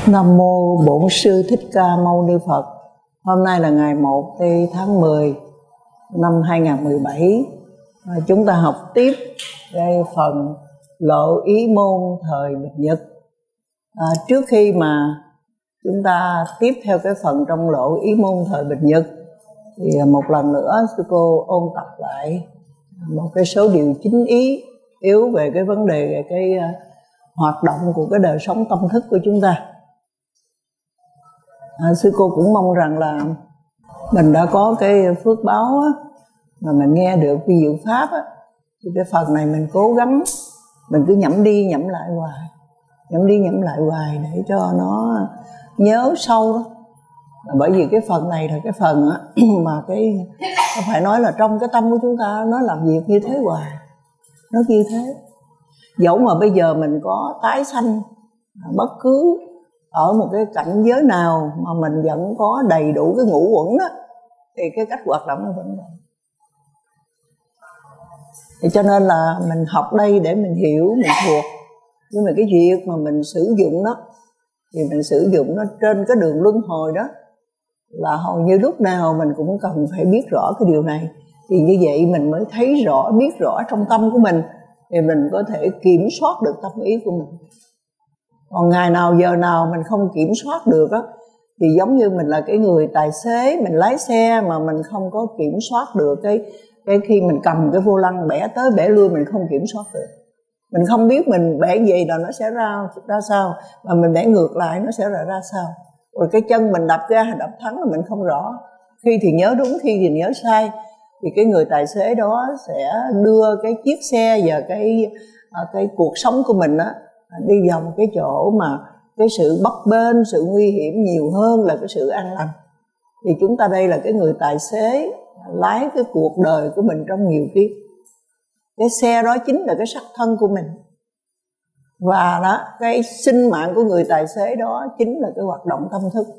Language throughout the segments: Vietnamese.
Nam mô Bổn Sư Thích Ca Mâu Ni Phật. Hôm nay là ngày 1 tháng 10 năm 2017. Chúng ta học tiếp cái phần Lộ Ý Môn thời Bạch Nhật. Trước khi mà chúng ta tiếp theo cái phần trong Lộ Ý Môn thời Bạch Nhật thì một lần nữa sư cô ôn tập lại một cái số điều chính yếu về cái vấn đề về cái hoạt động của cái đời sống tâm thức của chúng ta. Sư cô cũng mong rằng là mình đã có cái phước báo á, mà mình nghe được vi diệu pháp á, thì cái phần này mình cố gắng mình cứ nhẩm đi nhẩm lại hoài để cho nó nhớ sâu đó. Bởi vì cái phần này là cái phần á, mà cái phải nói là trong cái tâm của chúng ta nó làm việc như thế hoài, nó như thế. Dẫu mà bây giờ mình có tái sanh bất cứ ở một cái cảnh giới nào mà mình vẫn có đầy đủ cái ngũ uẩn đó, thì cái cách hoạt động nó vẫn vậy. Thì cho nên là mình học đây để mình hiểu, mình thuộc. Nhưng mà cái việc mà mình sử dụng đó thì mình sử dụng nó trên cái đường luân hồi đó, là hầu như lúc nào mình cũng cần phải biết rõ cái điều này. Thì như vậy mình mới thấy rõ, biết rõ trong tâm của mình, thì mình có thể kiểm soát được tâm ý của mình. Còn ngày nào giờ nào mình không kiểm soát được á, thì giống như mình là cái người tài xế, mình lái xe mà mình không có kiểm soát được cái khi mình cầm cái vô lăng bẻ tới bẻ lui, mình không kiểm soát được. Mình không biết mình bẻ gì là nó sẽ ra sao, mà mình bẻ ngược lại nó sẽ ra sao. Rồi cái chân mình đập ra đập thắng là mình không rõ. Khi thì nhớ đúng, khi thì nhớ sai. Thì cái người tài xế đó sẽ đưa cái chiếc xe và cái cuộc sống của mình á đi vào một cái chỗ mà cái sự bấp bênh, sự nguy hiểm nhiều hơn là cái sự an lành. Thì chúng ta đây là cái người tài xế lái cái cuộc đời của mình trong nhiều kiếp. Cái xe đó chính là cái sắc thân của mình. Và đó, cái sinh mạng của người tài xế đó chính là cái hoạt động tâm thức.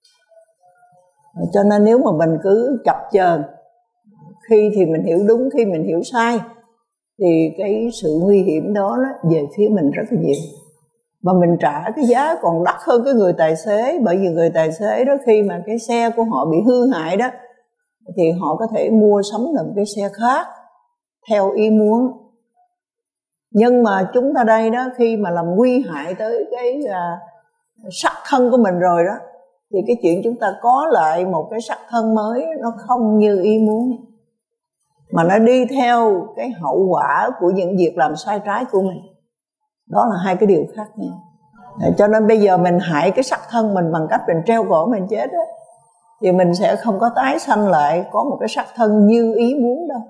Cho nên nếu mà mình cứ chập chờn, khi thì mình hiểu đúng, khi mình hiểu sai, thì cái sự nguy hiểm đó về phía mình rất là nhiều. Mà mình trả cái giá còn đắt hơn cái người tài xế. Bởi vì người tài xế đó, khi mà cái xe của họ bị hư hại đó, thì họ có thể mua sắm được cái xe khác theo ý muốn. Nhưng mà chúng ta đây đó, khi mà làm nguy hại tới cái sắc thân của mình rồi đó, thì cái chuyện chúng ta có lại một cái sắc thân mới nó không như ý muốn, mà nó đi theo cái hậu quả của những việc làm sai trái của mình. Đó là hai cái điều khác nhau. Cho nên bây giờ mình hại cái sắc thân mình bằng cách mình treo cổ mình chết đó, thì mình sẽ không có tái sanh lại có một cái sắc thân như ý muốn đâu.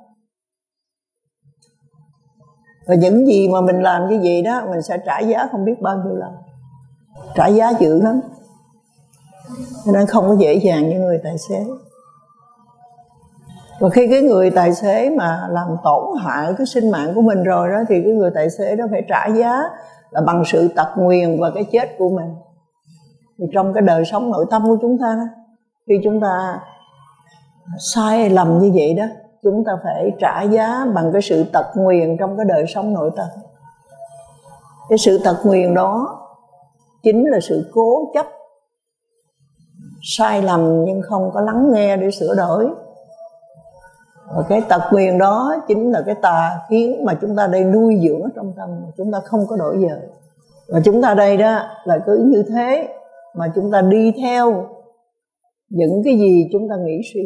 Và những gì mà mình làm như vậy đó, mình sẽ trả giá không biết bao nhiêu lần. Trả giá dữ lắm. Cho nên không có dễ dàng như người tài xế. Và khi cái người tài xế mà làm tổn hại cái sinh mạng của mình rồi đó, thì cái người tài xế đó phải trả giá là bằng sự tật nguyền và cái chết của mình. Thì trong cái đời sống nội tâm của chúng ta đó, khi chúng ta sai lầm như vậy đó, chúng ta phải trả giá bằng cái sự tật nguyền trong cái đời sống nội tâm. Cái sự tật nguyền đó chính là sự cố chấp, sai lầm nhưng không có lắng nghe để sửa đổi. Và cái tật nguyền đó chính là cái tà kiến mà chúng ta đây nuôi dưỡng ở trong tâm, chúng ta không có đổi dời. Và chúng ta đây đó là cứ như thế mà chúng ta đi theo những cái gì chúng ta nghĩ suy.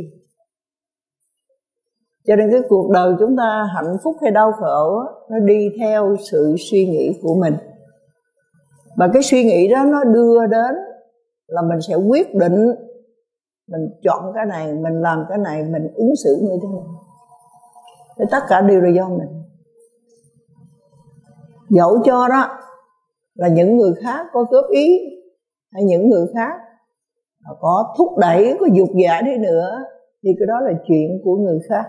Cho nên cái cuộc đời chúng ta hạnh phúc hay đau khổ nó đi theo sự suy nghĩ của mình. Và cái suy nghĩ đó nó đưa đến là mình sẽ quyết định, mình chọn cái này, mình làm cái này, mình ứng xử như thế này. Thì tất cả đều là do mình. Dẫu cho đó là những người khác có góp ý, hay những người khác có thúc đẩy, có dục giả đi nữa, thì cái đó là chuyện của người khác.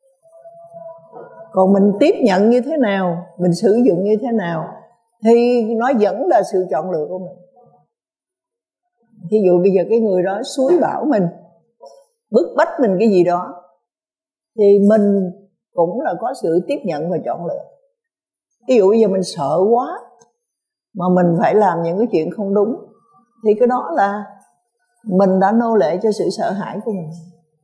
Còn mình tiếp nhận như thế nào, mình sử dụng như thế nào, thì nó vẫn là sự chọn lựa của mình. Thí dụ bây giờ cái người đó xúi bảo mình, bức bách mình cái gì đó, thì mình cũng là có sự tiếp nhận và chọn lựa. Ví dụ bây giờ mình sợ quá mà mình phải làm những cái chuyện không đúng, thì cái đó là mình đã nô lệ cho sự sợ hãi của mình.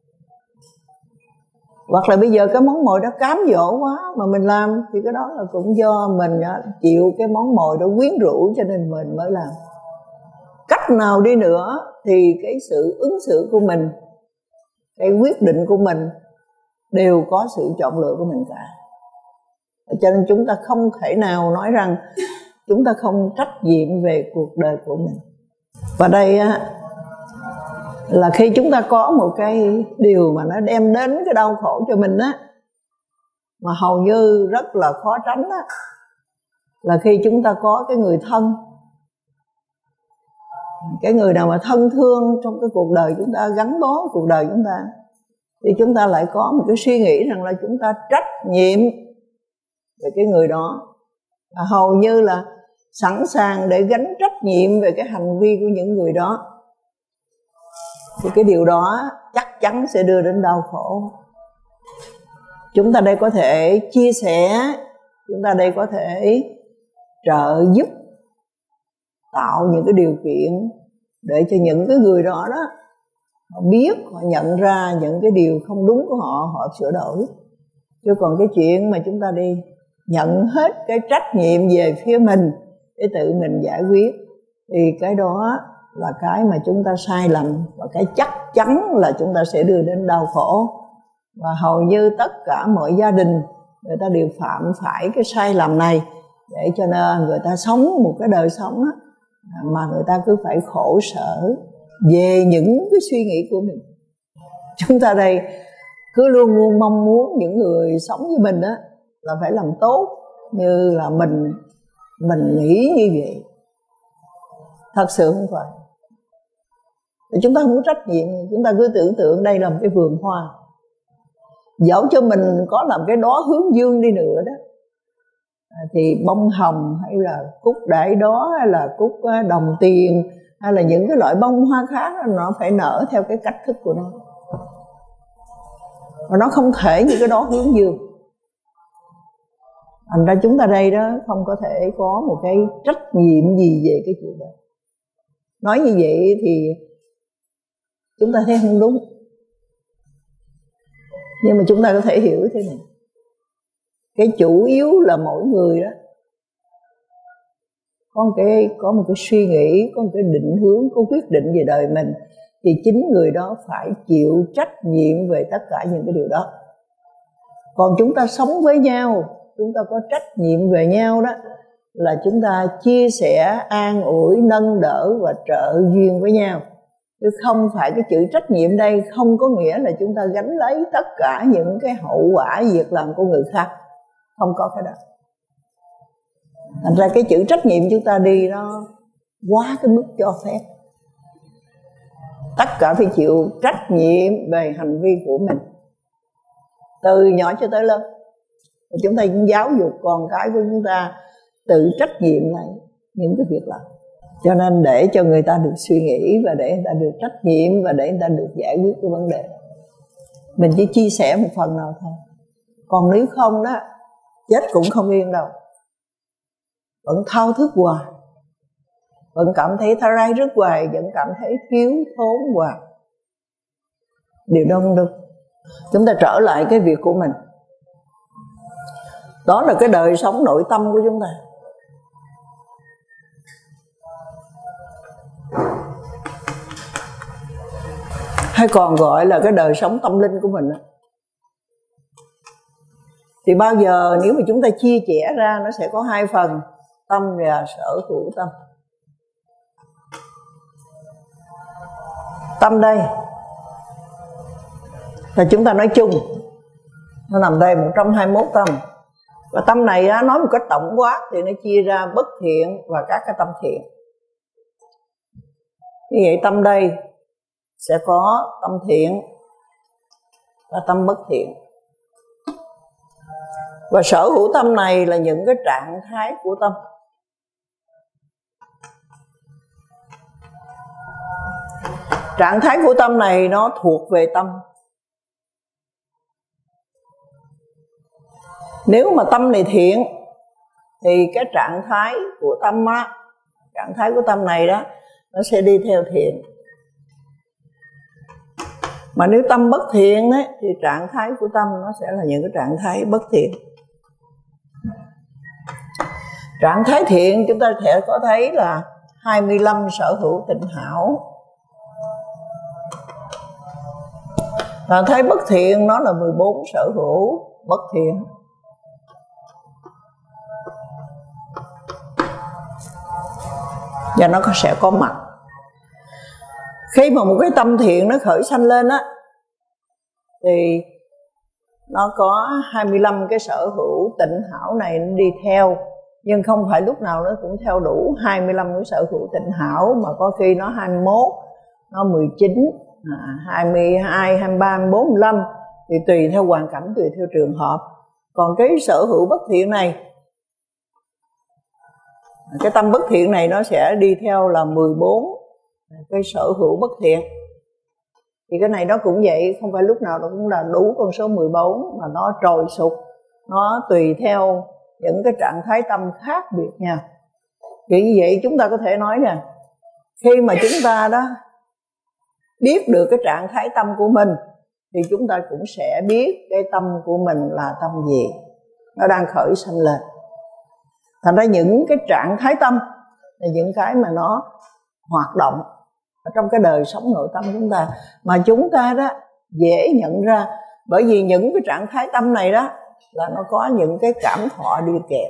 Hoặc là bây giờ cái món mồi đó cám dỗ quá mà mình làm, thì cái đó là cũng do mình chịu cái món mồi đó quyến rũ cho nên mình mới làm. Cách nào đi nữa thì cái sự ứng xử của mình, cái quyết định của mình đều có sự chọn lựa của mình cả. Cho nên chúng ta không thể nào nói rằng chúng ta không trách nhiệm về cuộc đời của mình. Và đây là khi chúng ta có một cái điều mà nó đem đến cái đau khổ cho mình á, mà hầu như rất là khó tránh á, là khi chúng ta có cái người thân, cái người nào mà thân thương trong cái cuộc đời chúng ta, gắn bó cuộc đời chúng ta, thì chúng ta lại có một cái suy nghĩ rằng là chúng ta trách nhiệm về cái người đó, và hầu như là sẵn sàng để gánh trách nhiệm về cái hành vi của những người đó. Thì cái điều đó chắc chắn sẽ đưa đến đau khổ. Chúng ta đây có thể chia sẻ, chúng ta đây có thể trợ giúp, tạo những cái điều kiện để cho những cái người đó họ biết, họ nhận ra những cái điều không đúng của họ, họ sửa đổi. Chứ còn cái chuyện mà chúng ta đi nhận hết cái trách nhiệm về phía mình để tự mình giải quyết, thì cái đó là cái mà chúng ta sai lầm, và cái chắc chắn là chúng ta sẽ đưa đến đau khổ. Và hầu như tất cả mọi gia đình người ta đều phạm phải cái sai lầm này, để cho nên người ta sống một cái đời sống mà người ta cứ phải khổ sở về những cái suy nghĩ của mình. Chúng ta đây cứ luôn luôn mong muốn những người sống với mình là phải làm tốt như là mình nghĩ như vậy. Thật sự không phải. Chúng ta không có trách nhiệm. Chúng ta cứ tưởng tượng đây là một cái vườn hoa, dẫu cho mình có làm cái đó hướng dương đi nữa đó, thì bông hồng hay là cúc đại đó, hay là cúc đồng tiền, hay là những cái loại bông hoa khác, nó phải nở theo cái cách thức của nó, và nó không thể như cái đó hướng dương. Thành ra chúng ta đây đó không có thể có một cái trách nhiệm gì về cái chuyện đó. Nói như vậy thì chúng ta thấy không đúng, nhưng mà chúng ta có thể hiểu thế này. Cái chủ yếu là mỗi người đó có một cái suy nghĩ, có một cái định hướng, có quyết định về đời mình, thì chính người đó phải chịu trách nhiệm về tất cả những cái điều đó. Còn chúng ta sống với nhau, chúng ta có trách nhiệm về nhau đó, là chúng ta chia sẻ, an ủi, nâng đỡ và trợ duyên với nhau. Chứ không phải cái chữ trách nhiệm đây không có nghĩa là chúng ta gánh lấy tất cả những cái hậu quả việc làm của người khác. Không có cái đó. Thành ra cái chữ trách nhiệm chúng ta đi nó quá cái mức cho phép. Tất cả phải chịu trách nhiệm về hành vi của mình, từ nhỏ cho tới lớn. Chúng ta cũng giáo dục con cái của chúng ta tự trách nhiệm lại những cái việc làm. Cho nên để cho người ta được suy nghĩ, và để người ta được trách nhiệm, và để người ta được giải quyết cái vấn đề. Mình chỉ chia sẻ một phần nào thôi. Còn nếu không đó, chết cũng không yên đâu. Vẫn thao thức hoài, vẫn cảm thấy tha rai rứt hoài, vẫn cảm thấy thiếu thốn hoài. Điều đó không được. Chúng ta trở lại cái việc của mình. Đó là cái đời sống nội tâm của chúng ta. Hay còn gọi là cái đời sống tâm linh của mình. Thì bao giờ nếu mà chúng ta chia sẻ ra, nó sẽ có hai phần: tâm và sở hữu tâm. Tâm đây là chúng ta nói chung, nó nằm đây 121 tâm. Và tâm này nói một cách tổng quát thì nó chia ra bất thiện và các cái tâm thiện. Như vậy tâm đây sẽ có tâm thiện và tâm bất thiện. Và sở hữu tâm này là những cái trạng thái của tâm. Trạng thái của tâm này nó thuộc về tâm. Nếu mà tâm này thiện thì cái trạng thái của tâm trạng thái của tâm này đó nó sẽ đi theo thiện. Mà nếu tâm bất thiện ấy, thì trạng thái của tâm nó sẽ là những cái trạng thái bất thiện. Trạng thái thiện chúng ta sẽ có thấy là 25 sở hữu tịnh hảo. Trạng thái bất thiện nó là 14 sở hữu bất thiện. Và nó sẽ có mặt. Khi mà một cái tâm thiện nó khởi sanh lên á, thì nó có 25 cái sở hữu tịnh hảo này nó đi theo. Nhưng không phải lúc nào nó cũng theo đủ 25 cái sở hữu tịnh hảo, mà có khi nó 21, nó 19, 22, 23, 24, 25, thì tùy theo hoàn cảnh, tùy theo trường hợp. Còn cái sở hữu bất thiện này, cái tâm bất thiện này nó sẽ đi theo là 14 cái sở hữu bất thiện. Thì cái này nó cũng vậy, không phải lúc nào nó cũng là đủ con số 14, mà nó trồi sụt, nó tùy theo những cái trạng thái tâm khác biệt nha. Thì như vậy chúng ta có thể nói nè, khi mà chúng ta đó biết được cái trạng thái tâm của mình, thì chúng ta cũng sẽ biết cái tâm của mình là tâm gì, nó đang khởi sanh lên. Thành ra những cái trạng thái tâm là những cái mà nó hoạt động ở trong cái đời sống nội tâm chúng ta, mà chúng ta đó dễ nhận ra. Bởi vì những cái trạng thái tâm này đó là nó có những cái cảm thọ đi kèm.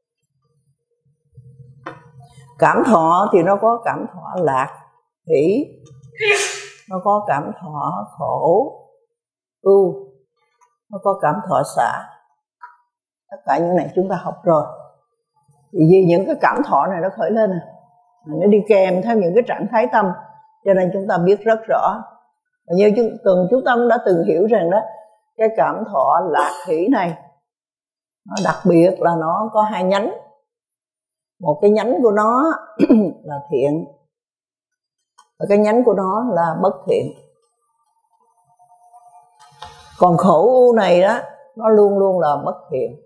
Cảm thọ thì nó có cảm thọ lạc, hỷ, nó có cảm thọ khổ, ưu, nó có cảm thọ xả. Tất cả những này chúng ta học rồi. Vì những cái cảm thọ này nó khởi lên nè, nó đi kèm theo những cái trạng thái tâm, cho nên chúng ta biết rất rõ. Như chúng ta cũng đã từng hiểu rằng đó, cái cảm thọ lạc hỷ này nó đặc biệt là nó có hai nhánh. Một cái nhánh của nó là thiện, và cái nhánh của nó là bất thiện. Còn khổ ưu này đó, nó luôn luôn là bất thiện.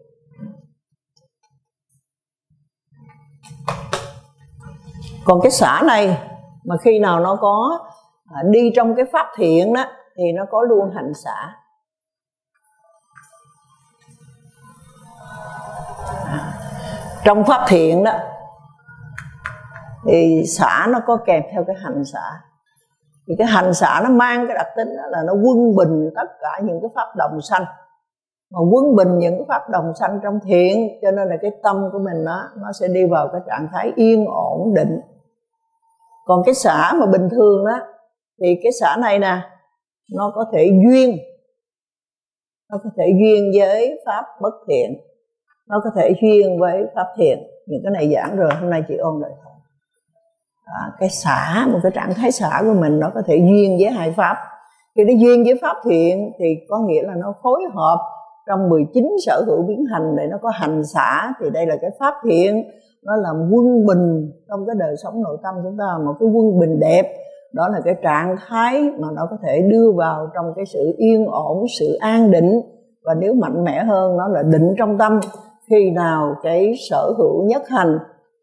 Còn cái xả này mà khi nào nó có đi trong cái pháp thiện đó, thì nó có luôn hành xả. Trong pháp thiện đó thì xả nó có kèm theo cái hành xả. Thì cái hành xả nó mang cái đặc tính đó là nó quân bình tất cả những cái pháp đồng sanh. Mà quân bình những cái pháp đồng sanh trong thiện, cho nên là cái tâm của mình nó sẽ đi vào cái trạng thái yên ổn định. Còn cái xả mà bình thường đó, thì cái xả này nè, nó có thể duyên, nó có thể duyên với pháp bất thiện, nó có thể duyên với pháp thiện. Những cái này giảng rồi, hôm nay chị ôn lại thôi. Cái xả, một cái trạng thái xả của mình nó có thể duyên với hai pháp. Khi nó duyên với pháp thiện thì có nghĩa là nó phối hợp trong 19 sở hữu biến hành để nó có hành xả. Thì đây là cái pháp thiện, nó làm quân bình trong cái đời sống nội tâm chúng ta. Một cái quân bình đẹp, đó là cái trạng thái mà nó có thể đưa vào trong cái sự yên ổn, sự an định. Và nếu mạnh mẽ hơn, nó là định trong tâm. Khi nào cái sở hữu nhất hành,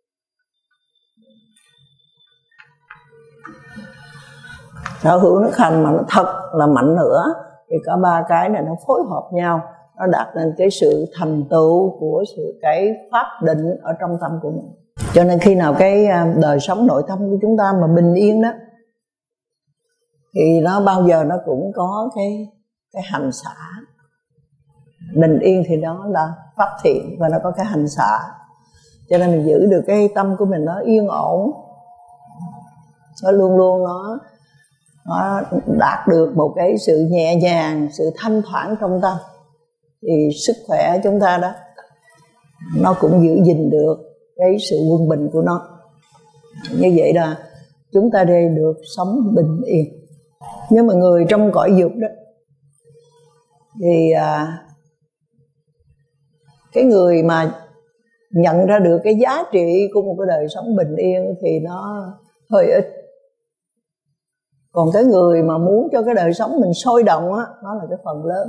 sở hữu nhất hành mà nó thật là mạnh nữa, thì cả ba cái này nó phối hợp nhau, nó đạt đến cái sự thành tựu của cái pháp định ở trong tâm của mình. Cho nên khi nào cái đời sống nội tâm của chúng ta mà bình yên đó, thì nó bao giờ nó cũng có cái hành xả. Bình yên thì đó là pháp thiện, và nó có cái hành xả. Cho nên mình giữ được cái tâm của mình nó yên ổn, nó luôn luôn nó đạt được một cái sự nhẹ nhàng, sự thanh thoảng trong tâm, thì sức khỏe chúng ta đó nó cũng giữ gìn được cái sự quân bình của nó. Như vậy là chúng ta đây được sống bình yên. Nhưng mà người trong cõi dục đó, thì cái người mà nhận ra được cái giá trị của một cái đời sống bình yên thì nó hơi ít. Còn cái người mà muốn cho cái đời sống mình sôi động á, nó là cái phần lớn.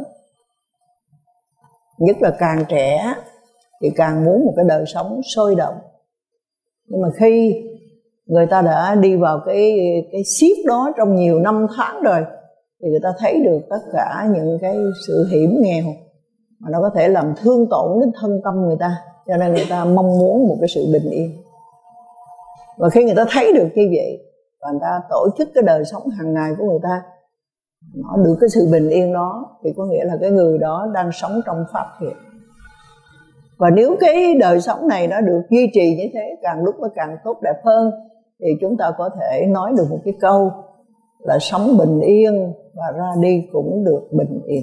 Nhất là càng trẻ thì càng muốn một cái đời sống sôi động. Nhưng mà khi người ta đã đi vào cái xiết đó trong nhiều năm tháng rồi, thì người ta thấy được tất cả những cái sự hiểm nghèo mà nó có thể làm thương tổn đến thân tâm người ta, cho nên người ta mong muốn một cái sự bình yên. Và khi người ta thấy được như vậy và người ta tổ chức cái đời sống hàng ngày của người ta nó được cái sự bình yên đó, thì có nghĩa là cái người đó đang sống trong pháp thiện. Và nếu cái đời sống này nó được duy trì như thế, càng lúc nó càng tốt đẹp hơn, thì chúng ta có thể nói được một cái câu là sống bình yên và ra đi cũng được bình yên.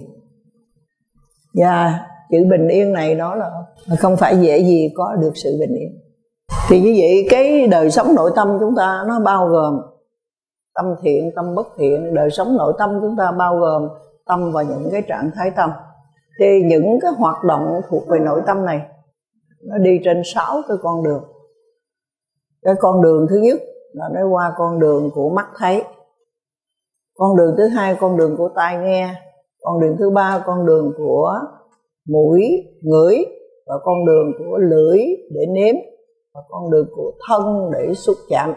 Và chữ bình yên này đó là không phải dễ gì có được sự bình yên. Thì như vậy cái đời sống nội tâm chúng ta nó bao gồm tâm thiện, tâm bất thiện. Đời sống nội tâm chúng ta bao gồm tâm và những cái trạng thái tâm. Thì những cái hoạt động thuộc về nội tâm này nó đi trên 6 cái con đường. Cái con đường thứ nhất là nó qua con đường của mắt thấy, con đường thứ hai con đường của tai nghe, con đường thứ ba con đường của mũi ngửi, và con đường của lưỡi để nếm, và con đường của thân để xúc chạm.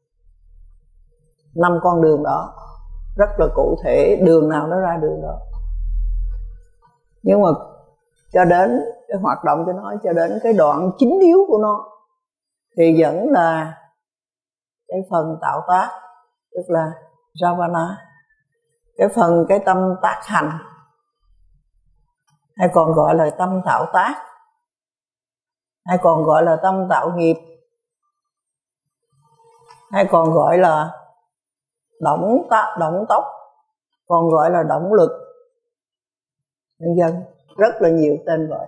5 con đường đó rất là cụ thể, đường nào nó ra đường đó. Nhưng mà cho đến cái hoạt động cho nó, cho đến cái đoạn chính yếu của nó, thì vẫn là cái phần tạo tác, tức là Javana, cái phần cái tâm tác hành, hay còn gọi là tâm tạo tác, hay còn gọi là tâm tạo nghiệp, hay còn gọi là động tốc, còn gọi là động lực, nhân dân, rất là nhiều tên gọi.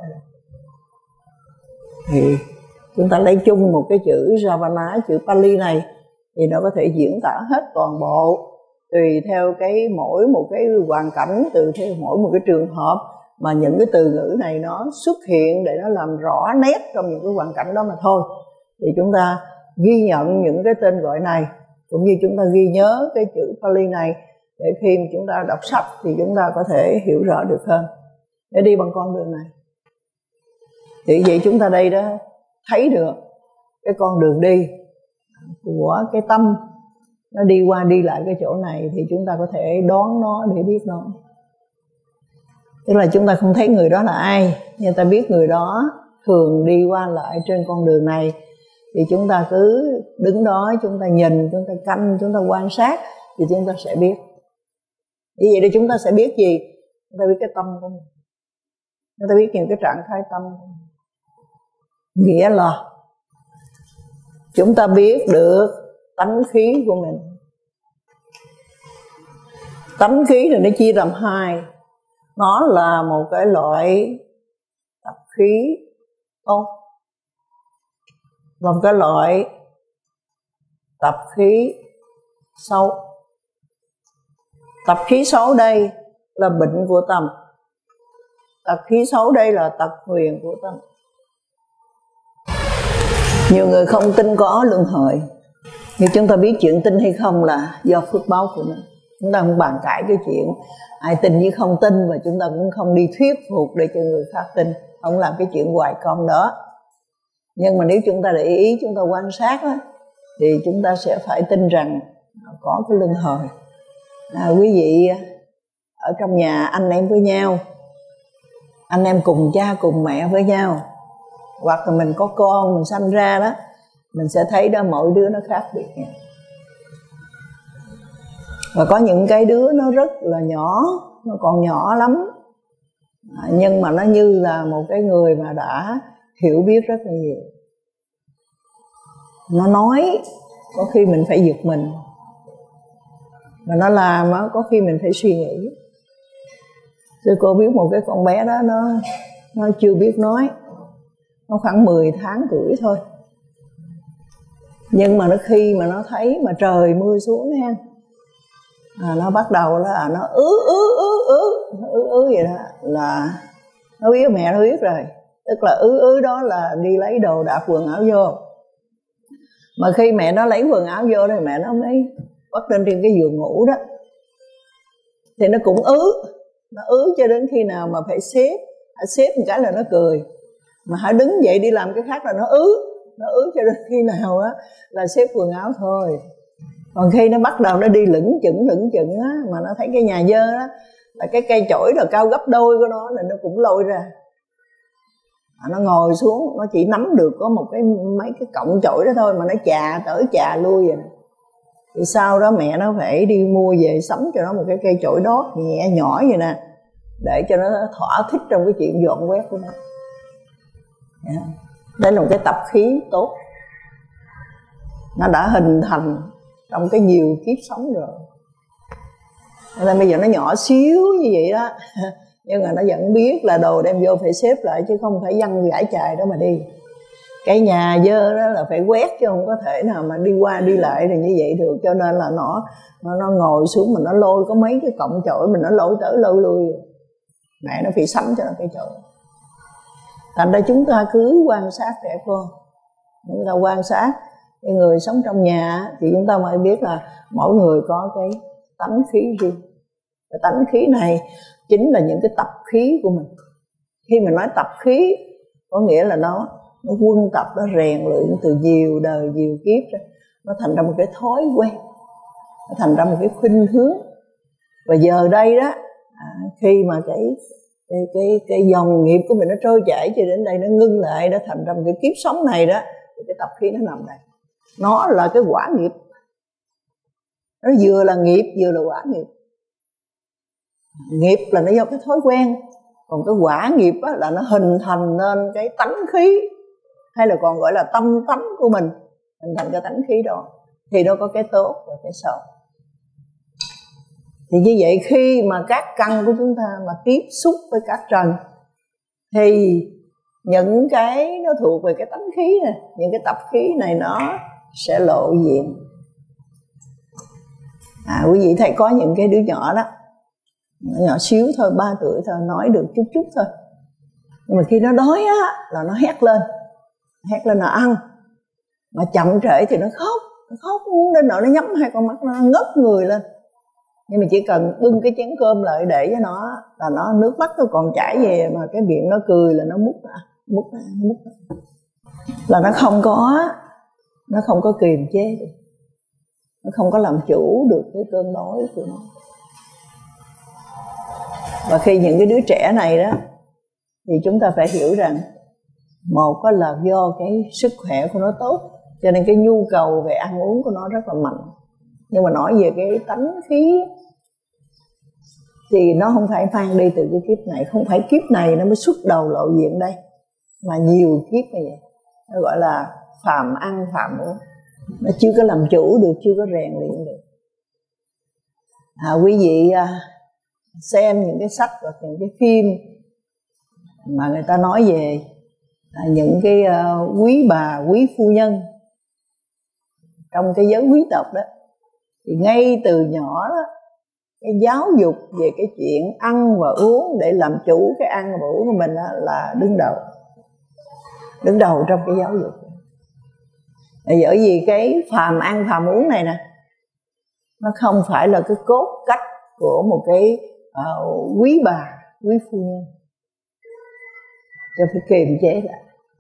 Thì chúng ta lấy chung một cái chữ Javana, chữ Pali này, thì nó có thể diễn tả hết toàn bộ, tùy theo cái mỗi một cái hoàn cảnh, tùy theo mỗi một cái trường hợp mà những cái từ ngữ này nó xuất hiện để nó làm rõ nét trong những cái hoàn cảnh đó mà thôi. Thì chúng ta ghi nhận những cái tên gọi này, cũng như chúng ta ghi nhớ cái chữ Pali này, để khi mà chúng ta đọc sách thì chúng ta có thể hiểu rõ được hơn, để đi bằng con đường này. Thì vậy chúng ta đây đó thấy được cái con đường đi của cái tâm, nó đi qua đi lại cái chỗ này, thì chúng ta có thể đoán nó để biết nó. Tức là chúng ta không thấy người đó là ai, nhưng ta biết người đó thường đi qua lại trên con đường này, thì chúng ta cứ đứng đó, chúng ta nhìn, chúng ta canh, chúng ta quan sát, thì chúng ta sẽ biết. Như vậy thì chúng ta sẽ biết gì? Chúng ta biết cái tâm của mình, chúng ta biết những cái trạng thái tâm của mình. Nghĩa là chúng ta biết được tánh khí của mình. Tánh khí thì nó chia làm hai. Nó là một cái loại tập khí tốt và một cái loại tập khí xấu. Tập khí xấu đây là bệnh của tâm, tập khí xấu đây là tật nguyền của tâm. Nhiều người không tin có luân hồi, nhưng chúng ta biết chuyện tin hay không là do phước báo của mình. Chúng ta không bàn cãi cái chuyện ai tin với không tin, và chúng ta cũng không đi thuyết phục để cho người khác tin, không làm cái chuyện hoài công đó. Nhưng mà nếu chúng ta để ý, chúng ta quan sát đó, thì chúng ta sẽ phải tin rằng có cái luân hồi. Quý vị ở trong nhà anh em với nhau, anh em cùng cha cùng mẹ với nhau, hoặc là mình có con mình sanh ra đó, mình sẽ thấy đó mỗi đứa nó khác biệt nhau. Và có những cái đứa nó rất là nhỏ, nó còn nhỏ lắm, nhưng mà nó như là một cái người mà đã hiểu biết rất là nhiều. Nó nói có khi mình phải giật mình, và nó làm có khi mình phải suy nghĩ. Sư cô biết một cái con bé đó, nó chưa biết nói, nó khoảng 10 tháng tuổi thôi. Nhưng mà khi mà nó thấy mà trời mưa xuống nha, nó bắt đầu là nó ứ vậy đó, là nó biết mẹ nó biết rồi. Tức là ứ đó là đi lấy đồ đạc quần áo vô. Mà khi mẹ nó lấy quần áo vô thì mẹ nó mới bắt lên trên cái giường ngủ đó, thì nó cũng nó cho đến khi nào mà phải xếp một cái là nó cười, mà hãy đứng dậy đi làm cái khác là nó nó ướt cho đến khi nào á là xếp quần áo thôi. Còn khi nó bắt đầu nó đi lững chững á, mà nó thấy cái nhà dơ đó, là cái cây chổi là cao gấp đôi của nó là nó cũng lôi ra. Nó ngồi xuống, nó chỉ nắm được có một cái mấy cái cọng chổi đó thôi mà nó chà tới chà lui vậy. Thì sau đó mẹ nó phải đi mua về sắm cho nó một cái cây chổi đót nhẹ nhỏ vậy nè, để cho nó thỏa thích trong cái chuyện dọn quét của nó. Đây là một cái tập khí tốt, nó đã hình thành trong cái nhiều kiếp sống rồi. Nên bây giờ nó nhỏ xíu như vậy đó, nhưng mà nó vẫn biết là đồ đem vô phải xếp lại, chứ không phải văng vải chài đó mà đi. Cái nhà dơ đó là phải quét, chứ không có thể nào mà đi qua đi lại rồi như vậy được. Cho nên là nó ngồi xuống mà nó lôi có mấy cái cọng chổi mình nó lôi tới lôi lui, mẹ nó phải sắm cho nó cái chổi. Thành ra chúng ta cứ quan sát trẻ con, chúng ta quan sát cái người sống trong nhà thì chúng ta mới biết là mỗi người có cái tánh khí riêng. Cái tánh khí này chính là những cái tập khí của mình. Khi mình nói tập khí có nghĩa là nó quân tập, nó rèn luyện từ nhiều đời nhiều kiếp ra, nó thành ra một cái thói quen, nó thành ra một cái khuynh hướng. Và giờ đây đó, khi mà cái dòng nghiệp của mình nó trôi chảy cho đến đây, nó ngưng lại, nó thành ra một cái kiếp sống này đó, thì cái tập khí nó nằm đây. Nó là cái quả nghiệp, nó vừa là nghiệp vừa là quả nghiệp. Nghiệp là nó do cái thói quen, còn cái quả nghiệp á, là nó hình thành nên cái tánh khí, hay là còn gọi là tâm tánh của mình, hình thành cái tánh khí đó. Thì nó có cái tốt và cái xấu. Thì như vậy khi mà các căn của chúng ta mà tiếp xúc với các trần, thì những cái nó thuộc về cái tánh khí này, những cái tập khí này nó sẽ lộ diện. Quý vị thấy có những cái đứa nhỏ đó, nó nhỏ xíu thôi, 3 tuổi thôi, nói được chút thôi, nhưng mà khi nó đói á là nó hét lên là ăn. Mà chậm trễ thì nó khóc muốn đến nỗi nó nhắm hai con mắt, nó ngất người lên. Nhưng mà chỉ cần bưng cái chén cơm lại để cho nó, là nó nước mắt nó còn chảy về, mà cái miệng nó cười là nó mút là nó không có kiềm chế được, nó không có làm chủ được cái cơn đói của nó. Và khi những cái đứa trẻ này đó, thì chúng ta phải hiểu rằng, một là do cái sức khỏe của nó tốt, cho nên cái nhu cầu về ăn uống của nó rất là mạnh. Nhưng mà nói về cái tánh khí thì nó không phải mang đi từ cái kiếp này, không phải kiếp này nó mới xuất đầu lộ diện đây, mà nhiều kiếp như vậy. Nó gọi là phàm ăn phàm uống, nó chưa có làm chủ được, chưa có rèn luyện được. Quý vị xem những cái sách hoặc những cái phim mà người ta nói về những cái quý bà, quý phu nhân trong cái giới quý tộc đó, thì ngay từ nhỏ đó, cái giáo dục về cái chuyện ăn và uống để làm chủ cái ăn và uống của mình đó, là đứng đầu trong cái giáo dục. Bởi vì cái phàm ăn phàm uống này nè, nó không phải là cái cốt cách của một cái quý bà, quý phu nhân, cho phải kiềm chế lại.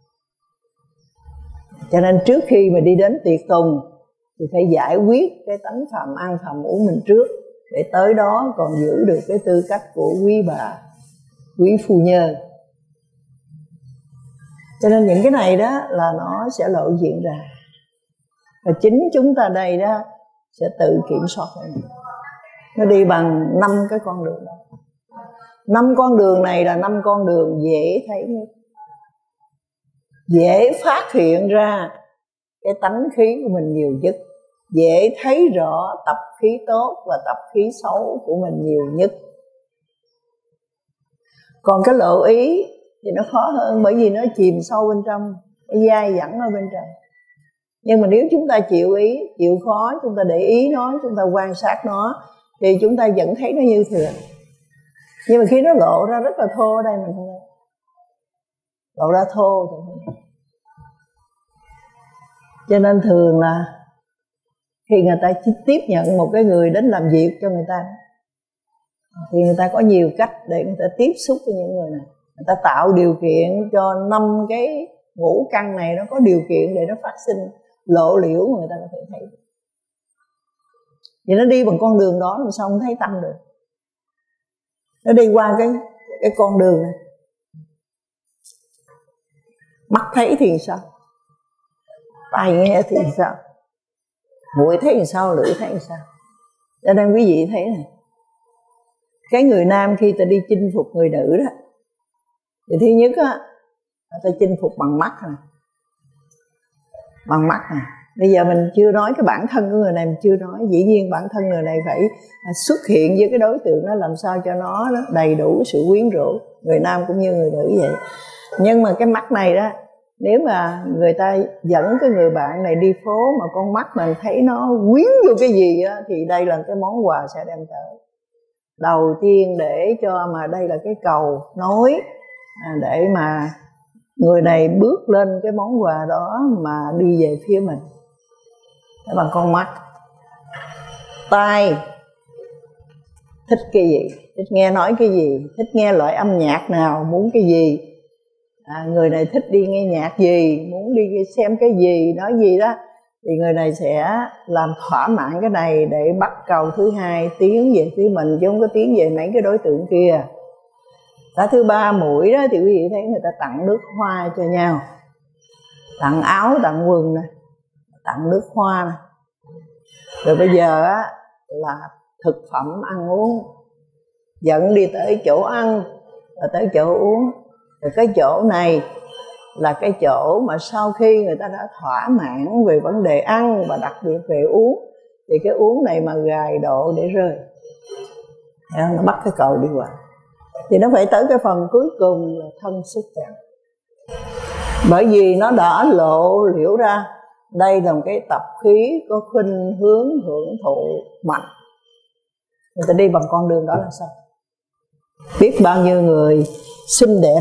Cho nên trước khi mà đi đến tiệc tùng thì phải giải quyết cái tánh phàm ăn phàm uống mình trước, để tới đó còn giữ được cái tư cách của quý bà, quý phu nhân. Cho nên những cái này đó là nó sẽ lộ diện ra. Và chính chúng ta đây đó sẽ tự kiểm soát nó đi bằng 5 cái con đường đó. 5 con đường này là 5 con đường dễ thấy nhất, dễ phát hiện ra cái tánh khí của mình nhiều nhất, dễ thấy rõ tập khí tốt và tập khí xấu của mình nhiều nhất. Còn cái lộ ý thì nó khó hơn, bởi vì nó chìm sâu bên trong, nó dai dẳng ở bên trong. Nhưng mà nếu chúng ta chịu ý, chịu khó, chúng ta để ý nó, chúng ta quan sát nó, thì chúng ta vẫn thấy nó như thường. Nhưng mà khi nó lộ ra rất là thô ở đây, mình không thấy. Lộ ra thô thì không thấy. Cho nên thường là khi người ta tiếp nhận một cái người đến làm việc cho người ta, thì người ta có nhiều cách để người ta tiếp xúc với những người này. Người ta tạo điều kiện cho 5 ngũ căn này nó có điều kiện để nó phát sinh lộ liễu mà người ta có thể thấy. Vậy nó đi bằng con đường đó làm sao không thấy tâm được. Nó đi qua cái con đường này. Mắt thấy thì sao? Tai nghe thì sao? Mũi thấy thì sao? Lưỡi thấy thì sao? Cho nên quý vị thấy này, cái người nam khi ta đi chinh phục người nữ đó, thì thứ nhất á, ta chinh phục bằng mắt nè. Bằng mắt nè. Bây giờ mình chưa nói cái bản thân của người này, mình chưa nói. Dĩ nhiên bản thân người này phải xuất hiện với cái đối tượng đó, làm sao cho nó đầy đủ sự quyến rũ. Người nam cũng như người nữ vậy. Nhưng mà cái mắt này đó, nếu mà người ta dẫn cái người bạn này đi phố mà con mắt mình thấy nó quyến vô cái gì á, thì đây là cái món quà sẽ đem tới. Đầu tiên để cho mà đây là cái cầu nối để mà người này bước lên cái món quà đó mà đi về phía mình. Đó bằng con mắt. Tai thích cái gì, thích nghe nói cái gì, thích nghe loại âm nhạc nào, muốn cái gì. Người này thích đi nghe nhạc gì, muốn đi xem cái gì, nói gì đó, thì người này sẽ làm thỏa mãn cái này để bắt cầu thứ hai tiến về phía mình, chứ không có tiến về mấy cái đối tượng kia. Cái thứ ba, mũi đó thì quý vị thấy người ta tặng nước hoa cho nhau, tặng áo, tặng quần này, tặng nước hoa này. Rồi bây giờ á là thực phẩm ăn uống, dẫn đi tới chỗ ăn và tới chỗ uống. Rồi cái chỗ này là cái chỗ mà sau khi người ta đã thỏa mãn về vấn đề ăn và đặc biệt về uống, thì cái uống này mà gài độ để rơi, nó bắt cái cầu đi qua, thì nó phải tới cái phần cuối cùng là thân xúc chạm. Bởi vì nó đã lộ liễu ra đây là một cái tập khí có khuynh hướng hưởng thụ mạnh. Người ta đi bằng con đường đó là sao? Biết bao nhiêu người xinh đẹp,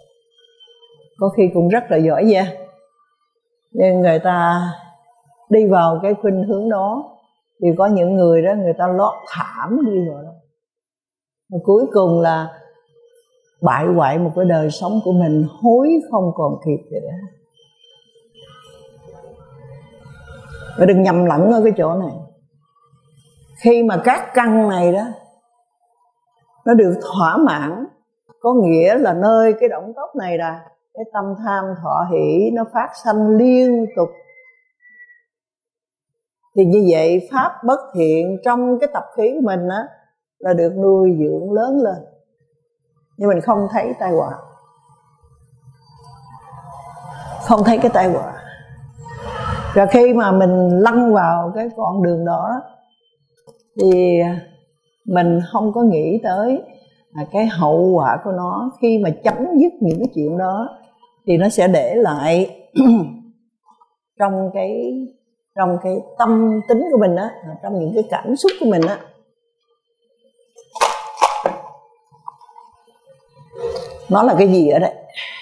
có khi cũng rất là giỏi giang, nhưng người ta đi vào cái khuynh hướng đó, thì có những người đó người ta lót thảm đi vào đó, và cuối cùng là bại hoại một cái đời sống của mình, hối không còn kịp vậy đó. Và đừng nhầm lẫn ở cái chỗ này. Khi mà các căn này đó nó được thỏa mãn, có nghĩa là nơi cái động tóc này là cái tâm tham thọ hỷ nó phát sanh liên tục, thì như vậy pháp bất thiện trong cái tập khí của mình á là được nuôi dưỡng lớn lên, nhưng mình không thấy tai họa, không thấy cái tai họa. Và khi mà mình lăn vào cái con đường đó thì mình không có nghĩ tới cái hậu quả của nó. Khi mà chấm dứt những cái chuyện đó thì nó sẽ để lại trong cái tâm tính của mình á, trong những cái cảm xúc của mình á. Nó là cái gì ở đây?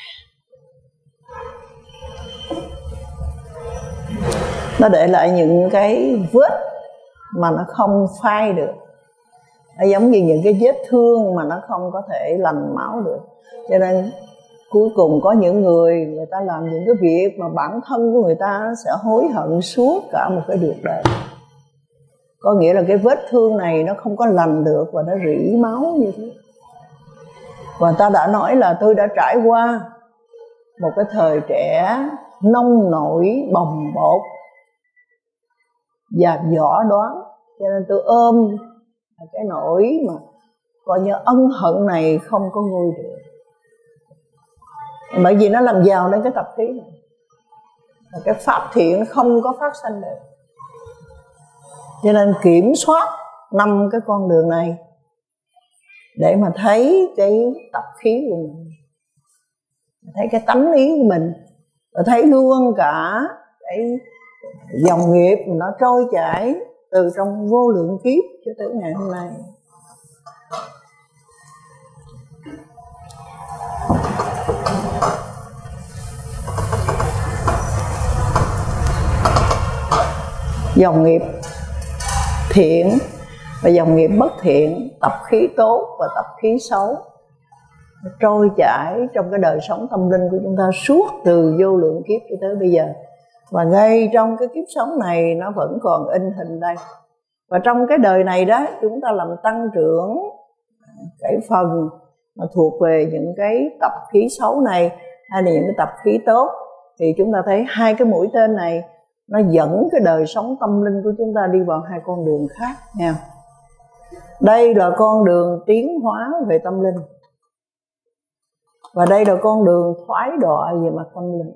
Nó để lại những cái vết mà nó không phai được. Nó giống như những cái vết thương mà nó không có thể lành máu được. Cho nên cuối cùng có những người ta làm những cái việc mà bản thân của người ta sẽ hối hận suốt cả một cái cuộc đời. Có nghĩa là cái vết thương này nó không có lành được và nó rỉ máu như thế. Và ta đã nói là tôi đã trải qua một cái thời trẻ nông nổi bồng bột và võ đoán, cho nên tôi ôm cái nỗi mà coi như ân hận này không có nguôi được. Bởi vì nó làm giàu lên cái tập khí này, và cái pháp thiện nó không có phát sanh được. Cho nên kiểm soát 5 cái con đường này để mà thấy cái tập khí của mình, thấy cái tánh ý của mình, và thấy luôn cả cái dòng nghiệp nó trôi chảy từ trong vô lượng kiếp cho tới ngày hôm nay. Dòng nghiệp thiện và dòng nghiệp bất thiện, tập khí tốt và tập khí xấu, nó trôi chảy trong cái đời sống tâm linh của chúng ta suốt từ vô lượng kiếp cho tới bây giờ. Và ngay trong cái kiếp sống này nó vẫn còn in hình đây. Và trong cái đời này đó, chúng ta làm tăng trưởng cái phần mà thuộc về những cái tập khí xấu này hay là những cái tập khí tốt, thì chúng ta thấy hai cái mũi tên này nó dẫn cái đời sống tâm linh của chúng ta đi vào hai con đường khác nha. Đây là con đường tiến hóa về tâm linh, và đây là con đường thoái đọa về mặt tâm linh.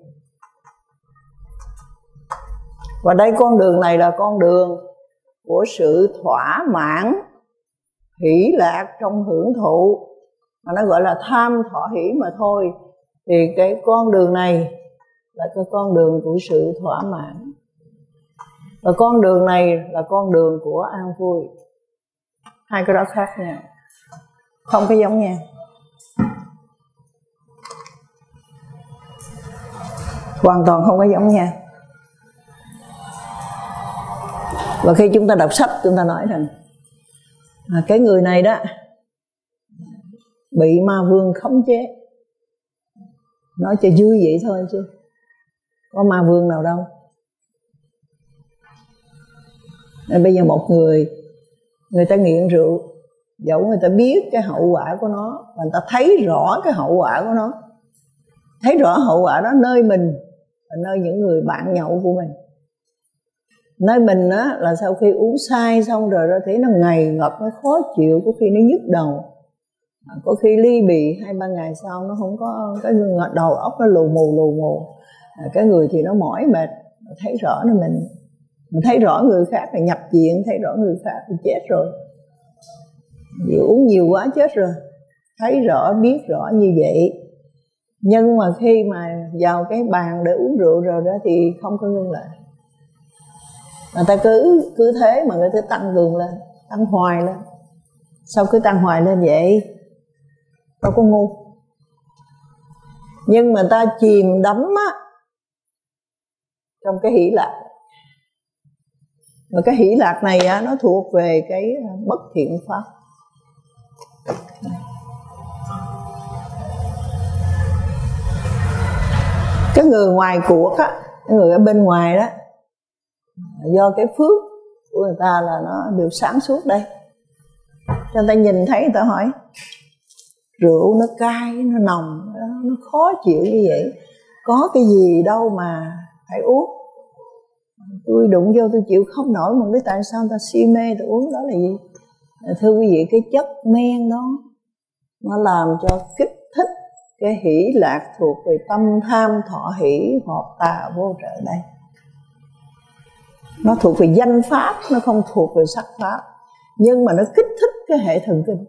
Và đây con đường này là con đường của sự thỏa mãn, hỷ lạc trong hưởng thụ, mà nó gọi là tham thọ hỷ mà thôi. Thì cái con đường này là cái con đường của sự thỏa mãn, và con đường này là con đường của an vui. Hai cái đó khác nhau, không có giống nhau. Hoàn toàn không có giống nhau. Và khi chúng ta đọc sách, chúng ta nói rằng cái người này đó bị ma vương khống chế. Nói cho vui vậy thôi chứ có ma vương nào đâu. Nên bây giờ một người ta nghiện rượu, dẫu người ta biết cái hậu quả của nó, và người ta thấy rõ cái hậu quả của nó, thấy rõ hậu quả đó nơi mình và nơi những người bạn nhậu của mình. Nơi mình á, là sau khi uống say xong rồi đó thấy nó ngầy ngập, nó khó chịu, có khi nó nhức đầu, có khi ly bì 2-3 ngày sau nó không có cái đầu óc nó lù mù. Cái người thì nó mỏi mệt, thấy rõ là mình thấy rõ người khác là nhập viện, thấy rõ người khác thì chết rồi, vì uống nhiều quá chết rồi. Thấy rõ, biết rõ như vậy. Nhưng mà khi mà vào cái bàn để uống rượu rồi đó thì không có ngưng lại. Người ta cứ thế mà người ta tăng cường lên, tăng hoài lên. Sao cứ tăng hoài lên vậy? Đâu có ngu. Nhưng mà ta chìm đắm á trong cái hỷ lạc. Và cái hỷ lạc này á, nó thuộc về cái bất thiện pháp. Cái người ngoài cuộc á, cái người ở bên ngoài đó, do cái phước của người ta là nó được sáng suốt đây, cho người ta nhìn thấy, người ta hỏi rượu nó cay, nó nồng, nó khó chịu như vậy, có cái gì đâu mà phải uống. Tôi đụng vô tôi chịu không nổi, mà biết tại sao người ta si mê tôi uống đó là gì? Thưa quý vị, cái chất men đó nó làm cho kích thích cái hỷ lạc thuộc về tâm tham thọ hỷ hoặc tà vô trợ đây. Nó thuộc về danh pháp, nó không thuộc về sắc pháp, nhưng mà nó kích thích cái hệ thần kinh,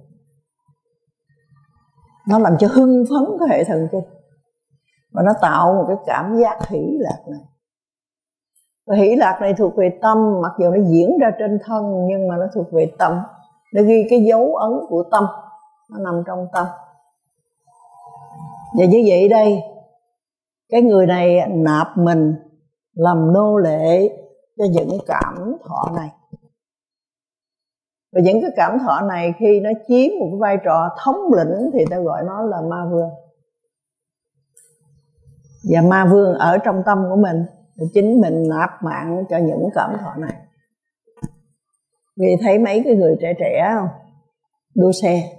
nó làm cho hưng phấn cái hệ thần kinh, và nó tạo một cái cảm giác hỷ lạc này. Và hỷ lạc này thuộc về tâm, mặc dù nó diễn ra trên thân nhưng mà nó thuộc về tâm. Nó ghi cái dấu ấn của tâm, nó nằm trong tâm. Và như vậy đây, cái người này nạp mình làm nô lệ cho những cảm thọ này. Và những cái cảm thọ này khi nó chiếm một cái vai trò thống lĩnh thì ta gọi nó là ma vương. Và ma vương ở trong tâm của mình, chính mình nạp mạng cho những cảm thọ này. Vì thấy mấy cái người trẻ trẻ không? Đua xe.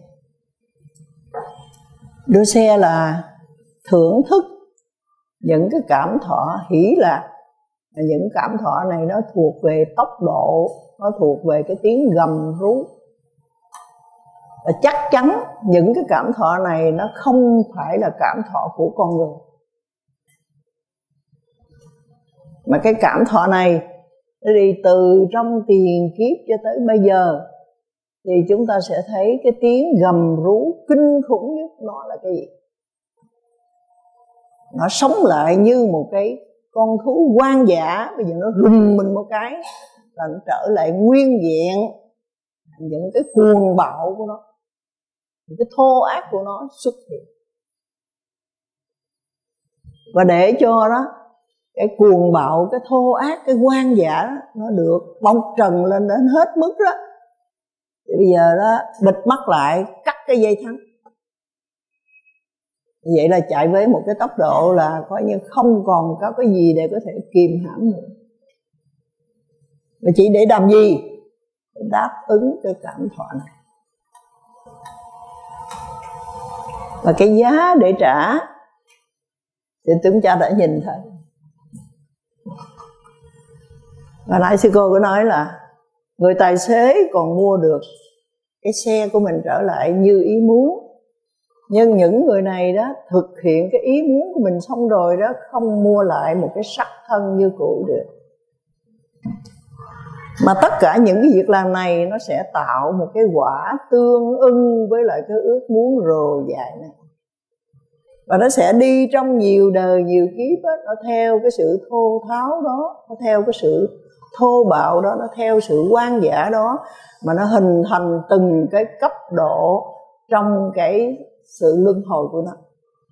Đua xe là thưởng thức những cái cảm thọ hỷ lạc. Những cảm thọ này nó thuộc về tốc độ, nó thuộc về cái tiếng gầm rú. Và chắc chắn những cái cảm thọ này nó không phải là cảm thọ của con người. Mà cái cảm thọ này nó đi từ trong tiền kiếp cho tới bây giờ, thì chúng ta sẽ thấy cái tiếng gầm rú kinh khủng nhất nó là cái gì? Nó sống lại như một cái con thú hoang dã, bây giờ nó rùng mình một cái là nó trở lại nguyên vẹn. Những cái cuồng bạo của nó, những cái thô ác của nó xuất hiện. Và để cho đó cái cuồng bạo, cái thô ác, cái hoang dã đó, nó được bộc trần lên đến hết mức đó, thì bây giờ đó bịt mắt lại, cắt cái dây thắng. Vậy là chạy với một cái tốc độ là coi như không còn có cái gì để có thể kìm hãm nữa. Và chỉ để làm gì? Để đáp ứng cái cảm thọ này. Và cái giá để trả thì chúng ta đã nhìn thấy. Và nãy sư cô có nói là người tài xế còn mua được cái xe của mình trở lại như ý muốn. Nhưng những người này đó thực hiện cái ý muốn của mình xong rồi đó, không mua lại một cái sắc thân như cũ được. Mà tất cả những cái việc làm này nó sẽ tạo một cái quả tương ưng với lại cái ước muốn rồ dài này. Và nó sẽ đi trong nhiều đời nhiều kiếp đó, nó theo cái sự thô tháo đó, nó theo cái sự thô bạo đó, nó theo sự hoang dã đó, mà nó hình thành từng cái cấp độ trong cái sự luân hồi của nó.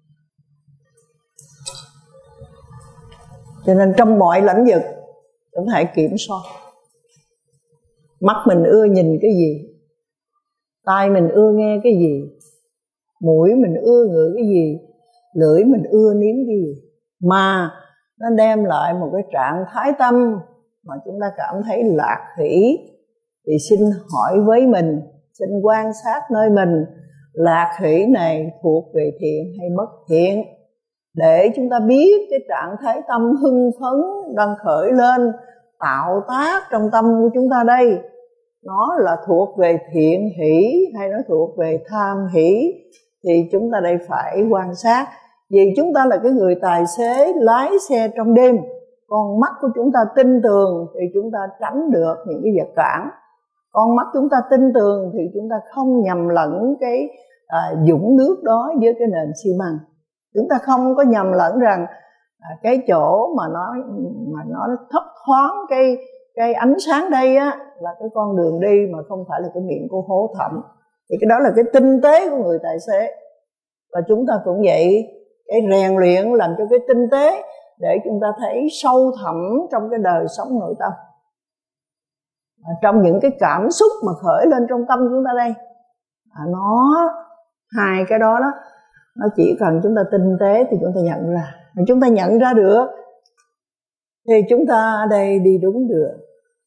Cho nên trong mọi lĩnh vực chúng ta hãy kiểm soát. Mắt mình ưa nhìn cái gì, tai mình ưa nghe cái gì, mũi mình ưa ngửi cái gì, lưỡi mình ưa nếm cái gì, mà nó đem lại một cái trạng thái tâm mà chúng ta cảm thấy lạc hỷ. Thì xin hỏi với mình, xin quan sát nơi mình, lạc hỷ này thuộc về thiện hay bất thiện, để chúng ta biết cái trạng thái tâm hưng phấn đang khởi lên, tạo tác trong tâm của chúng ta đây, nó là thuộc về thiện hỷ hay nó thuộc về tham hỷ. Thì chúng ta đây phải quan sát. Vì chúng ta là cái người tài xế lái xe trong đêm, con mắt của chúng ta tinh tường thì chúng ta tránh được những cái vật cản. Con mắt chúng ta tinh tường thì chúng ta không nhầm lẫn cái dũng nước đó với cái nền xi măng. Chúng ta không có nhầm lẫn rằng cái chỗ mà nó thấp thoáng cái ánh sáng đây á là cái con đường đi, mà không phải là cái miệng của hố thẳm. Thì cái đó là cái tinh tế của người tài xế. Và chúng ta cũng vậy, cái rèn luyện làm cho cái tinh tế để chúng ta thấy sâu thẳm trong cái đời sống nội tâm, trong những cái cảm xúc mà khởi lên trong tâm chúng ta đây. Nó hai cái đó đó, nó chỉ cần chúng ta tinh tế thì chúng ta nhận ra. Mà chúng ta nhận ra được thì chúng ta ở đây đi đúng đường,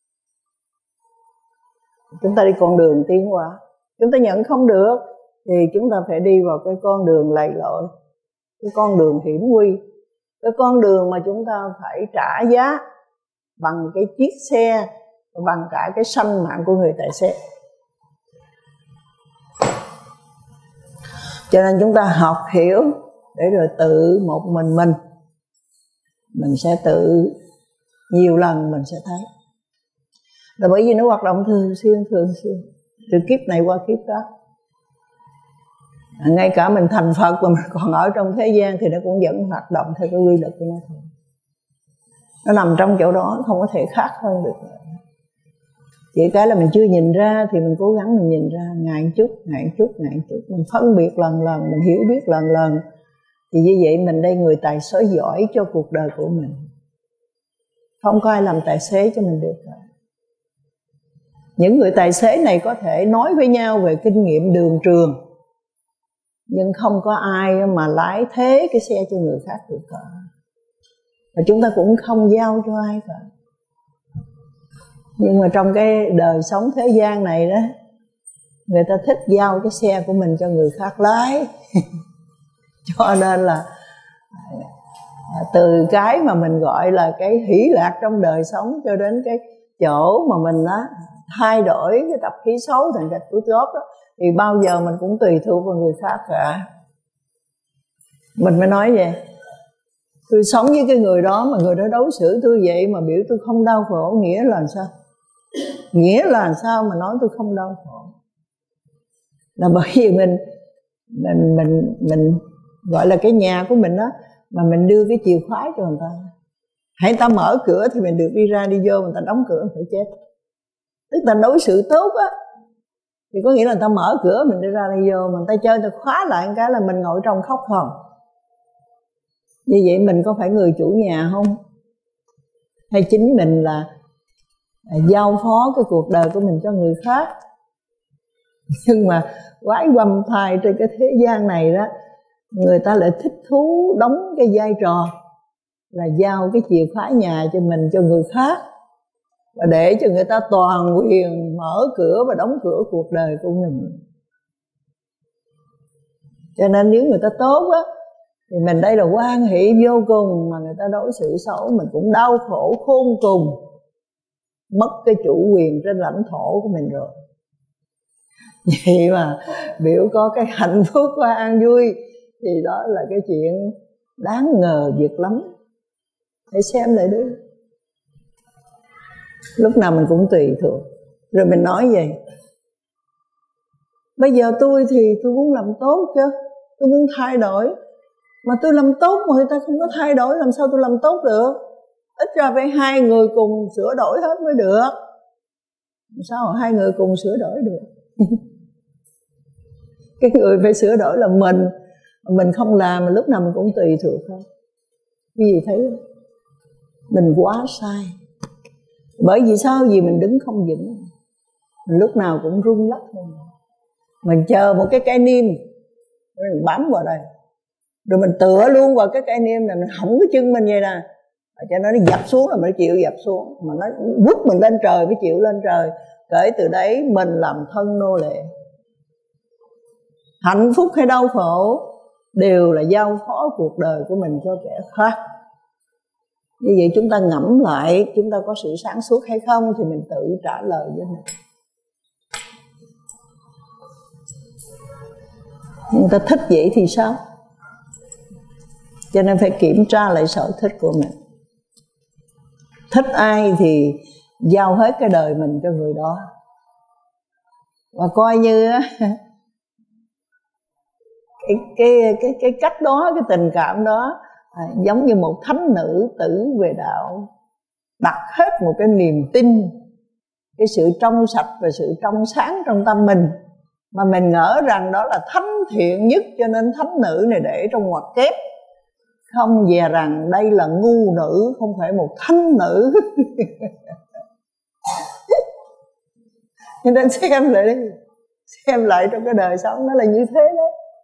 chúng ta đi con đường tiến hóa. Chúng ta nhận không được thì chúng ta phải đi vào cái con đường lầy lội, cái con đường hiểm nguy, cái con đường mà chúng ta phải trả giá bằng cái chiếc xe, bằng cả cái sanh mạng của người tài xế. Cho nên chúng ta học hiểu để rồi tự một mình sẽ tự nhiều lần mình sẽ thấy. Là bởi vì nó hoạt động thường xuyên từ kiếp này qua kiếp khác. Ngay cả mình thành Phật mà mình còn ở trong thế gian thì nó cũng vẫn hoạt động theo cái quy luật của nó thôi. Nó nằm trong chỗ đó, không có thể khác hơn được. Chỉ cái là mình chưa nhìn ra thì mình cố gắng mình nhìn ra, ngày chút, mình phân biệt lần lần, mình hiểu biết lần lần. Thì như vậy mình đây người tài xế giỏi cho cuộc đời của mình. Không có ai làm tài xế cho mình được cả. Những người tài xế này có thể nói với nhau về kinh nghiệm đường trường, nhưng không có ai mà lái thế cái xe cho người khác được cả. Và chúng ta cũng không giao cho ai cả. Nhưng mà trong cái đời sống thế gian này đó, người ta thích giao cái xe của mình cho người khác lái. Cho nên là từ cái mà mình gọi là cái hỷ lạc trong đời sống cho đến cái chỗ mà mình đó thay đổi cái tập khí xấu thành tập khí tốt đó, thì bao giờ mình cũng tùy thuộc vào người khác cả. Mình mới nói vậy, tôi sống với cái người đó mà người đó đối xử tôi vậy mà biểu tôi không đau khổ, nghĩa là sao? Nghĩa là sao mà nói tôi không đau khổ? Là bởi vì mình gọi là cái nhà của mình đó, mà mình đưa cái chìa khóa cho người ta. Hãy ta mở cửa thì mình được đi ra đi vô, người ta đóng cửa mình phải chết. Tức là đối xử tốt á thì có nghĩa là người ta mở cửa mình đi ra đi vô, mà người ta chơi người ta khóa lại một cái là mình ngồi trong khóc không. Như vậy mình có phải người chủ nhà không? Hay chính mình là giao phó cái cuộc đời của mình cho người khác? Nhưng mà quái quăm thai trên cái thế gian này đó, người ta lại thích thú đóng cái vai trò là giao cái chìa khóa nhà cho mình cho người khác, và để cho người ta toàn quyền mở cửa và đóng cửa cuộc đời của mình. Cho nên nếu người ta tốt á thì mình đây là hoan hỷ vô cùng, mà người ta đối xử xấu mình cũng đau khổ khôn cùng, mất cái chủ quyền trên lãnh thổ của mình rồi. Vậy mà biểu có cái hạnh phúc và an vui thì đó là cái chuyện đáng ngờ việc lắm. Hãy xem lại đi. Lúc nào mình cũng tùy thuộc. Rồi mình nói vậy, bây giờ tôi thì tôi muốn làm tốt chứ, tôi muốn thay đổi. Mà tôi làm tốt mà người ta không có thay đổi, làm sao tôi làm tốt được? Ít ra phải hai người cùng sửa đổi hết mới được. Làm sao hai người cùng sửa đổi được? Cái người phải sửa đổi là mình không làm mà lúc nào mình cũng tùy thuộc thôi. Cái gì thấy không? Mình quá sai. Bởi vì sao? Vì mình đứng không vững, mình lúc nào cũng rung lắc. Mình chờ một cái cây niêm, mình bám vào đây, rồi mình tựa luôn vào cái cây niêm này, mình hỏng cái chân mình vậy nè, cho nó dập xuống là mình chịu dập xuống, mà nó vút mình lên trời mới chịu lên trời. Kể từ đấy mình làm thân nô lệ. Hạnh phúc hay đau khổ đều là giao phó cuộc đời của mình cho kẻ khác. Như vậy chúng ta ngẫm lại, chúng ta có sự sáng suốt hay không thì mình tự trả lời với mình. Người ta thích vậy thì sao? Cho nên phải kiểm tra lại sở thích của mình. Thích ai thì giao hết cái đời mình cho người đó. Và coi như cái cách đó, cái tình cảm đó giống như một thánh nữ tử về đạo, đặt hết một cái niềm tin, cái sự trong sạch và sự trong sáng trong tâm mình, mà mình ngỡ rằng đó là thánh thiện nhất, cho nên thánh nữ này để trong ngoặc kép. Không dè rằng đây là ngu nữ, không phải một thánh nữ. Cho nên xem lại đi, xem lại trong cái đời sống nó là như thế đó.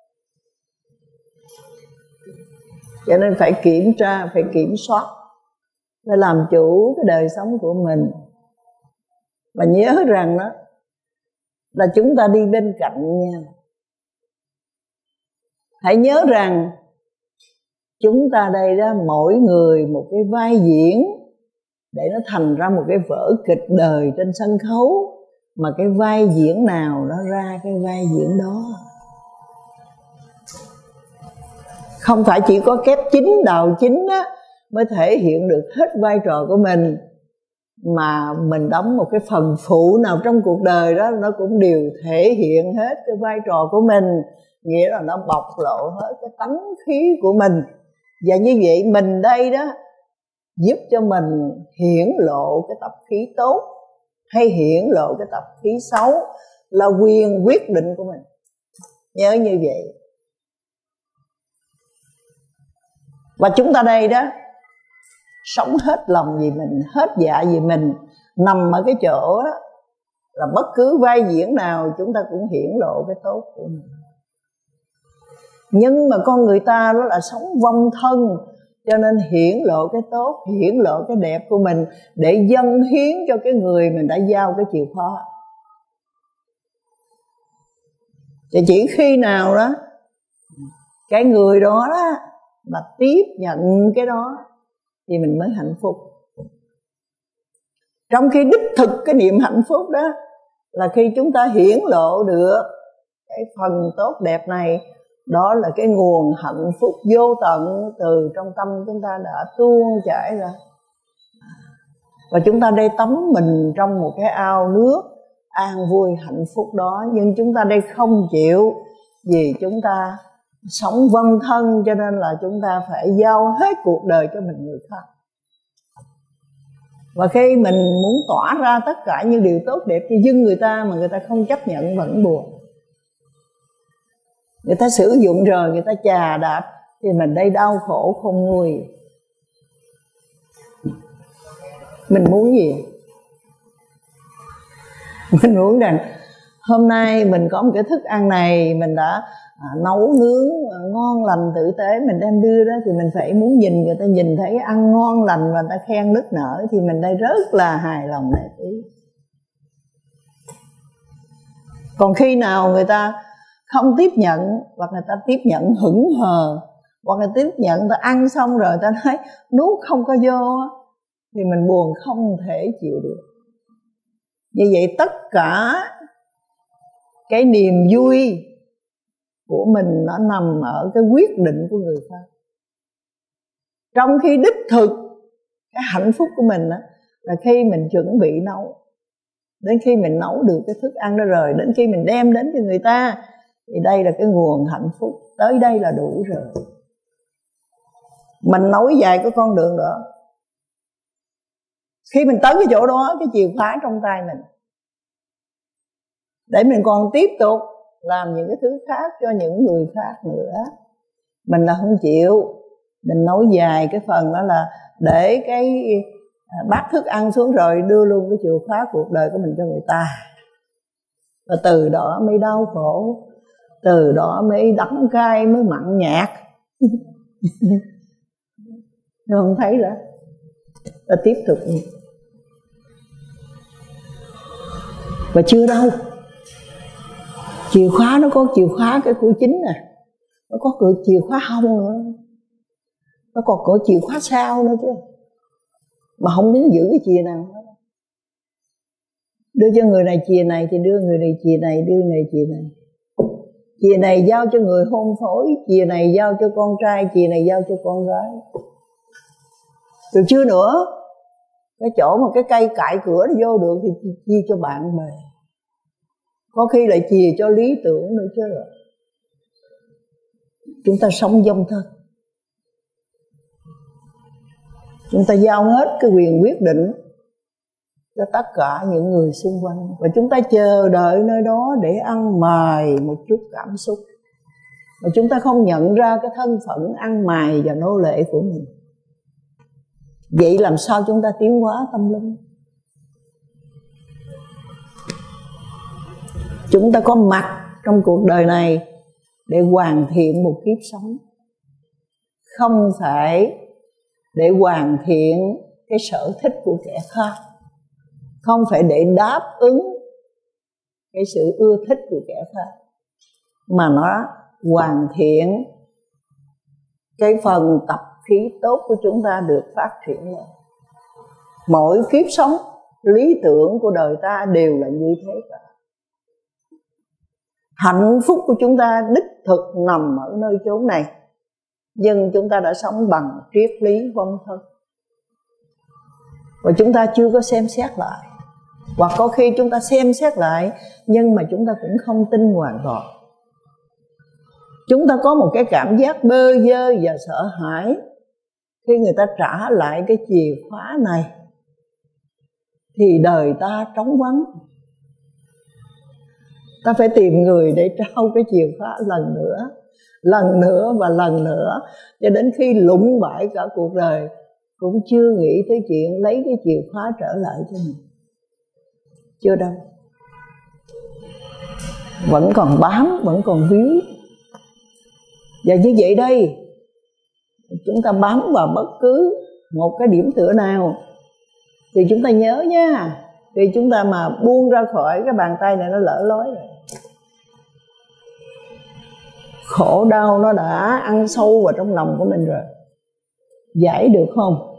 Cho nên phải kiểm tra, phải kiểm soát, phải làm chủ cái đời sống của mình. Và nhớ rằng đó là chúng ta đi bên cạnh nha. Hãy nhớ rằng chúng ta đây đó, mỗi người một cái vai diễn để nó thành ra một cái vở kịch đời trên sân khấu. Mà cái vai diễn nào nó ra cái vai diễn đó. Không phải chỉ có kép chính, đào chính á, mới thể hiện được hết vai trò của mình, mà mình đóng một cái phần phụ nào trong cuộc đời đó, nó cũng đều thể hiện hết cái vai trò của mình. Nghĩa là nó bộc lộ hết cái tánh khí của mình. Và như vậy mình đây đó giúp cho mình hiển lộ cái tập khí tốt hay hiển lộ cái tập khí xấu là quyền quyết định của mình. Nhớ như vậy. Và chúng ta đây đó sống hết lòng vì mình, hết dạ vì mình, nằm ở cái chỗ đó là bất cứ vai diễn nào chúng ta cũng hiển lộ cái tốt của mình. Nhưng mà con người ta đó là sống vong thân, cho nên hiển lộ cái tốt, hiển lộ cái đẹp của mình để dâng hiến cho cái người mình đã giao cái chìa khóa. Thì chỉ khi nào đó cái người đó mà tiếp nhận cái đó thì mình mới hạnh phúc. Trong khi đích thực cái niềm hạnh phúc đó là khi chúng ta hiển lộ được cái phần tốt đẹp này. Đó là cái nguồn hạnh phúc vô tận từ trong tâm chúng ta đã tuôn chảy ra. Và chúng ta đây tắm mình trong một cái ao nước an vui hạnh phúc đó. Nhưng chúng ta đây không chịu, vì chúng ta sống vong thân, cho nên là chúng ta phải giao hết cuộc đời cho mình người khác. Và khi mình muốn tỏa ra tất cả những điều tốt đẹp cho dân người ta mà người ta không chấp nhận vẫn buồn. Người ta sử dụng rồi, người ta chà đạp, thì mình đây đau khổ không nguôi. Mình muốn gì? Mình muốn rằng hôm nay mình có một cái thức ăn này, mình đã nấu nướng ngon lành tử tế mình đem đưa đó, thì mình phải muốn nhìn người ta nhìn thấy ăn ngon lành và người ta khen nức nở, thì mình đây rất là hài lòng nể ý. Còn khi nào người ta không tiếp nhận, hoặc người ta tiếp nhận hững hờ, hoặc người ta tiếp nhận người ta ăn xong rồi người ta nói nuốt không có vô, thì mình buồn không thể chịu được. Như vậy tất cả cái niềm vui của mình nó nằm ở cái quyết định của người khác. Trong khi đích thực cái hạnh phúc của mình đó, là khi mình chuẩn bị nấu, đến khi mình nấu được cái thức ăn đó rồi, đến khi mình đem đến cho người ta, thì đây là cái nguồn hạnh phúc, tới đây là đủ rồi. Mình nói dài cái con đường đó, khi mình tới cái chỗ đó, cái chìa khóa trong tay mình, để mình còn tiếp tục làm những cái thứ khác cho những người khác nữa. Mình là không chịu. Mình nói dài cái phần đó là để cái bát thức ăn xuống rồi đưa luôn cái chìa khóa cuộc đời của mình cho người ta. Và từ đó mới đau khổ, từ đó mới đắng cay, mới mặn nhạt. Nó không thấy đó. Ta tiếp tục. Và chưa đâu, chìa khóa nó có chìa khóa cái cửa chính nè, nó có cửa chìa khóa hông nữa, nó còn cửa chìa khóa sau nữa chứ. Mà không muốn giữ cái chìa nào hết. Đưa cho người này chìa này thì đưa người này chìa này, đưa người này chìa này. Chìa này giao cho người hôn phối, chìa này giao cho con trai, chìa này giao cho con gái. Rồi chưa nữa, cái chỗ mà cái cây cạy cửa nó vô được thì chia cho bạn bè. Có khi lại chìa cho lý tưởng nữa chứ. Chúng ta sống dông thân, chúng ta giao hết cái quyền quyết định cho tất cả những người xung quanh, và chúng ta chờ đợi nơi đó để ăn mài một chút cảm xúc, và chúng ta không nhận ra cái thân phận ăn mài và nô lệ của mình. Vậy làm sao chúng ta tiến hóa tâm linh? Chúng ta có mặt trong cuộc đời này để hoàn thiện một kiếp sống, không phải để hoàn thiện cái sở thích của kẻ khác, không phải để đáp ứng cái sự ưa thích của kẻ khác, mà nó hoàn thiện cái phần tập khí tốt của chúng ta được phát triển lên. Mỗi kiếp sống lý tưởng của đời ta đều là như thế cả. Hạnh phúc của chúng ta đích thực nằm ở nơi chốn này, nhưng chúng ta đã sống bằng triết lý vong thân, và chúng ta chưa có xem xét lại. Hoặc có khi chúng ta xem xét lại, nhưng mà chúng ta cũng không tin hoàn toàn. Chúng ta có một cái cảm giác bơ vơ và sợ hãi khi người ta trả lại cái chìa khóa này, thì đời ta trống vắng. Ta phải tìm người để trao cái chìa khóa lần nữa, lần nữa và lần nữa, cho đến khi lụng bại cả cuộc đời cũng chưa nghĩ tới chuyện lấy cái chìa khóa trở lại cho mình. Chưa đâu, vẫn còn bám, vẫn còn víu. Và như vậy đây, chúng ta bám vào bất cứ một cái điểm tựa nào thì chúng ta nhớ nha, vì chúng ta mà buông ra khỏi cái bàn tay này nó lỡ lối rồi. Khổ đau nó đã ăn sâu vào trong lòng của mình rồi, giải được không?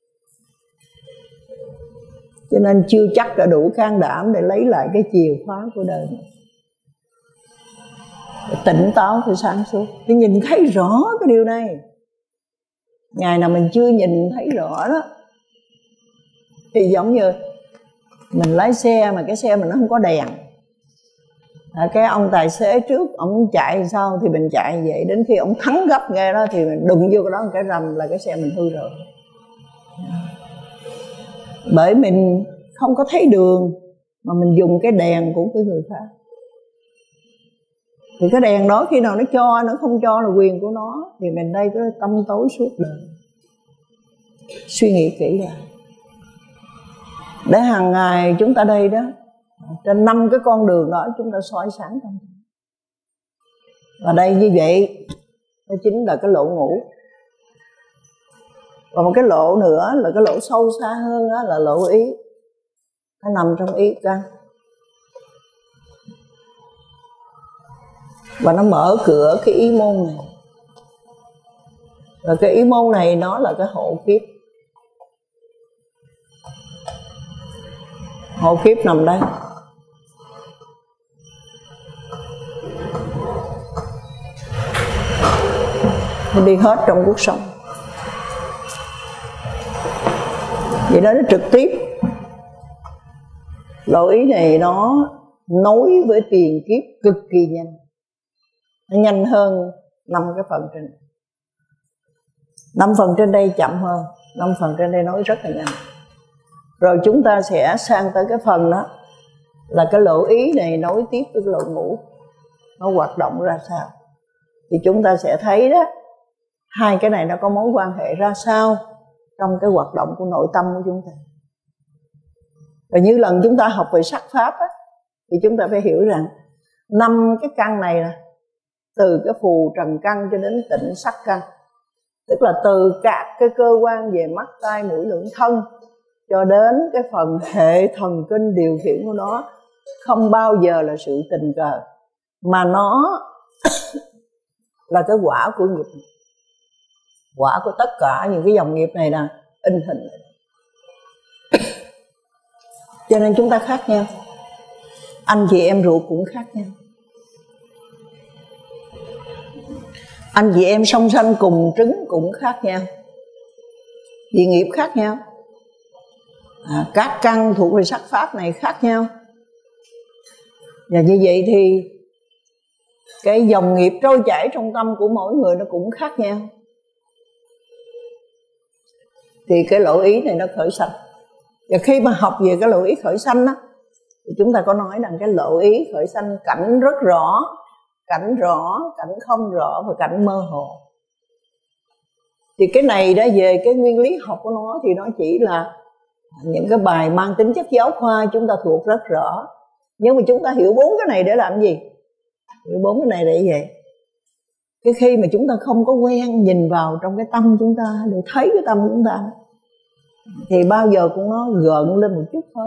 Cho nên chưa chắc đã đủ can đảm để lấy lại cái chìa khóa của đời này. Tỉnh táo thì sáng suốt, thì nhìn thấy rõ cái điều này. Ngày nào mình chưa nhìn thấy rõ đó, thì giống như mình lái xe mà cái xe mình nó không có đèn, cái ông tài xế trước ông chạy sao thì mình chạy vậy, đến khi ông thắng gấp ghê đó thì mình đụng vô cái đó một cái rầm là cái xe mình hư rồi. Bởi mình không có thấy đường mà mình dùng cái đèn của cái người khác, thì cái đèn đó khi nào nó cho, nó không cho là quyền của nó, thì mình đây có tâm tối suốt đời. Suy nghĩ kỹ lại, để hàng ngày chúng ta đây đó, trên 5 cái con đường đó chúng ta soi sáng tâm. Và đây như vậy nó chính là cái lỗ ngũ. Và một cái lỗ nữa là cái lỗ sâu xa hơn đó là lỗ ý. Nó nằm trong ý căn. Và nó mở cửa cái ý môn này. Và cái ý môn này nó là cái hộ kiếp. Hộ kiếp nằm đây. Nó đi hết trong cuộc sống. Vậy đó, nó trực tiếp. Lỗ ý này nó nối với tiền kiếp cực kỳ nhanh. Nó nhanh hơn 5 cái phần trên. 5 phần trên đây chậm hơn, 5 phần trên đây nối rất là nhanh. Rồi chúng ta sẽ sang tới cái phần đó là cái lỗ ý này nối tiếp với cái lỗ ngũ. Nó hoạt động ra sao? Thì chúng ta sẽ thấy đó, hai cái này nó có mối quan hệ ra sao trong cái hoạt động của nội tâm của chúng ta. Và như lần chúng ta học về sắc pháp á, thì chúng ta phải hiểu rằng 5 cái căn này là từ cái phù trần căn cho đến tịnh sắc căn, tức là từ các cái cơ quan về mắt, tai, mũi, lưỡi, thân cho đến cái phần hệ thần kinh điều khiển của nó, không bao giờ là sự tình cờ, mà nó là cái quả của nghiệp. Quả của tất cả những cái dòng nghiệp này là in hình này. Cho nên chúng ta khác nhau. Anh chị em ruột cũng khác nhau. Anh chị em song sanh cùng trứng cũng khác nhau. Vì nghiệp khác nhau. Các căn thuộc về sắc pháp này khác nhau. Và như vậy thì cái dòng nghiệp trôi chảy trong tâm của mỗi người nó cũng khác nhau. Thì cái lỗ ý này nó khởi sanh. Và khi mà học về cái lỗ ý khởi sanh á, thì chúng ta có nói rằng cái lỗ ý khởi sanh cảnh rất rõ, cảnh không rõ và cảnh mơ hồ. Thì cái này đó, về cái nguyên lý học của nó thì nó chỉ là những cái bài mang tính chất giáo khoa chúng ta thuộc rất rõ. Nhưng mà chúng ta hiểu 4 cái này để làm gì? Hiểu 4 cái này để gì? Cái khi mà chúng ta không có quen nhìn vào trong cái tâm chúng ta để thấy cái tâm chúng ta, thì bao giờ cũng nó gợn lên một chút thôi,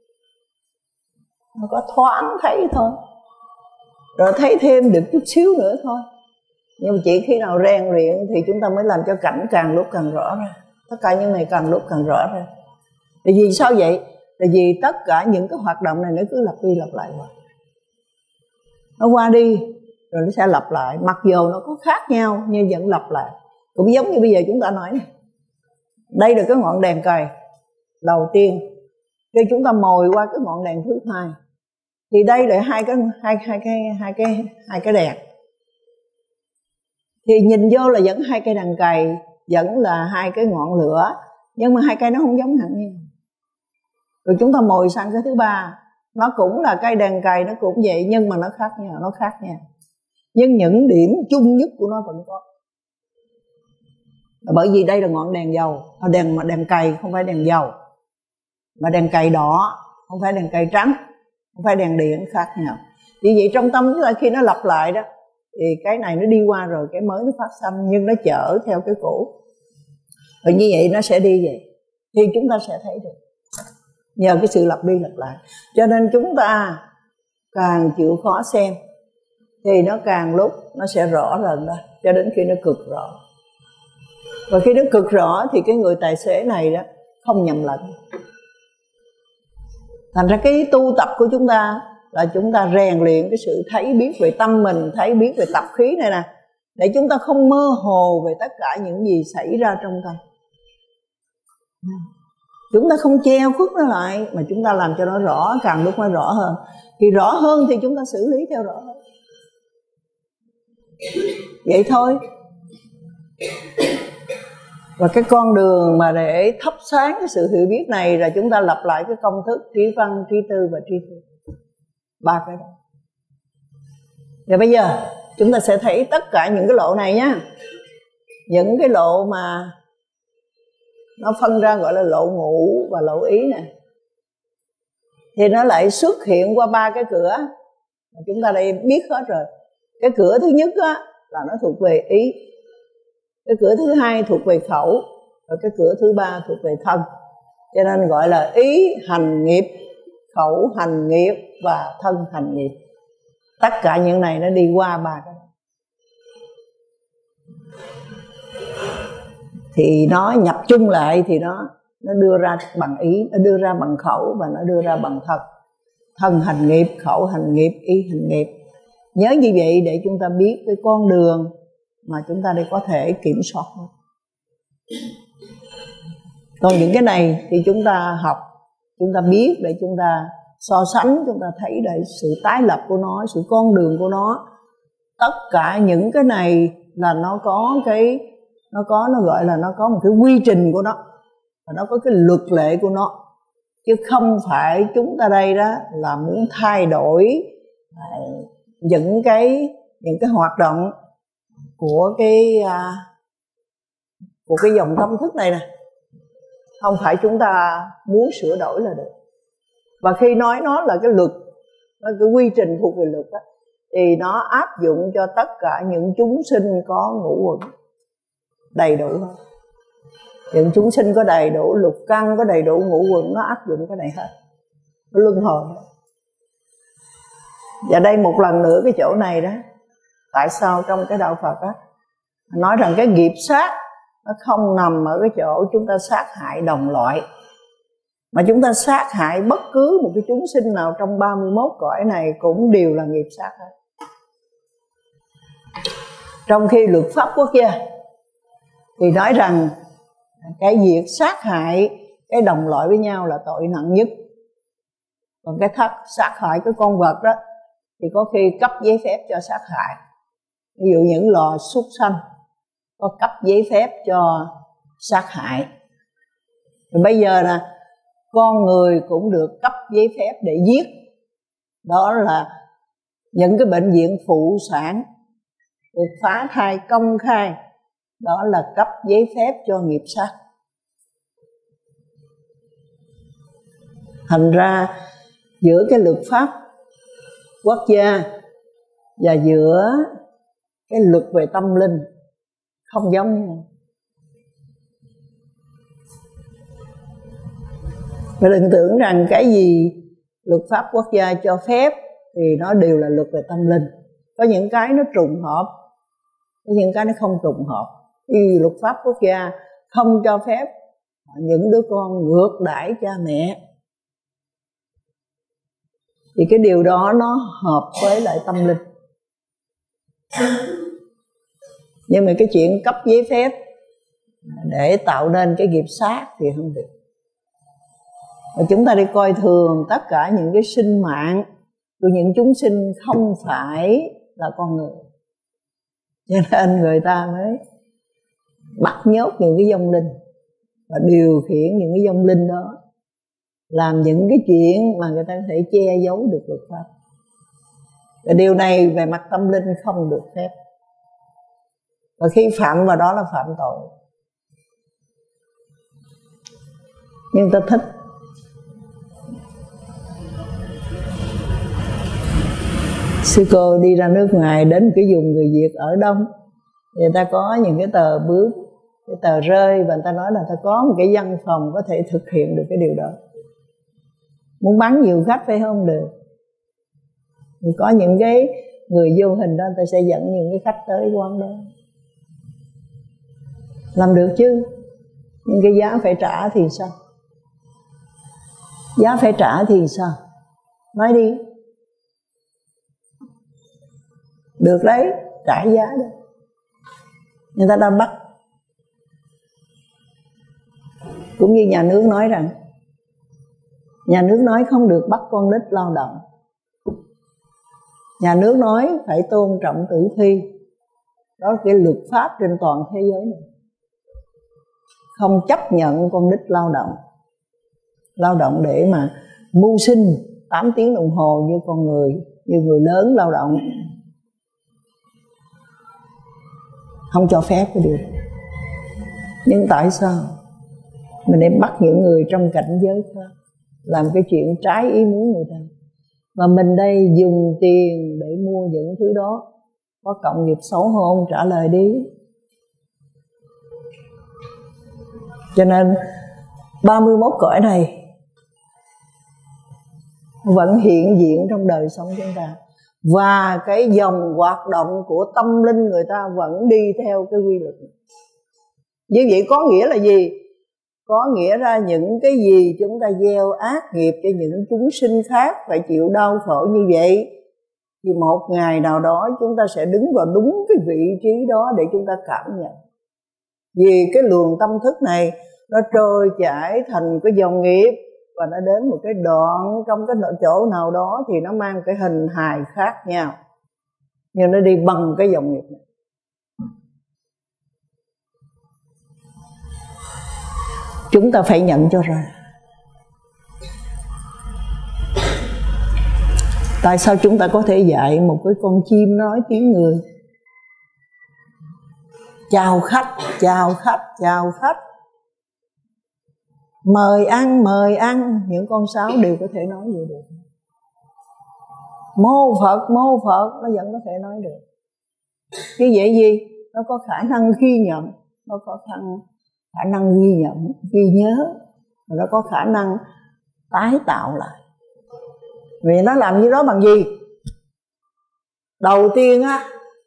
nó có thoáng thấy thôi, rồi thấy thêm được chút xíu nữa thôi. Nhưng mà chỉ khi nào rèn luyện thì chúng ta mới làm cho cảnh càng lúc càng rõ ra. Tất cả những này càng lúc càng rõ ra. Tại vì sao vậy? Tại vì tất cả những cái hoạt động này nó cứ lặp đi lặp lại hoài. Nó qua đi rồi nó sẽ lặp lại. Mặc dù nó có khác nhau nhưng vẫn lặp lại. Cũng giống như bây giờ chúng ta nói này, đây là cái ngọn đèn cầy đầu tiên. Khi chúng ta mồi qua cái ngọn đèn thứ hai, thì đây là hai cái đèn. Thì nhìn vô là vẫn hai cây đèn cầy, vẫn là hai cái ngọn lửa, nhưng mà hai cây nó không giống hẳn nhau. Rồi chúng ta mồi sang cái thứ ba, nó cũng là cây đèn cầy, nó cũng vậy, nhưng mà nó khác nhau. Nhưng những điểm chung nhất của nó vẫn có. Bởi vì đây là ngọn đèn dầu, đèn cầy không phải đèn dầu, mà đèn cầy đỏ không phải đèn cầy trắng, không phải đèn điện, khác nhau. Vì vậy trong tâm chúng ta khi nó lặp lại đó, thì cái này nó đi qua rồi cái mới nó phát sanh, nhưng nó chở theo cái cũ. Và như vậy nó sẽ đi vậy, thì chúng ta sẽ thấy được nhờ cái sự lặp đi lặp lại. Cho nên chúng ta càng chịu khó xem thì nó càng lúc nó sẽ rõ ràng ra, cho đến khi nó cực rõ. Và khi nó cực rõ thì cái người tài xế này đó không nhầm lẫn. Thành ra cái tu tập của chúng ta là chúng ta rèn luyện cái sự thấy biết về tâm mình, thấy biết về tập khí này nè, để chúng ta không mơ hồ về tất cả những gì xảy ra trong tâm. Chúng ta không treo khuất nó lại, mà chúng ta làm cho nó rõ, càng lúc nó rõ hơn. Thì rõ hơn thì chúng ta xử lý theo rõ hơn. Vậy thôi. Và cái con đường mà để thắp sáng cái sự hiểu biết này là chúng ta lặp lại cái công thức trí văn, trí tư và trí thức. 3 cái đó. Và bây giờ chúng ta sẽ thấy tất cả những cái lộ này nhá. Những cái lộ mà nó phân ra gọi là lộ ngũ và lộ ý nè, thì nó lại xuất hiện qua 3 cái cửa. Chúng ta đây biết hết rồi. Cái cửa thứ nhất á, là nó thuộc về ý, cái cửa thứ hai thuộc về khẩu, rồi cái cửa thứ ba thuộc về thân. Cho nên gọi là ý hành nghiệp, khẩu hành nghiệp và thân hành nghiệp. Tất cả những này nó đi qua ba cái. Thì nó nhập chung lại thì nó đưa ra bằng ý, nó đưa ra bằng khẩu và nó đưa ra bằng thân. Thân hành nghiệp, khẩu hành nghiệp, ý hành nghiệp. Nhớ như vậy để chúng ta biết cái con đường mà chúng ta để có thể kiểm soát nó. Còn những cái này thì chúng ta học, chúng ta biết để chúng ta so sánh, chúng ta thấy được sự tái lập của nó, sự con đường của nó. Tất cả những cái này là nó có cái, nó gọi là nó có một cái quy trình của nó, và nó có cái luật lệ của nó, chứ không phải chúng ta đây đó là muốn thay đổi những cái hoạt động của cái dòng tâm thức này nè. Không phải chúng ta muốn sửa đổi là được. Và khi nói nó là cái luật, nó cái quy trình thuộc về luật đó, thì nó áp dụng cho tất cả những chúng sinh có ngũ uẩn đầy đủ hết. Những chúng sinh có đầy đủ lục căn, có đầy đủ ngũ uẩn, nó áp dụng cái này hết, nó luân hồi hết. Và đây một lần nữa cái chỗ này đó, tại sao trong cái đạo Phật đó nói rằng cái nghiệp sát nó không nằm ở cái chỗ chúng ta sát hại đồng loại, mà chúng ta sát hại bất cứ một cái chúng sinh nào trong 31 cõi này cũng đều là nghiệp sát hết. Trong khi luật pháp quốc gia thì nói rằng cái việc sát hại cái đồng loại với nhau là tội nặng nhất. Còn cái sát hại cái con vật đó thì có khi cấp giấy phép cho sát hại. Ví dụ những lò súc sanh có cấp giấy phép cho sát hại. Thì bây giờ nè, con người cũng được cấp giấy phép để giết. Đó là những cái bệnh viện phụ sản được phá thai công khai, đó là cấp giấy phép cho nghiệp sát. Thành ra giữa cái luật pháp quốc gia và giữa cái luật về tâm linh không giống nhau. Và đừng tưởng rằng cái gì luật pháp quốc gia cho phép thì nó đều là luật về tâm linh. Có những cái nó trùng hợp, có những cái nó không trùng hợp. Vì luật pháp quốc gia không cho phép những đứa con ngược đãi cha mẹ, thì cái điều đó nó hợp với lại tâm linh. Nhưng mà cái chuyện cấp giấy phép để tạo nên cái nghiệp sát thì không được. Và chúng ta đi coi thường tất cả những cái sinh mạng của những chúng sinh không phải là con người. Cho nên người ta mới bắt nhốt những cái vong linh và điều khiển những cái vong linh đó làm những cái chuyện mà người ta có thể che giấu được luật pháp. Và điều này về mặt tâm linh không được phép. Và khi phạm vào đó là phạm tội. Nhưng ta thích. Sư cô đi ra nước ngoài đến cái vùng người Việt ở Đông, người ta có những cái tờ bước, cái tờ rơi, và người ta nói là ta có một cái văn phòng có thể thực hiện được cái điều đó. Muốn bắn nhiều khách phải không được. Thì có những cái người vô hình đó, người ta sẽ dẫn những cái khách tới quán đó. Làm được chứ. Nhưng cái giá phải trả thì sao? Giá phải trả thì sao? Nói đi. Được đấy, trả giá đó. Người ta đã bắt. Cũng như nhà nước nói rằng, nhà nước nói không được bắt con nít lao động. Nhà nước nói phải tôn trọng tử thi. Đó là cái luật pháp trên toàn thế giới này. Không chấp nhận con nít lao động. Lao động để mà mưu sinh 8 tiếng đồng hồ như con người, như người lớn lao động. Không cho phép cái điều đó. Nhưng tại sao mình lại bắt những người trong cảnh giới khác làm cái chuyện trái ý muốn người ta? Và mình đây dùng tiền để mua những thứ đó, có cộng nghiệp xấu không? Trả lời đi. Cho nên 31 cõi này vẫn hiện diện trong đời sống chúng ta. Và cái dòng hoạt động của tâm linh người ta vẫn đi theo cái quy luật này. Như vậy có nghĩa là gì? Có nghĩa ra những cái gì chúng ta gieo ác nghiệp cho những chúng sinh khác phải chịu đau khổ như vậy, thì một ngày nào đó chúng ta sẽ đứng vào đúng cái vị trí đó để chúng ta cảm nhận. Vì cái luồng tâm thức này nó trôi chảy thành cái dòng nghiệp, và nó đến một cái đoạn trong cái chỗ nào đó thì nó mang cái hình hài khác nhau, nhưng nó đi bằng cái dòng nghiệp này. Chúng ta phải nhận cho ra. Tại sao chúng ta có thể dạy một cái con chim nói tiếng người? Chào khách, chào khách, chào khách, mời ăn, mời ăn. Những con sáo đều có thể nói vậy được. Mô Phật, mô Phật, nó vẫn có thể nói được. Như vậy gì? Nó có khả năng ghi nhận, nó có khả năng ghi nhận, ghi nhớ, nó có khả năng tái tạo lại. Vì nó làm như đó bằng gì? Đầu tiên á,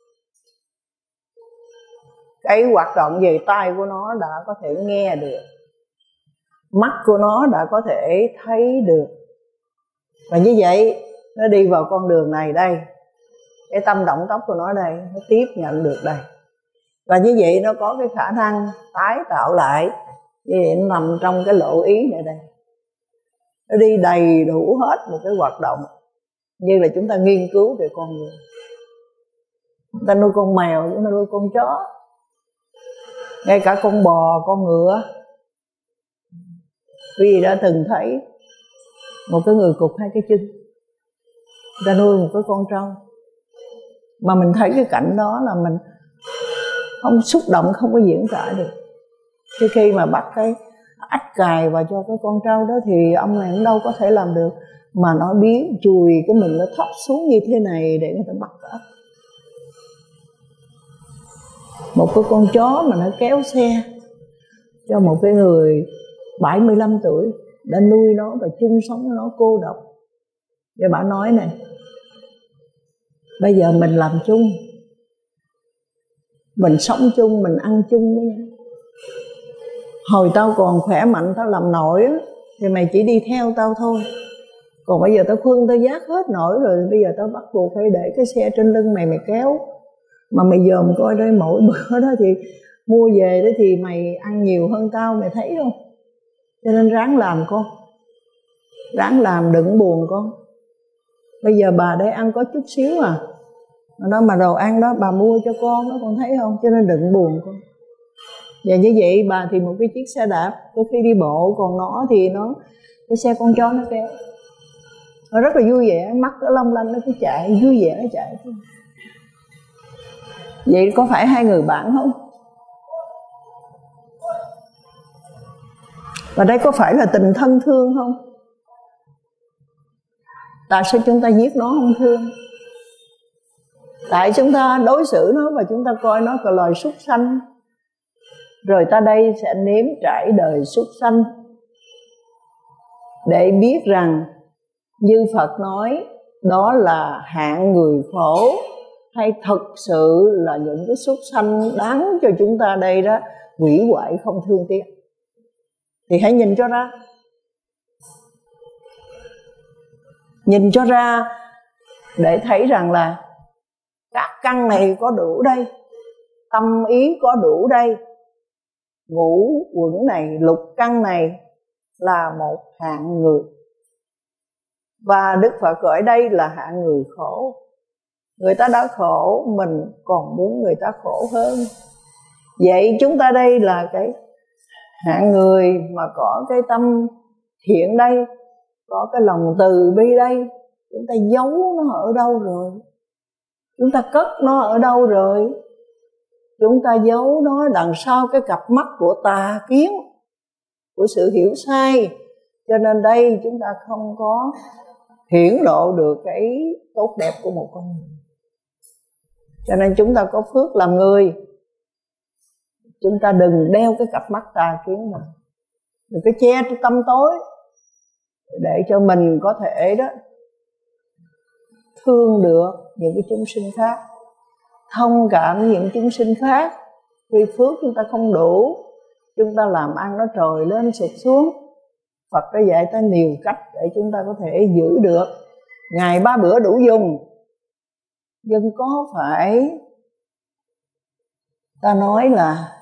cái hoạt động về tai của nó đã có thể nghe được, mắt của nó đã có thể thấy được. Và như vậy nó đi vào con đường này đây, cái tâm động tốc của nó đây, nó tiếp nhận được đây. Và như vậy nó có cái khả năng tái tạo lại. Như vậy nó nằm trong cái lộ ý này đây. Nó đi đầy đủ hết một cái hoạt động. Như là chúng ta nghiên cứu về con người. Chúng ta nuôi con mèo, chúng ta nuôi con chó, ngay cả con bò, con ngựa. Quý vị đã từng thấy một cái người cụt hai cái chân, người ta nuôi một cái con trâu, mà mình thấy cái cảnh đó là mình không xúc động, không có diễn tả được. Thì khi mà bắt cái ách cài vào cho cái con trâu đó thì ông này cũng đâu có thể làm được, mà nó biết chùi cái mình nó thấp xuống như thế này để người ta bắt cái ách. Một cái con chó mà nó kéo xe cho một cái người 75 tuổi đã nuôi nó và chung sống với nó cô độc. Và bà nói này, bây giờ mình làm chung, mình sống chung, mình ăn chung với nhau. Hồi tao còn khỏe mạnh, tao làm nổi á, thì mày chỉ đi theo tao thôi. Còn bây giờ tao khuân, tao vác hết nổi rồi, bây giờ tao bắt buộc phải để cái xe trên lưng mày, mày kéo. Mà mày dòm coi đây, mỗi bữa đó thì mua về đó thì mày ăn nhiều hơn tao, mày thấy không? Cho nên ráng làm con, ráng làm, đừng buồn con. Bây giờ bà đây ăn có chút xíu à, mà đồ ăn đó bà mua cho con đó, con thấy không? Cho nên đừng buồn con. Và như vậy bà thì một cái chiếc xe đạp, có khi đi bộ, còn nó thì nó cái xe con chó nó kéo. Nó rất là vui vẻ, mắt nó long lanh, nó cứ chạy, vui vẻ nó chạy. Vậy có phải hai người bạn không? Và đây có phải là tình thân thương không? Tại sao chúng ta giết nó không thương? Tại chúng ta đối xử nó và chúng ta coi nó là loài súc sanh. Rồi ta đây sẽ nếm trải đời súc sanh để biết rằng như Phật nói, đó là hạng người khổ, hay thực sự là những cái súc sanh đáng cho chúng ta đây đó hủy hoại không thương tiếc. Thì hãy nhìn cho ra. Nhìn cho ra để thấy rằng là các căn này có đủ đây, tâm ý có đủ đây, ngũ quẩn này, lục căn này là một hạng người. Và Đức Phật gọi đây là hạng người khổ. Người ta đã khổ, mình còn muốn người ta khổ hơn. Vậy chúng ta đây là cái hạng người mà có cái tâm thiện đây, có cái lòng từ bi đây. Chúng ta giấu nó ở đâu rồi? Chúng ta cất nó ở đâu rồi? Chúng ta giấu nó đằng sau cái cặp mắt của tà kiến, của sự hiểu sai. Cho nên đây chúng ta không có hiển lộ được cái tốt đẹp của một con người. Cho nên chúng ta có phước làm người, chúng ta đừng đeo cái cặp mắt tà kiến này, đừng có che tâm tối, để cho mình có thể đó thương được những cái chúng sinh khác, thông cảm những chúng sinh khác. Vì phước chúng ta không đủ, chúng ta làm ăn nó trồi lên sụt xuống. Phật đã dạy ta nhiều cách để chúng ta có thể giữ được ngày 3 bữa đủ dùng. Nhưng có phải ta nói là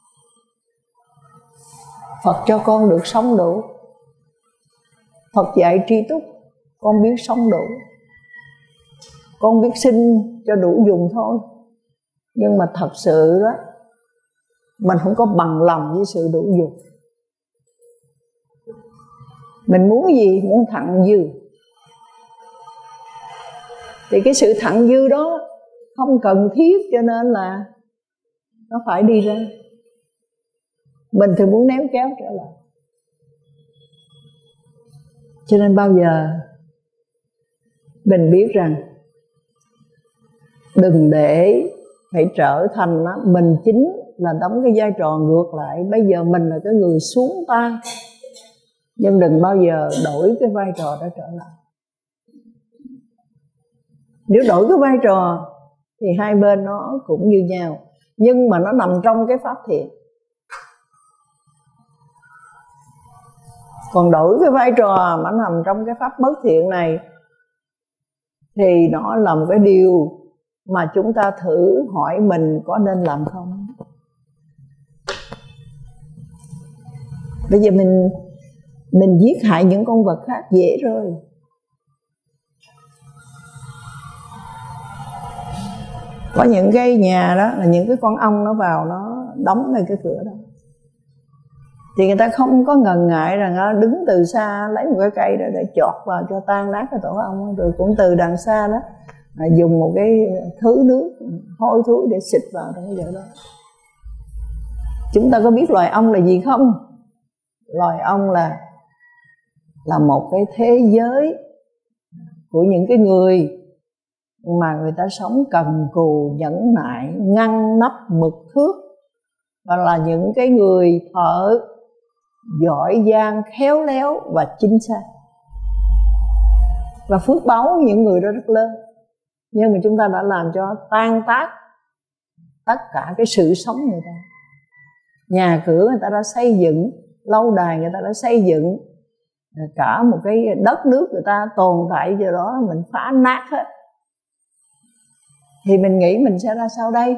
Phật cho con được sống đủ, Phật dạy tri túc, con biết sống đủ, con biết xin cho đủ dùng thôi. Nhưng mà thật sự đó, mình không có bằng lòng với sự đủ dùng. Mình muốn gì? Muốn thặng dư. Thì cái sự thặng dư đó không cần thiết, cho nên là nó phải đi ra. Mình thì muốn néo kéo trở lại. Cho nên bao giờ mình biết rằng đừng để phải trở thành mình chính là đóng cái vai trò ngược lại. Bây giờ mình là cái người xuống tay, nhưng đừng bao giờ đổi cái vai trò đó trở lại. Nếu đổi cái vai trò thì hai bên nó cũng như nhau, nhưng mà nó nằm trong cái pháp thiện. Còn đổi cái vai trò mà nằm trong cái pháp bất thiện này thì nó là một cái điều mà chúng ta thử hỏi mình có nên làm không. Bây giờ mình giết hại những con vật khác dễ rồi. Có những cái nhà đó là những cái con ong nó vào nó đóng ngay cái cửa đó, thì người ta không có ngần ngại rằng nó đứng từ xa lấy một cái cây để chọt vào cho tan nát cái tổ ong, rồi cũng từ đằng xa đó dùng một cái thứ nước hôi thối để xịt vào trong cái chỗ đó. Chúng ta có biết loài ong là gì không? Loài ong là một cái thế giới của những cái người mà người ta sống cần cù, nhẫn nại, ngăn nắp, mực thước, và là những cái người thợ giỏi giang, khéo léo và chính xác. Và phước báu những người đó rất lớn, nhưng mà chúng ta đã làm cho tan tác tất cả cái sự sống người ta. Nhà cửa người ta đã xây dựng, lâu đài người ta đã xây dựng, cả một cái đất nước người ta tồn tại, giờ đó mình phá nát hết. Thì mình nghĩ mình sẽ ra sao đây?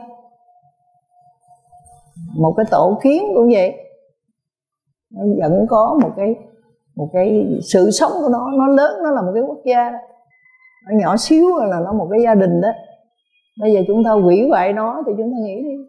Một cái tổ kiến cũng vậy, nó vẫn có một cái sự sống của nó lớn, nó là một cái quốc gia đó. Nó nhỏ xíu là nó một cái gia đình đó. Bây giờ chúng ta hủy hoại nó thì chúng ta nghĩ đi.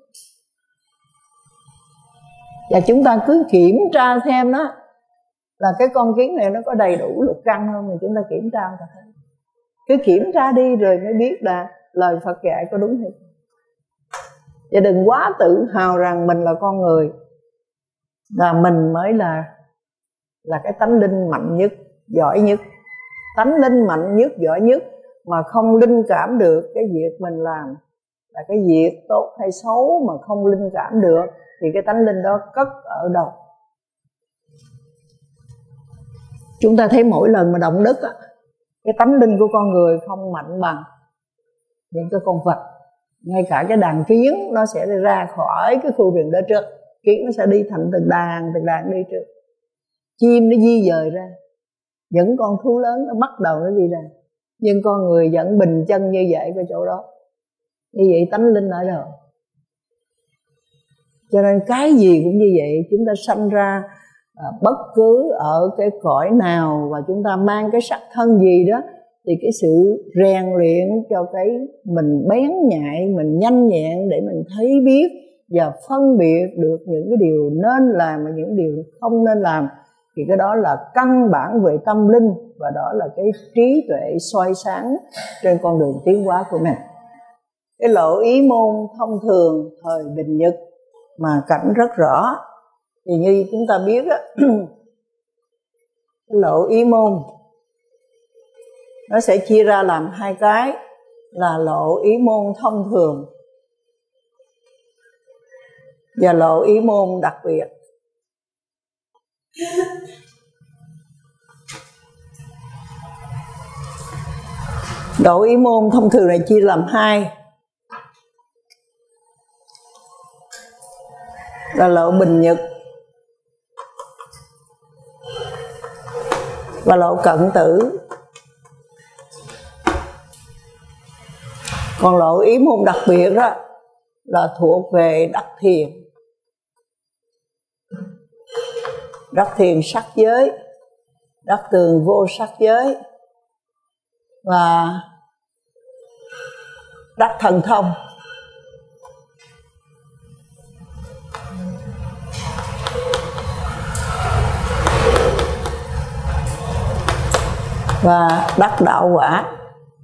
Và chúng ta cứ kiểm tra xem đó là cái con kiến này nó có đầy đủ lục căn không, thì chúng ta kiểm tra thôi. Cứ kiểm tra đi rồi mới biết là lời Phật dạy có đúng hay không. Và đừng quá tự hào rằng mình là con người, là mình mới là cái tánh linh mạnh nhất, giỏi nhất. Tánh linh mạnh nhất, giỏi nhất mà không linh cảm được cái việc mình làm là cái việc tốt hay xấu, mà không linh cảm được thì cái tánh linh đó cất ở đâu? Chúng ta thấy mỗi lần mà động đất cái tánh linh của con người không mạnh bằng những cái con vật. Ngay cả cái đàn kiến nó sẽ ra khỏi cái khu rừng đó trước, kiến nó sẽ đi thành từng đàn đi trước. Chim nó di dời ra, những con thú lớn nó bắt đầu nó đi ra, nhưng con người vẫn bình chân như vậy cái chỗ đó. Như vậy tánh linh ở đâu? Cho nên cái gì cũng như vậy. Chúng ta sanh ra bất cứ ở cái cõi nào và chúng ta mang cái sắc thân gì đó, thì cái sự rèn luyện cho cái mình bén nhạy, mình nhanh nhẹn để mình thấy biết và phân biệt được những cái điều nên làm và những điều không nên làm, thì cái đó là căn bản về tâm linh, và đó là cái trí tuệ soi sáng trên con đường tiến hóa của mình. Cái lộ ý môn thông thường thời bình nhật mà cảnh rất rõ, thì như chúng ta biết á, cái lộ ý môn nó sẽ chia ra làm hai cái. là lộ ý môn thông thường và lộ ý môn đặc biệt. Lộ ý môn thông thường này chia làm hai, là lộ bình nhật và lộ cận tử. Còn lộ ý môn đặc biệt đó là thuộc về đắc thiền. Đắc thiền sắc giới, đắc tường vô sắc giới và đắc thần thông. Và đắc đạo quả.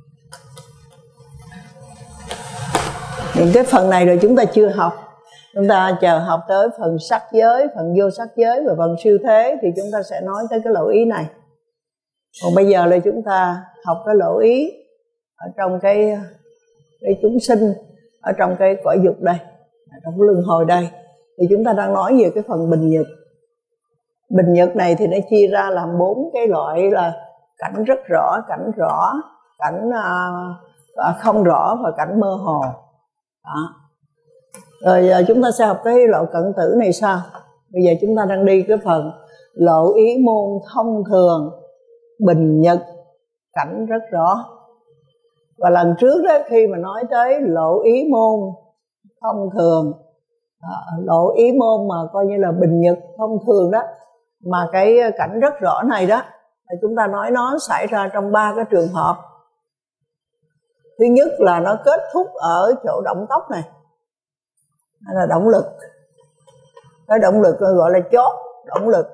Những cái phần này rồi chúng ta chưa học. Chúng ta chờ học tới phần sắc giới, phần vô sắc giới và phần siêu thế thì chúng ta sẽ nói tới cái lộ ý này. Còn bây giờ là chúng ta học cái lộ ý ở trong cái chúng sinh, ở trong cái cõi dục đây, trong cái luân hồi đây. Thì chúng ta đang nói về cái phần bình nhật. Bình nhật này thì nó chia ra làm 4 cái loại là cảnh rất rõ, cảnh rõ, cảnh không rõ và cảnh mơ hồ. Đó. Rồi chúng ta sẽ học cái lộ cận tử này sao? Bây giờ chúng ta đang đi cái phần lộ ý môn thông thường, bình nhật, cảnh rất rõ. Và lần trước đó, khi mà nói tới lộ ý môn thông thường, lộ ý môn mà coi như là bình nhật thông thường đó, mà cái cảnh rất rõ này đó, chúng ta nói nó xảy ra trong 3 cái trường hợp. Thứ nhất là nó kết thúc ở chỗ động tóc này, hay là động lực. Cái động lực gọi là chót động lực.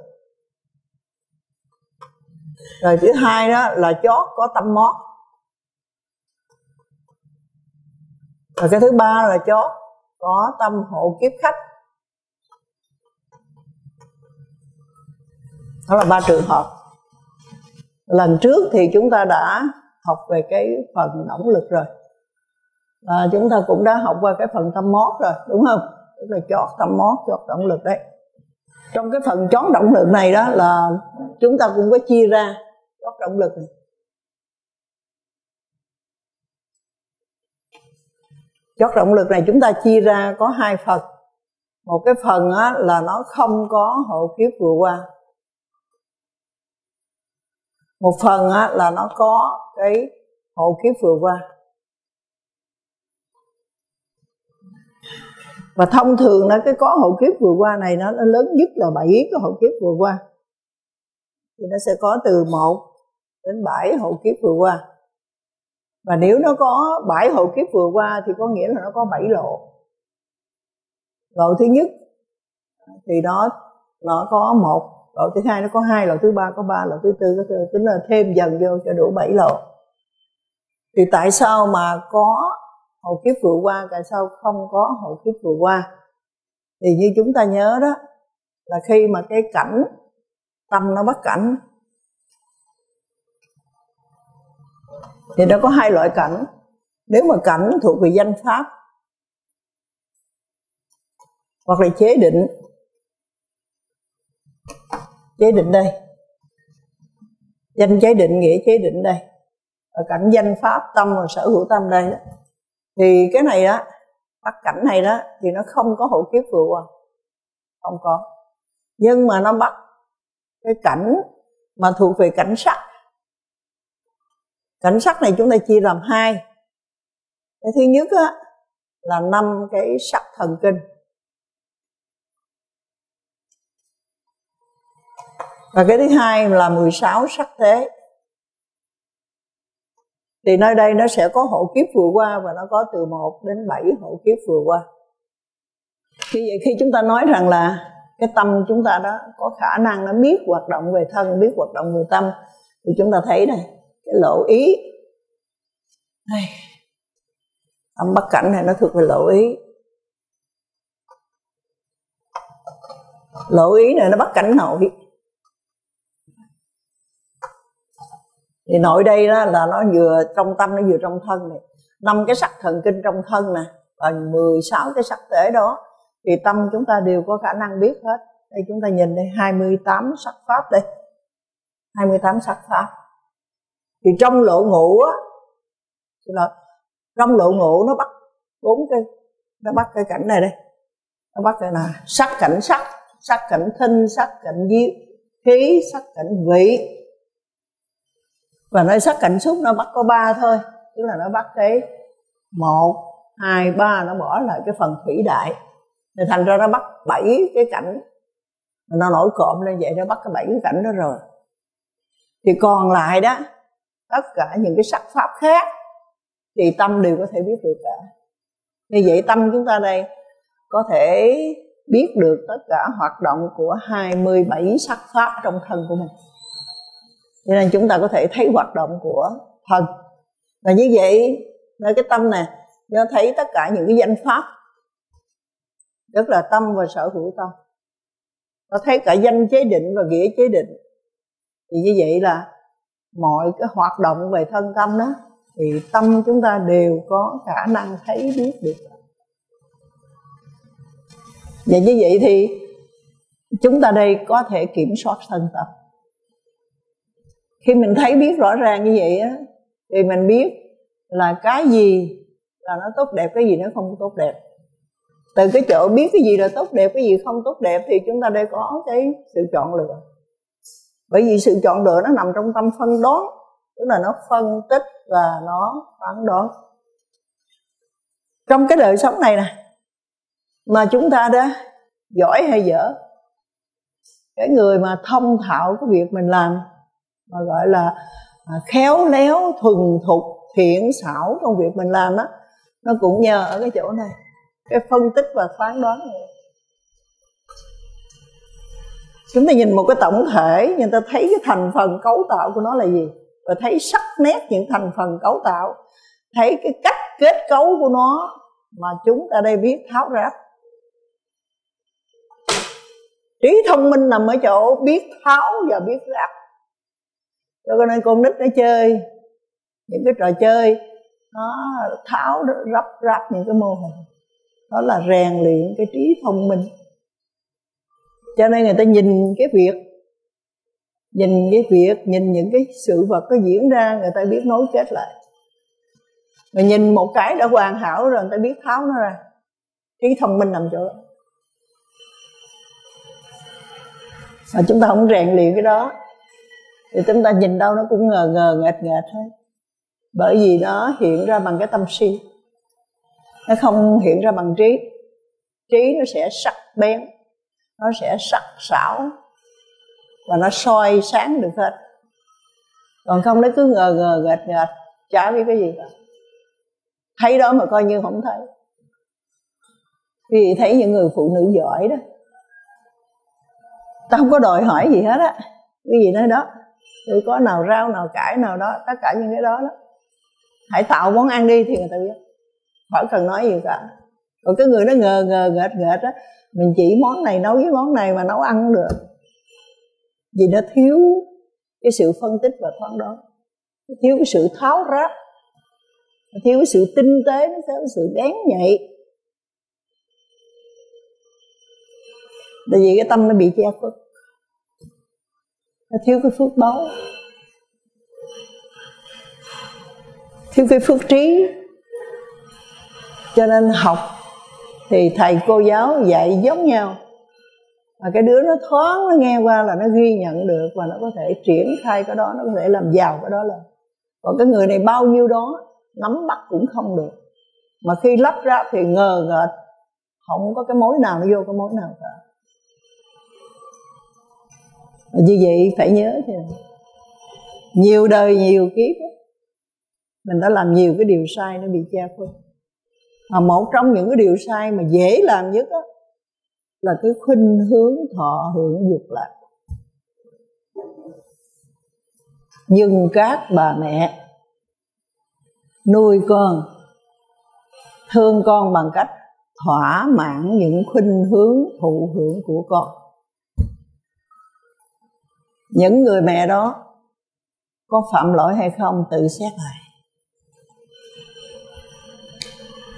Rồi thứ hai đó là chót có tâm mót. Rồi cái thứ ba là chót có tâm hộ kiếp khách. Đó là 3 trường hợp. Lần trước thì chúng ta đã học về cái phần động lực rồi, và chúng ta cũng đã học qua cái phần tâm mót rồi, đúng không? Tức là chót tâm mót, chót động lực đấy. Trong cái phần chót động lực này đó là chúng ta cũng có chia ra chót động lực này. Chót động lực này chúng ta chia ra có 2 phần. Một cái phần á, là nó không có hộ kiếp vừa qua. Một phần á, là nó có cái hộ kiếp vừa qua. Và thông thường nó cái có hộ kiếp vừa qua này nó lớn nhất là 7 cái hộ kiếp vừa qua. Thì nó sẽ có từ 1 đến 7 hộ kiếp vừa qua. Và nếu nó có 7 hộ kiếp vừa qua thì có nghĩa là nó có 7 lộ. Lộ thứ nhất thì nó có 1, lộ thứ hai nó có 2, lộ thứ ba có 3, lộ thứ tư có, tính là thêm dần vô cho đủ 7 lộ. Thì tại sao mà có hộ kiếp vừa qua, tại sao không có hộ kiếp vừa qua? Thì như chúng ta nhớ đó, là khi mà cái cảnh tâm nó bắt cảnh thì nó có 2 loại cảnh. Nếu mà cảnh thuộc về danh pháp hoặc là chế định, chế định đây, danh chế định, nghĩa chế định đây, ở cảnh danh pháp tâm và sở hữu tâm đây đó. Thì cái này đó, bắt cảnh này đó thì nó không có hộ kiếp vừa qua, không có. Nhưng mà nó bắt cái cảnh mà thuộc về cảnh sắc. Cảnh sắc này chúng ta chia làm 2. Cái thứ nhất á, là 5 cái sắc thần kinh. Và cái thứ hai là 16 sắc thế. Thì nơi đây nó sẽ có hộ kiếp vừa qua và nó có từ 1 đến 7 hộ kiếp vừa qua. Như vậy khi chúng ta nói rằng là cái tâm chúng ta đó có khả năng nó biết hoạt động về thân, biết hoạt động về tâm, thì chúng ta thấy này, cái lộ ý đây, tâm bắt cảnh này nó thuộc về lộ ý. Lộ ý này nó bắt cảnh nội. Thì nội đây đó là nó vừa trong tâm, nó vừa trong thân này. 5 cái sắc thần kinh trong thân nè, và 16 cái sắc thể đó, thì tâm chúng ta đều có khả năng biết hết. Đây chúng ta nhìn đây, 28 sắc pháp đây, 28 sắc pháp. Thì trong lộ ngũ á, trong lộ ngũ nó bắt 4 cái, nó bắt cái cảnh này đây, nó bắt cái nào, sắc cảnh sắc, sắc cảnh thinh, sắc cảnh diếu khí, sắc cảnh vị. Và nơi sắc cảnh xúc nó bắt có 3 thôi, tức là nó bắt cái 1, 2, 3, nó bỏ lại cái phần thủy đại, thì thành ra nó bắt 7 cái cảnh, nó nổi cộm lên vậy, nó bắt cái 7 cái cảnh đó rồi. Thì còn lại đó, tất cả những cái sắc pháp khác thì tâm đều có thể biết được cả. Như vậy tâm chúng ta đây có thể biết được tất cả hoạt động của 27 sắc pháp trong thân của mình. Cho nên chúng ta có thể thấy hoạt động của thân. Và như vậy, nơi cái tâm này, nó thấy tất cả những cái danh pháp, tức là tâm và sở hữu tâm. Nó thấy cả danh chế định và nghĩa chế định. Thì như vậy là mọi cái hoạt động về thân tâm đó, thì tâm chúng ta đều có khả năng thấy biết được. Và như vậy thì chúng ta đây có thể kiểm soát thân tâm. Khi mình thấy biết rõ ràng như vậy á, thì mình biết là cái gì là nó tốt đẹp, cái gì nó không tốt đẹp. Từ cái chỗ biết cái gì là tốt đẹp, cái gì không tốt đẹp, thì chúng ta đây có cái sự chọn lựa. Bởi vì sự chọn lựa nó nằm trong tâm phân đoán, tức là nó phân tích và nó phán đoán. Trong cái đời sống này nè, mà chúng ta đã giỏi hay dở, cái người mà thông thạo cái việc mình làm, mà gọi là khéo léo, thuần thục, thiện xảo trong việc mình làm đó, nó cũng nhờ ở cái chỗ này, cái phân tích và phán đoán này. Chúng ta nhìn một cái tổng thể, người ta thấy cái thành phần cấu tạo của nó là gì, và thấy sắc nét những thành phần cấu tạo, thấy cái cách kết cấu của nó, mà chúng ta đây biết tháo ráp. Trí thông minh nằm ở chỗ biết tháo và biết ráp. Cho nên con nít nó chơi những cái trò chơi, nó tháo ráp những cái mô hình, đó là rèn luyện cái trí thông minh. Cho nên người ta nhìn cái việc, nhìn những cái sự vật có diễn ra, người ta biết nối kết lại. Mà nhìn một cái đã hoàn hảo rồi, người ta biết tháo nó ra. Trí thông minh nằm chỗ đó. Mà chúng ta không rèn luyện cái đó, thì chúng ta nhìn đâu nó cũng ngờ nghệch hết. Bởi vì nó hiện ra bằng cái tâm si, nó không hiện ra bằng trí. Trí nó sẽ sắc bén, nó sẽ sắc sảo, và nó soi sáng được hết. Còn không nó cứ ngờ nghệch, chả biết cái gì cả. Thấy đó mà coi như không thấy. Vì thấy những người phụ nữ giỏi đó, ta không có đòi hỏi gì hết á, cái gì nói đó, thì có nào rau nào cải nào đó, tất cả những cái đó đó, hãy tạo món ăn đi thì người ta biết, khỏi cần nói gì cả. Còn cái người nó ngờ nghệch á, mình chỉ món này nấu với món này mà nấu ăn không được, vì nó thiếu cái sự phân tích và phán đoán, nó thiếu cái sự tháo ráp, nó thiếu cái sự tinh tế, nó thiếu cái sự bén nhạy. Tại vì cái tâm nó bị che khuất, nó thiếu cái phước báu, thiếu cái phước trí. Cho nên học thì thầy cô giáo dạy giống nhau, mà cái đứa nó thoáng, nó nghe qua là nó ghi nhận được, và nó có thể triển khai cái đó, nó có thể làm giàu cái đó lên. Còn cái người này bao nhiêu đó nắm bắt cũng không được, mà khi lắp ráp thì ngờ nghệch, không có cái mối nào nó vô cái mối nào cả. Và như vậy phải nhớ thì nhiều đời nhiều kiếp mình đã làm nhiều cái điều sai, nó bị che khuất. Mà một trong những cái điều sai mà dễ làm nhất đó, là cái khuynh hướng thọ hưởng dục lạc. Nhưng các bà mẹ nuôi con, thương con bằng cách thỏa mãn những khuynh hướng thụ hưởng của con. Những người mẹ đó có phạm lỗi hay không tự xét lại.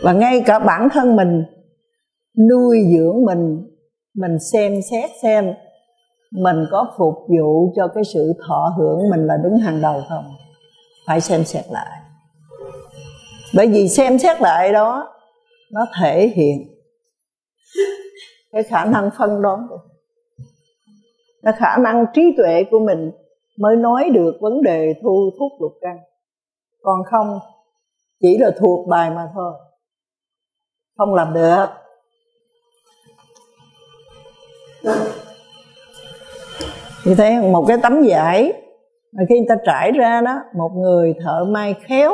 Và ngay cả bản thân mình nuôi dưỡng mình xem xét xem mình có phục vụ cho cái sự thọ hưởng mình là đứng hàng đầu không. Phải xem xét lại. Bởi vì xem xét lại đó nó thể hiện cái khả năng phân đoán của mình, cái khả năng trí tuệ của mình mới nói được vấn đề thu thúc lục căn. Còn không chỉ là thuộc bài mà thôi, không làm được. Như thế một cái tấm vải mà khi người ta trải ra đó, một người thợ may khéo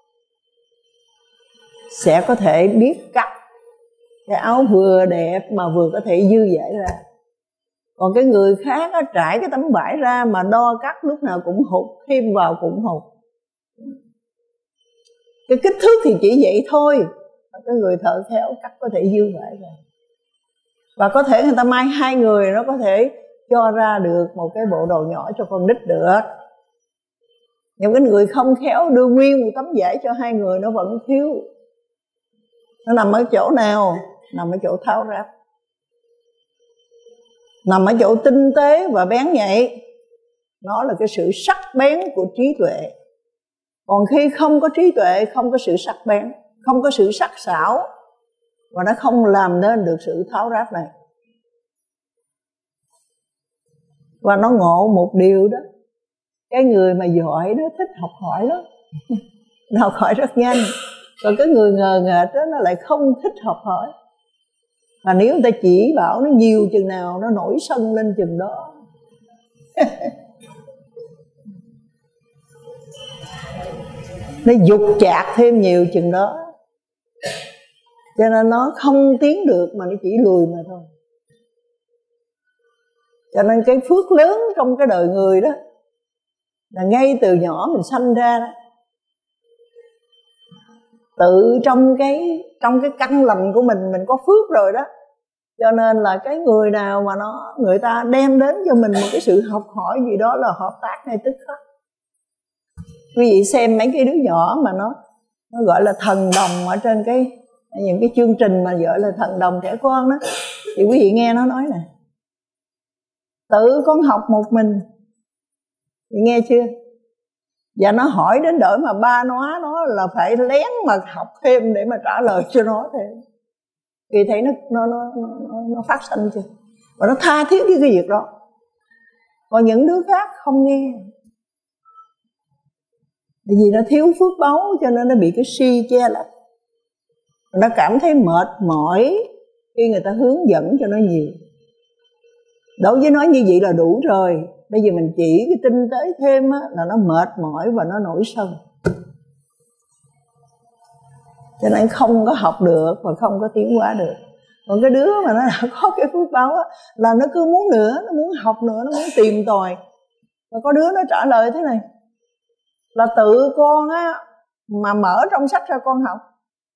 sẽ có thể biết cắt cái áo vừa đẹp mà vừa có thể dư dải ra. Còn cái người khác đó, trải cái tấm vải ra mà đo cắt lúc nào cũng hụt, thêm vào cũng hụt. Cái kích thước thì chỉ vậy thôi, cái người thợ khéo cắt có thể dư vải ra. Và có thể người ta may 2 người nó có thể cho ra được một cái bộ đồ nhỏ cho con nít được. Nhưng cái người không khéo đưa nguyên một tấm vải cho 2 người nó vẫn thiếu. Nó nằm ở chỗ nào? Nằm ở chỗ tháo ráp, nằm ở chỗ tinh tế và bén nhạy. Nó là cái sự sắc bén của trí tuệ. Còn khi không có trí tuệ, không có sự sắc bén, không có sự sắc sảo, và nó không làm nên được sự tháo ráp này. Và nó ngộ một điều đó, cái người mà giỏi nó thích học hỏi lắm. Nó học hỏi rất nhanh. Còn cái người ngờ nghệch đó nó lại không thích học hỏi. Và nếu người ta chỉ bảo nó nhiều chừng nào nó nổi sân lên chừng đó. Nó dục chạc thêm nhiều chừng đó. Cho nên nó không tiến được mà nó chỉ lùi mà thôi. Cho nên cái phước lớn trong cái đời người đó là ngay từ nhỏ mình sanh ra đó, tự trong cái căn lành của mình có phước rồi đó. Cho nên là cái người nào mà người ta đem đến cho mình một cái sự học hỏi gì đó là hợp tác ngay tức khắc. Quý vị xem mấy cái đứa nhỏ mà nó gọi là thần đồng ở trên những cái chương trình mà gọi là thần đồng trẻ con đó, thì quý vị nghe nó nói nè, tự con học một mình, nghe chưa? Và nó hỏi đến đổi mà ba nó là phải lén mà học thêm để mà trả lời cho nó thêm. Vì thấy nó phát sanh chưa? Và nó tha thiết với cái việc đó. Còn những đứa khác không nghe. Vì nó thiếu phước báu cho nên nó bị cái si che lại. Nó cảm thấy mệt mỏi khi người ta hướng dẫn cho nó nhiều. Đối với nó như vậy là đủ rồi. Bây giờ mình chỉ cái tinh tế thêm á, là nó mệt mỏi và nó nổi sân. Cho nên không có học được và không có tiến hóa được. Còn cái đứa mà nó đã có cái phước báo á, là nó cứ muốn nữa, nó muốn học nữa, nó muốn tìm tòi. Và có đứa nó trả lời thế này, là tự con á mà mở trong sách ra con học.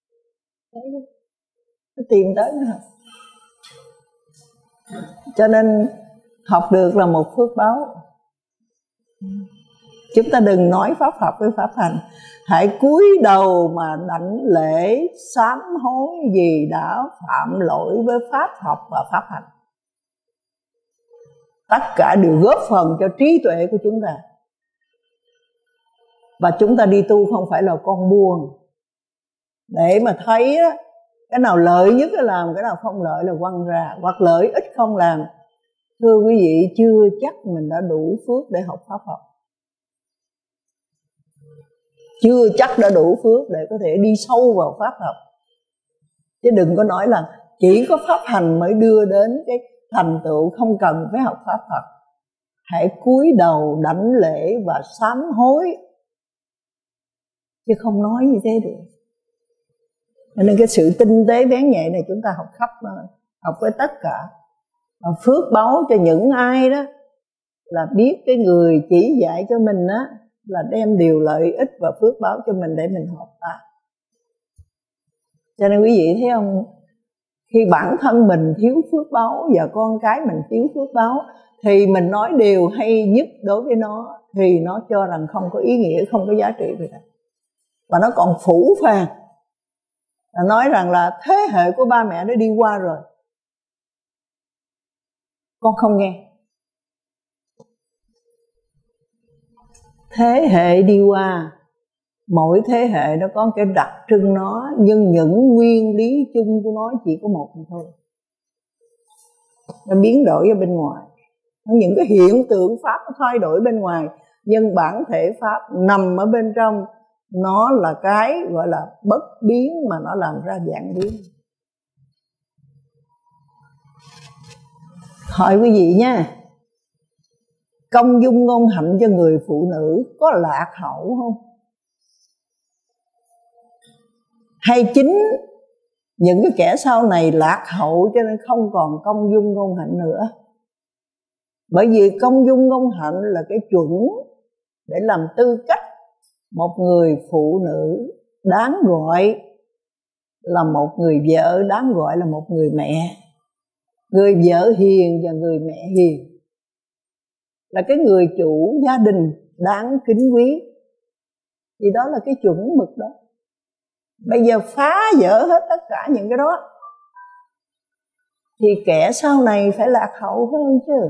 Nó tìm tới nó học. Cho nên học được là một phước báo. Chúng ta đừng nói pháp học với pháp hành. Hãy cúi đầu mà đảnh lễ sám hối vì đã phạm lỗi với pháp học và pháp hành. Tất cả đều góp phần cho trí tuệ của chúng ta. Và chúng ta đi tu không phải là con buôn để mà thấy á, cái nào lợi nhất là làm, cái nào không lợi là quăng ra, hoặc lợi ích không làm. Thưa quý vị, chưa chắc mình đã đủ phước để học pháp học. Chưa chắc đã đủ phước để có thể đi sâu vào pháp học. Chứ đừng có nói là chỉ có pháp hành mới đưa đến cái thành tựu, không cần phải học pháp học. Hãy cúi đầu đảnh lễ và sám hối, chứ không nói như thế được. Nên cái sự tinh tế bén nhạy này chúng ta học khắp nơi, học với tất cả. Và phước báu cho những ai đó là biết cái người chỉ dạy cho mình á, là đem điều lợi ích và phước báo cho mình để mình học ta. Cho nên quý vị thấy không, khi bản thân mình thiếu phước báo và con cái mình thiếu phước báo, thì mình nói điều hay nhất đối với nó thì nó cho rằng không có ý nghĩa, không có giá trị gì cả. Và nó còn phũ phàng. là nói rằng là thế hệ của ba mẹ đã đi qua rồi, con không nghe. Thế hệ đi qua, mỗi thế hệ nó có cái đặc trưng nó, nhưng những nguyên lý chung của nó chỉ có một mà thôi. Nó biến đổi ở bên ngoài, những cái hiện tượng pháp nó thay đổi bên ngoài, nhưng bản thể pháp nằm ở bên trong. Nó là cái gọi là bất biến mà nó làm ra dạng biến. Hỏi quý vị nha, công dung ngôn hạnh cho người phụ nữ có lạc hậu không? Hay chính những cái kẻ sau này lạc hậu cho nên không còn công dung ngôn hạnh nữa? Bởi vì công dung ngôn hạnh là cái chuẩn để làm tư cách một người phụ nữ đáng gọi là một người vợ, đáng gọi là một người mẹ. Người vợ hiền và người mẹ hiền là cái người chủ gia đình đáng kính quý. Thì đó là cái chuẩn mực đó. Bây giờ phá vỡ hết tất cả những cái đó thì kẻ sau này phải lạc hậu hơn chứ.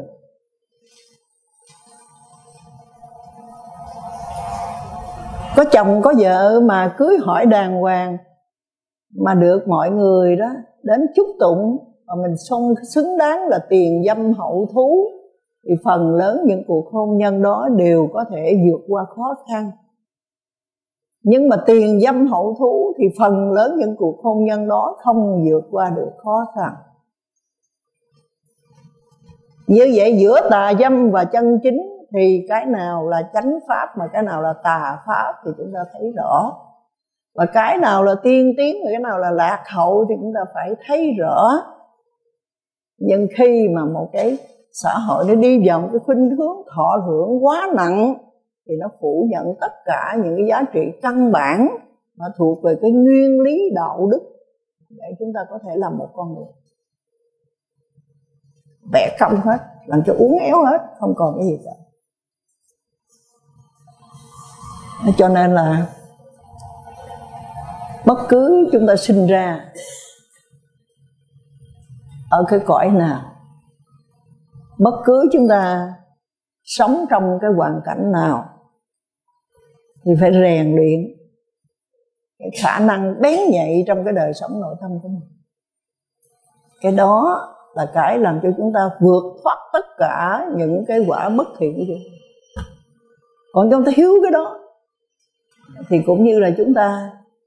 Có chồng có vợ mà cưới hỏi đàng hoàng, mà được mọi người đó đến chúc tụng, và mình xứng đáng là tiền dâm hậu thú, thì phần lớn những cuộc hôn nhân đó đều có thể vượt qua khó khăn. Nhưng mà tiền dâm hậu thú thì phần lớn những cuộc hôn nhân đó không vượt qua được khó khăn. Như vậy giữa tà dâm và chân chính thì cái nào là chánh pháp mà cái nào là tà pháp thì chúng ta thấy rõ. Và cái nào là tiên tiến và cái nào là lạc hậu thì chúng ta phải thấy rõ. Nhưng khi mà một cái xã hội nó đi vào một cái khuynh hướng thọ hưởng quá nặng thì nó phủ nhận tất cả những cái giá trị căn bản mà thuộc về cái nguyên lý đạo đức để chúng ta có thể làm một con người. Vẽ không hết, làm cho uốn éo hết, không còn cái gì cả. Cho nên là bất cứ chúng ta sinh ra ở cái cõi nào, bất cứ chúng ta sống trong cái hoàn cảnh nào thì phải rèn luyện cái khả năng bén nhạy trong cái đời sống nội tâm của mình. Cái đó là cái làm cho chúng ta vượt thoát tất cả những cái quả bất thiện của chúng ta. Còn chúng ta thiếu cái đó thì cũng như là chúng ta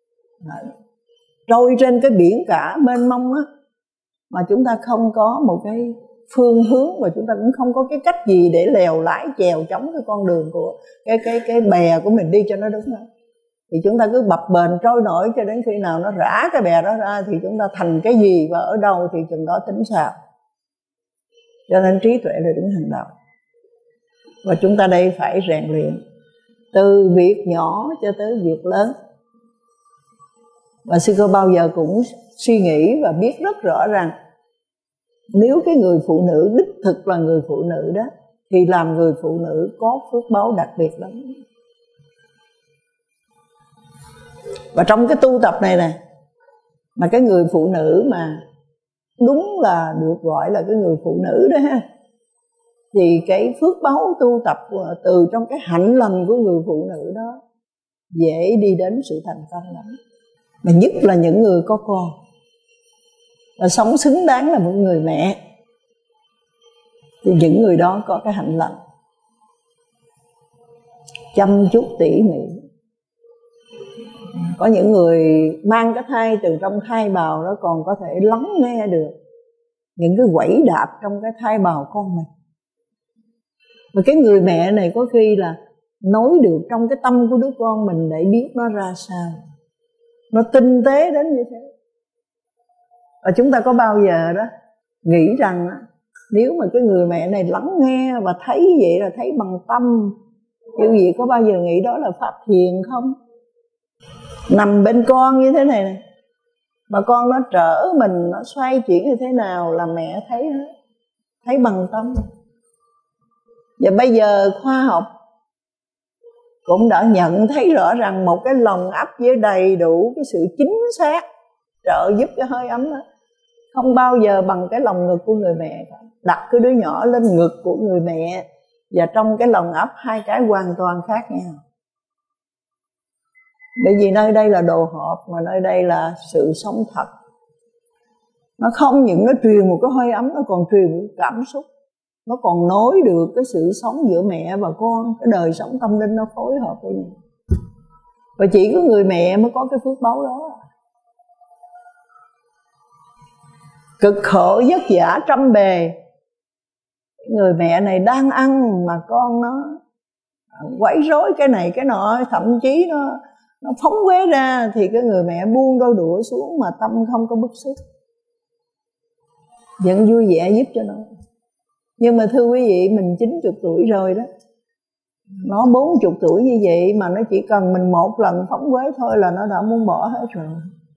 trôi trên cái biển cả mênh mông á, mà chúng ta không có một cái phương hướng, và chúng ta cũng không có cái cách gì để lèo lái chèo chống cái con đường của cái bè của mình đi cho nó đúng đó. Thì chúng ta cứ bập bềnh trôi nổi cho đến khi nào nó rã cái bè đó ra thì chúng ta thành cái gì và ở đâu thì chừng đó tính sao. Cho nên trí tuệ là đứng hàng đầu. Và chúng ta đây phải rèn luyện từ việc nhỏ cho tới việc lớn. Và sư cô bao giờ cũng suy nghĩ và biết rất rõ rằng nếu cái người phụ nữ đích thực là người phụ nữ đó thì làm người phụ nữ có phước báo đặc biệt lắm. Và trong cái tu tập này nè, mà cái người phụ nữ mà đúng là được gọi là cái người phụ nữ đó ha, thì cái phước báo tu tập từ trong cái hạnh lành của người phụ nữ đó dễ đi đến sự thành công lắm. Mà nhất là những người có con và sống xứng đáng là một người mẹ, thì những người đó có cái hạnh lành, chăm chút tỉ mỉ. Có những người mang cái thai từ trong thai bào đó còn có thể lắng nghe được những cái quẫy đạp trong cái thai bào con mình. Và cái người mẹ này có khi là nói được trong cái tâm của đứa con mình để biết nó ra sao. Nó tinh tế đến như thế. Và chúng ta có bao giờ đó nghĩ rằng nếu mà cái người mẹ này lắng nghe và thấy vậy là thấy bằng tâm, kiểu gì có bao giờ nghĩ đó là pháp thiền không? Nằm bên con như thế này này, mà con nó trở mình, nó xoay chuyển như thế nào là mẹ thấy hết, thấy bằng tâm. Và bây giờ khoa học cũng đã nhận thấy rõ rằng một cái lòng ấp với đầy đủ cái sự chính xác trợ giúp cái hơi ấm đó không bao giờ bằng cái lòng ngực của người mẹ cả. Đặt cái đứa nhỏ lên ngực của người mẹ và trong cái lòng ấp, hai cái hoàn toàn khác nhau. Bởi vì nơi đây là đồ hộp, mà nơi đây là sự sống thật. Nó không những nó truyền một cái hơi ấm, nó còn truyền một cảm xúc. Nó còn nối được cái sự sống giữa mẹ và con, cái đời sống tâm linh nó phối hợp với nhau. Và chỉ có người mẹ mới có cái phước báu đó. Cực khổ vất vả trăm bề, người mẹ này đang ăn mà con nó quấy rối cái này cái nọ, thậm chí nó phóng quế ra, thì cái người mẹ buông đôi đũa xuống mà tâm không có bức xúc, vẫn vui vẻ giúp cho nó. Nhưng mà thưa quý vị, mình 90 tuổi rồi đó, nó 40 tuổi như vậy mà nó chỉ cần mình một lần phóng quế thôi là nó đã muốn bỏ hết rồi.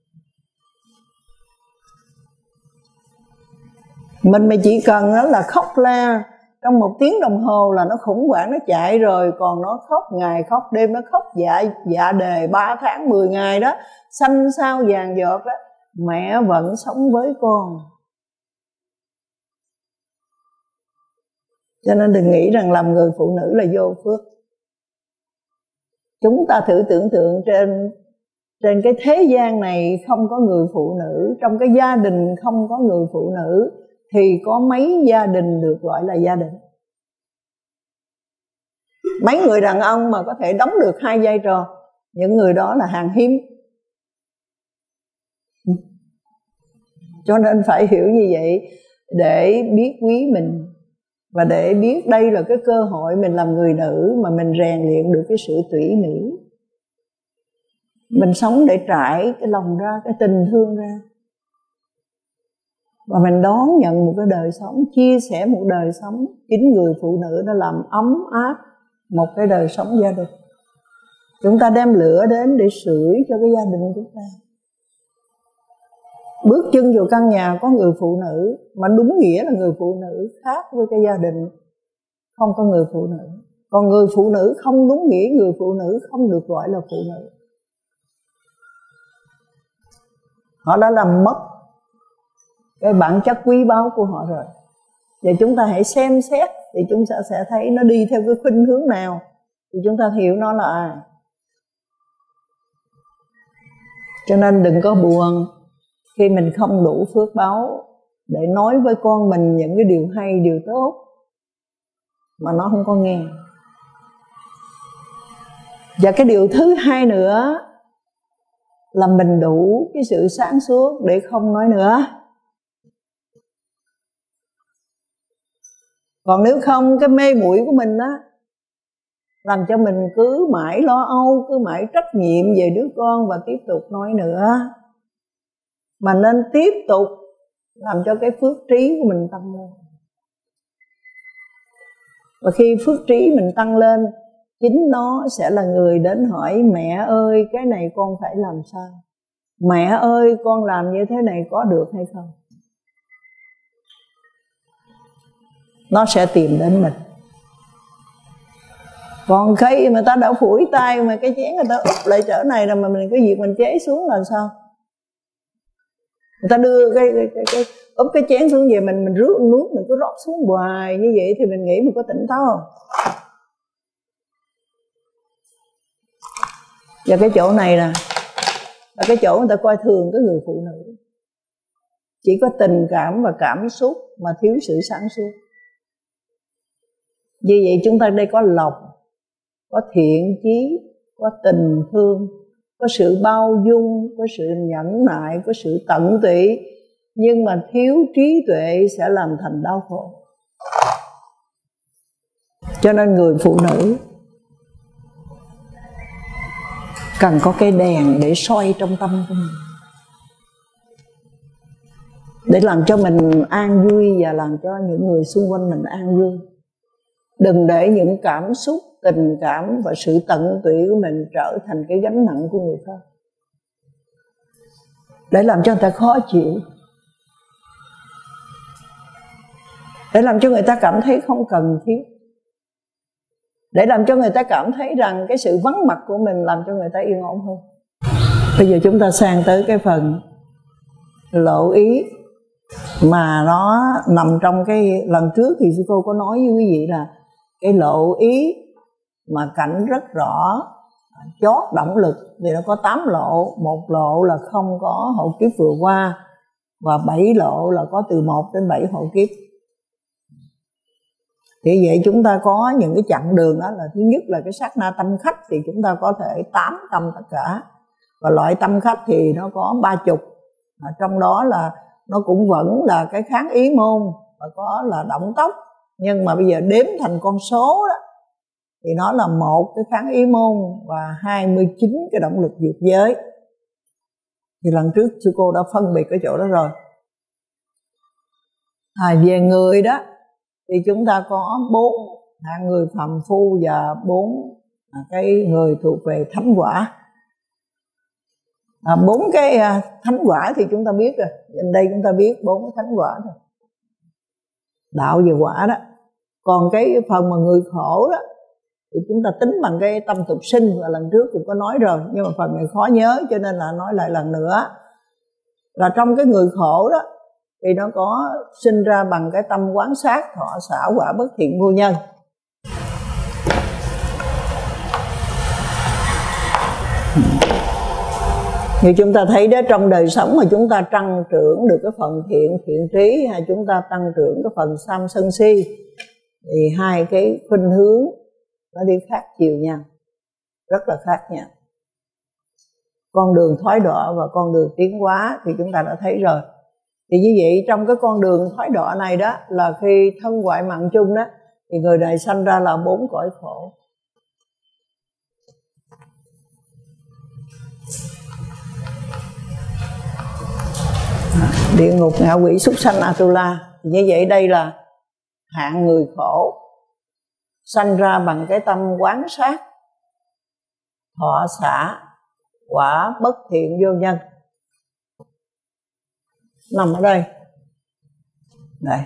Mình mà chỉ cần đó là khóc la trong 1 tiếng đồng hồ là nó khủng hoảng, nó chạy rồi. Còn nó khóc ngày khóc đêm, nó khóc dạ đề 3 tháng 10 ngày đó, xanh xao vàng giọt đó, mẹ vẫn sống với con. Cho nên đừng nghĩ rằng làm người phụ nữ là vô phước. Chúng ta thử tưởng tượng trên cái thế gian này không có người phụ nữ, trong cái gia đình không có người phụ nữ, thì có mấy gia đình được gọi là gia đình? Mấy người đàn ông mà có thể đóng được 2 vai trò, những người đó là hàng hiếm. Cho nên phải hiểu như vậy để biết quý mình, và để biết đây là cái cơ hội mình làm người nữ mà mình rèn luyện được cái sự tủy nữ. Mình sống để trải cái lòng ra, cái tình thương ra, và mình đón nhận một cái đời sống, chia sẻ một đời sống. Chính người phụ nữ đã làm ấm áp một cái đời sống gia đình. Chúng ta đem lửa đến để sưởi cho cái gia đình chúng ta. Bước chân vào căn nhà có người phụ nữ, mà đúng nghĩa là người phụ nữ, khác với cái gia đình không có người phụ nữ. Còn người phụ nữ không đúng nghĩa người phụ nữ không được gọi là phụ nữ. Họ đã làm mất cái bản chất quý báu của họ rồi. Và chúng ta hãy xem xét thì chúng ta sẽ thấy nó đi theo cái khuynh hướng nào, thì chúng ta hiểu nó là ai. Cho nên đừng có buồn khi mình không đủ phước báu để nói với con mình những cái điều hay, điều tốt mà nó không có nghe. Và cái điều thứ hai nữa là mình đủ cái sự sáng suốt để không nói nữa. Còn nếu không, cái mê muội của mình á làm cho mình cứ mãi lo âu, cứ mãi trách nhiệm về đứa con và tiếp tục nói nữa. Mà nên tiếp tục làm cho cái phước trí của mình tăng lên. Và khi phước trí mình tăng lên, chính nó sẽ là người đến hỏi: mẹ ơi, cái này con phải làm sao? Mẹ ơi, con làm như thế này có được hay không? Nó sẽ tìm đến mình. Còn khi mà ta đã phủi tay mà cái chén người ta úp lại trở này rồi, mà mình cái việc mình chế xuống làm sao? Người ta đưa cái úp cái chén xuống về, mình rước nước mình cứ rót xuống hoài như vậy thì mình nghĩ mình có tỉnh táo không? Và cái chỗ này nè là cái chỗ người ta coi thường cái người phụ nữ. Chỉ có tình cảm và cảm xúc mà thiếu sự sáng suốt. Vì vậy chúng ta đây có lòng, có thiện chí, có tình thương, có sự bao dung, có sự nhẫn nại, có sự tận tụy. Nhưng mà thiếu trí tuệ sẽ làm thành đau khổ. Cho nên người phụ nữ cần có cái đèn để soi trong tâm của mình, để làm cho mình an vui và làm cho những người xung quanh mình an vui. Đừng để những cảm xúc, tình cảm và sự tận tụy của mình trở thành cái gánh nặng của người khác, để làm cho người ta khó chịu, để làm cho người ta cảm thấy không cần thiết, để làm cho người ta cảm thấy rằng cái sự vắng mặt của mình làm cho người ta yên ổn hơn. Bây giờ chúng ta sang tới cái phần lộ ý mà nó nằm trong cái lần trước thì sư cô có nói với quý vị là cái lộ ý mà cảnh rất rõ chót động lực thì nó có 8 lộ. 1 lộ là không có hộ kiếp vừa qua, và 7 lộ là có từ 1 đến 7 hộ kiếp. Thì vậy chúng ta có những cái chặng đường đó là thứ nhất là cái sát na tâm khách thì chúng ta có thể 8 tâm tất cả. Và loại tâm khách thì nó có 30, trong đó là nó cũng vẫn là cái kháng ý môn và có là động tốc, nhưng mà bây giờ đếm thành con số đó thì nó là 1 cái kháng ý môn và 29 cái động lực vượt giới. Thì lần trước sư cô đã phân biệt cái chỗ đó rồi. Về người đó thì chúng ta có 4 hạng người phàm phu và 4 cái người thuộc về thánh quả. 4 cái thánh quả thì chúng ta biết rồi. Trên đây chúng ta biết 4 cái thánh quả thôi, đạo về quả đó. Còn cái phần mà người khổ đó thì chúng ta tính bằng cái tâm tục sinh, và lần trước cũng có nói rồi, nhưng mà phần này khó nhớ cho nên là nói lại lần nữa. Là trong cái người khổ đó thì nó có sinh ra bằng cái tâm quán sát, thọ xả, quả bất thiện vô nhân. Như chúng ta thấy đó, trong đời sống mà chúng ta tăng trưởng được cái phần thiện trí, hay chúng ta tăng trưởng cái phần tham sân si, thì hai cái khuynh hướng nó đi khác chiều nhau, rất là khác nhau. Con đường thoái đọa và con đường tiến hóa thì chúng ta đã thấy rồi. Thì như vậy trong cái con đường thoái đọa này đó, là khi thân ngoại mạng chung đó, thì người này sanh ra là 4 cõi khổ. Địa ngục, ngạ quỷ, súc sanh, Atula. Thì như vậy đây là hạng người khổ, sanh ra bằng cái tâm quán sát, thọ xả, quả bất thiện vô nhân. Nằm ở đây. Đây.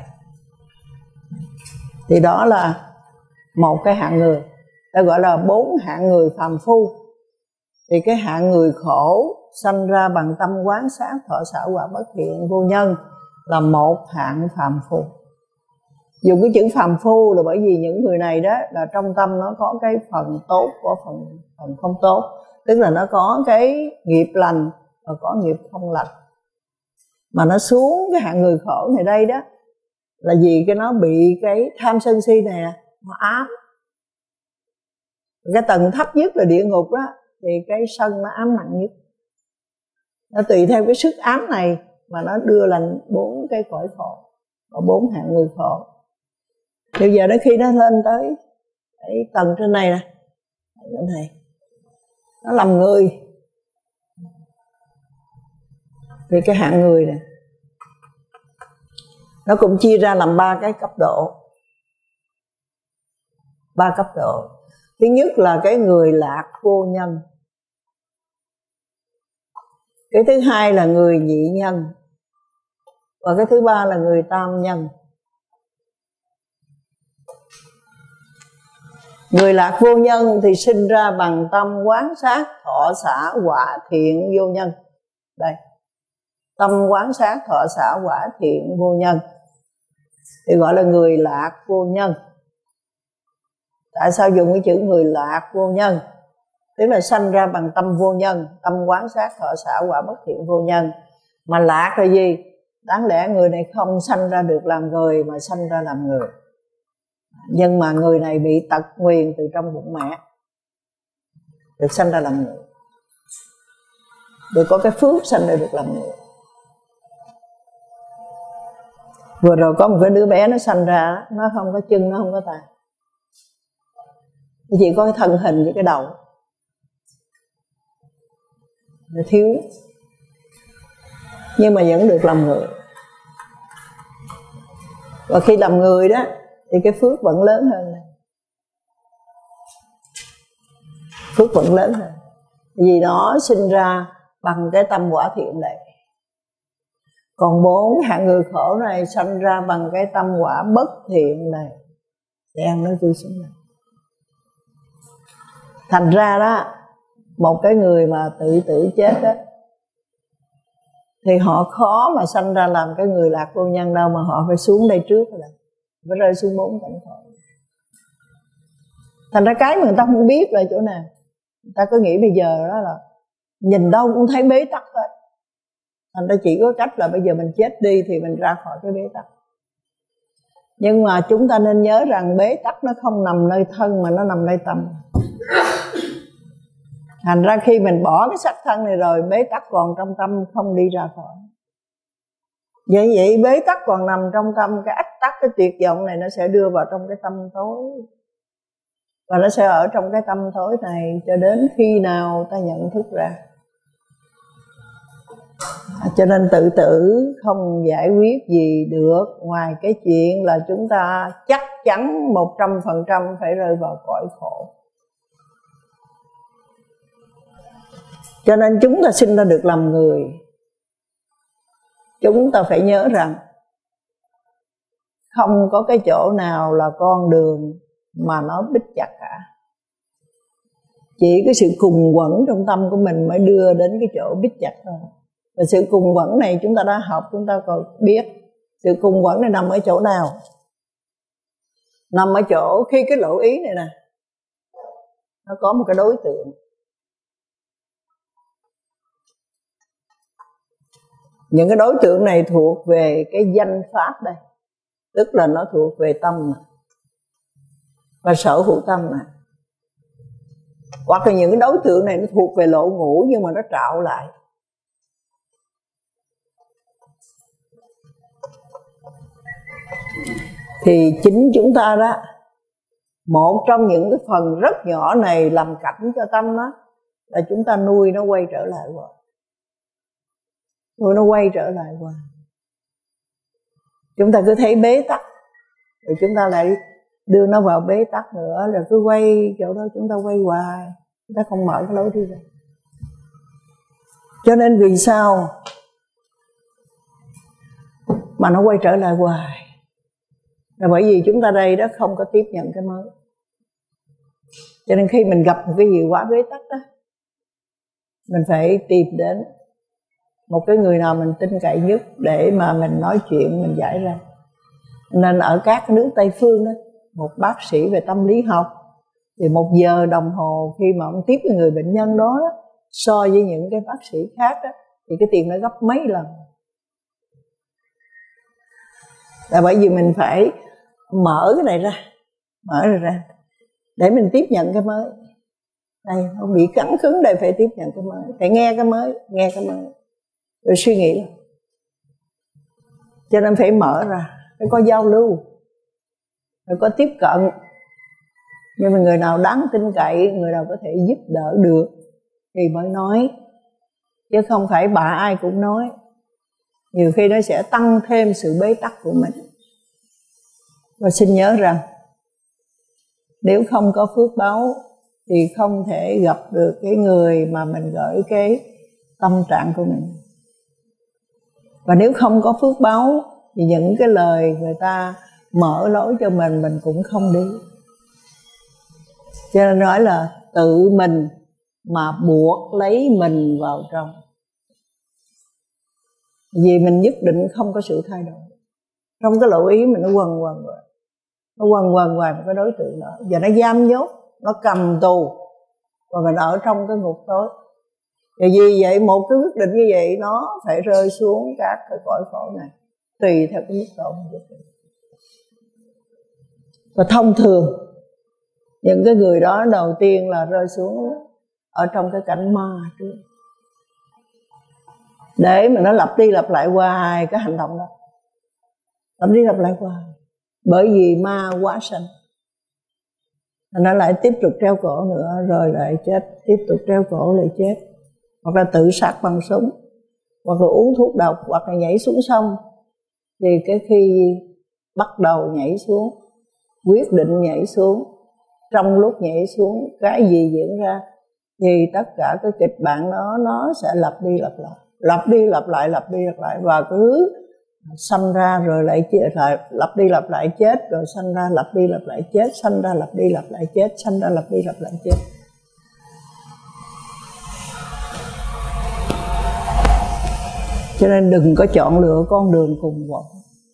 Thì đó là một cái hạng người, ta gọi là 4 hạng người phàm phu. Thì cái hạng người khổ sanh ra bằng tâm quán sát, thọ xả, quả bất thiện vô nhân là một hạng phàm phu. Dùng cái chữ phàm phu là bởi vì những người này đó là trong tâm nó có cái phần tốt, có phần không tốt. Tức là nó có cái nghiệp lành và có nghiệp không lành. Mà nó xuống cái hạng người khổ này đây đó là vì cái nó bị cái tham sân si này nó ám. Cái tầng thấp nhất là địa ngục đó, thì cái sân nó ám nặng nhất. Nó tùy theo cái sức ám này mà nó đưa lên 4 cái cõi khổ, và 4 hạng người khổ. Bây giờ đến khi nó lên tới cái tầng trên này nè, trên này nó làm người, thì cái hạng người này nó cũng chia ra làm 3 cái cấp độ. 3 cấp độ. Thứ nhất là cái người lạc vô nhân. Cái thứ hai là người nhị nhân. Và cái thứ ba là người tam nhân. Người lạc vô nhân thì sinh ra bằng tâm quán sát, thọ xả, quả thiện vô nhân. Đây. Tâm quán sát, thọ xả, quả thiện vô nhân thì gọi là người lạc vô nhân. Tại sao dùng cái chữ người lạc vô nhân? Tức là sanh ra bằng tâm vô nhân, tâm quán sát, thọ xả, quả bất thiện vô nhân. Mà lạc là gì? Đáng lẽ người này không sanh ra được làm người mà sanh ra làm người. Nhưng mà người này bị tật nguyền từ trong bụng mẹ, được sanh ra làm người, được có cái phước sanh ra được làm người. Vừa rồi có một cái đứa bé nó sanh ra, nó không có chân, nó không có tay, chỉ có cái thân hình với cái đầu, nó thiếu, nhưng mà vẫn được làm người. Và khi làm người đó thì cái phước vẫn lớn hơn này. Phước vẫn lớn hơn, vì nó sinh ra bằng cái tâm quả thiện này. Còn 4 hạng người khổ này sanh ra bằng cái tâm quả bất thiện này, đen nó cư xuống này. Thành ra đó, một cái người mà tự tử chết đó, thì họ khó mà sanh ra làm cái người lạc vô nhân đâu, mà họ phải xuống đây trước rồi, phải rơi xuống 4 cảnh khổ. Thành ra cái mà người ta không biết là chỗ nào. Người ta cứ nghĩ bây giờ đó là nhìn đâu cũng thấy bế tắc hết. Thành ra chỉ có cách là bây giờ mình chết đi thì mình ra khỏi cái bế tắc. Nhưng mà chúng ta nên nhớ rằng bế tắc nó không nằm nơi thân mà nó nằm nơi tâm. Thành ra khi mình bỏ cái sắc thân này rồi, bế tắc còn trong tâm, không đi ra khỏi. Vậy bế tắc còn nằm trong tâm, cái ách tắc, cái tuyệt vọng này nó sẽ đưa vào trong cái tâm tối. Và nó sẽ ở trong cái tâm tối này cho đến khi nào ta nhận thức ra. Cho nên tự tử không giải quyết gì được, ngoài cái chuyện là chúng ta chắc chắn 100% phải rơi vào cõi khổ. Cho nên chúng ta sinh ra được làm người, chúng ta phải nhớ rằng không có cái chỗ nào là con đường mà nó bít chặt cả. Chỉ cái sự cùng quẩn trong tâm của mình mới đưa đến cái chỗ bít chặt thôi. Và sự cùng quẩn này chúng ta đã học, chúng ta còn biết sự cùng quẩn này nằm ở chỗ nào. Nằm ở chỗ khi cái lộ ý này nè, nó có một cái đối tượng. Những cái đối tượng này thuộc về cái danh pháp đây, tức là nó thuộc về tâm này, và sở hữu tâm này. Hoặc là những cái đối tượng này nó thuộc về lộ ngũ nhưng mà nó trạo lại. Thì chính chúng ta đó, một trong những cái phần rất nhỏ này làm cảnh cho tâm đó, là chúng ta nuôi nó quay trở lại hoài. Nuôi nó quay trở lại hoài. Chúng ta cứ thấy bế tắc, rồi chúng ta lại đưa nó vào bế tắc nữa, rồi cứ quay chỗ đó, chúng ta quay hoài, chúng ta không mở cái lối đi ra. Cho nên vì sao mà nó quay trở lại hoài? Là bởi vì chúng ta đây đó không có tiếp nhận cái mới. Cho nên khi mình gặp một cái gì quá bế tắc đó, mình phải tìm đến một cái người nào mình tin cậy nhất để mà mình nói chuyện, mình giải ra. Nên ở các nước Tây Phương đó, một bác sĩ về tâm lý học thì 1 giờ đồng hồ khi mà ông tiếp cái người bệnh nhân đó, so với những cái bác sĩ khác đó, thì cái tiền nó gấp mấy lần. Là bởi vì mình phải mở cái này ra, mở ra để mình tiếp nhận cái mới. Đây, không bị cắn cứng, đây phải tiếp nhận cái mới, phải nghe cái mới, nghe cái mới, rồi suy nghĩ. Cho nên phải mở ra, phải có giao lưu, phải có tiếp cận. Nhưng mà người nào đáng tin cậy, người nào có thể giúp đỡ được thì mới nói, chứ không phải bà ai cũng nói. Nhiều khi nó sẽ tăng thêm sự bế tắc của mình. Và xin nhớ rằng nếu không có phước báu thì không thể gặp được cái người mà mình gửi cái tâm trạng của mình. Và nếu không có phước báu thì những cái lời người ta mở lối cho mình cũng không đi. Cho nên nói là tự mình mà buộc lấy mình vào trong. Vì mình nhất định không có sự thay đổi. Trong cái lộ ý mình nó quần quần rồi, nó quần quần hoài một cái đối tượng đó, và nó giam nhốt, nó cầm tù, và mình ở trong cái ngục tối. Và vì vậy một cái quyết định như vậy nó phải rơi xuống các cái cõi khổ này, tùy theo cái mức độ mình quyết định. Và thông thường những cái người đó đầu tiên là rơi xuống ở trong cái cảnh ma trước, để mà nó lặp đi lặp lại hoài cái hành động đó, lặp đi lặp lại hoài. Bởi vì ma quá sanh, nó lại tiếp tục treo cổ nữa, rồi lại chết, tiếp tục treo cổ lại chết, hoặc là tự sát bằng súng, hoặc là uống thuốc độc, hoặc là nhảy xuống sông. Thì cái khi bắt đầu nhảy xuống, quyết định nhảy xuống, trong lúc nhảy xuống cái gì diễn ra, thì tất cả cái kịch bản đó nó sẽ lặp đi lặp lại, lặp đi lặp lại, lặp đi lặp lại, và cứ sanh ra rồi lại chết, lặp đi lặp lại chết, rồi sanh ra lặp đi lặp lại chết, sanh ra lặp đi lặp lại chết, sanh ra lặp đi lặp lại chết. Cho nên đừng có chọn lựa con đường cùng quẩn.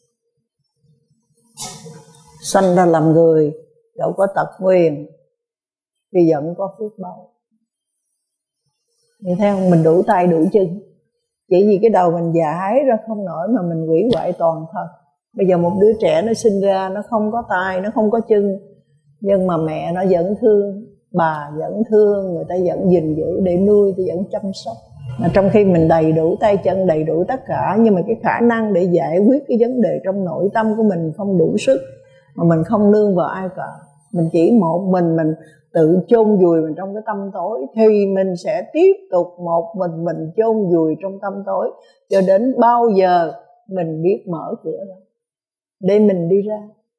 Sanh ra làm người, dẫu có tật nguyền thì vẫn có phước báo. Như thế không, mình đủ tay đủ chân. Chỉ vì cái đầu mình giải ra không nổi mà mình hủy hoại toàn thân. Bây giờ một đứa trẻ nó sinh ra, nó không có tay, nó không có chân, nhưng mà mẹ nó vẫn thương, bà vẫn thương, người ta vẫn gìn giữ để nuôi, thì vẫn chăm sóc. Mà trong khi mình đầy đủ tay chân, đầy đủ tất cả, nhưng mà cái khả năng để giải quyết cái vấn đề trong nội tâm của mình không đủ sức, mà mình không nương vào ai cả, mình chỉ một mình tự chôn vùi mình trong cái tâm tối, thì mình sẽ tiếp tục một mình chôn vùi trong tâm tối cho đến bao giờ mình biết mở cửa ra để mình đi ra.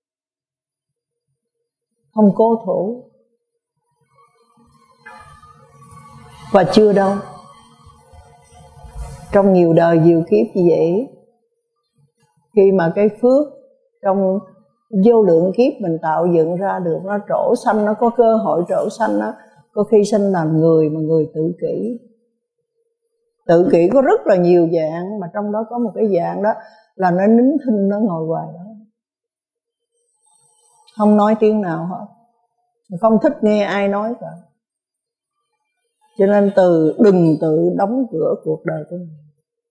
Không cố thủ. Và chưa đâu, trong nhiều đời nhiều kiếp như vậy, khi mà cái phước trong vô lượng kiếp mình tạo dựng ra được, nó trổ sanh, nó có cơ hội trổ sanh, nó có khi sinh làm người mà người tự kỷ. Tự kỷ có rất là nhiều dạng, mà trong đó có một cái dạng đó là nó nín thinh, nó ngồi hoài đó, không nói tiếng nào hết, không thích nghe ai nói cả. Cho nên đừng tự đóng cửa cuộc đời của mình.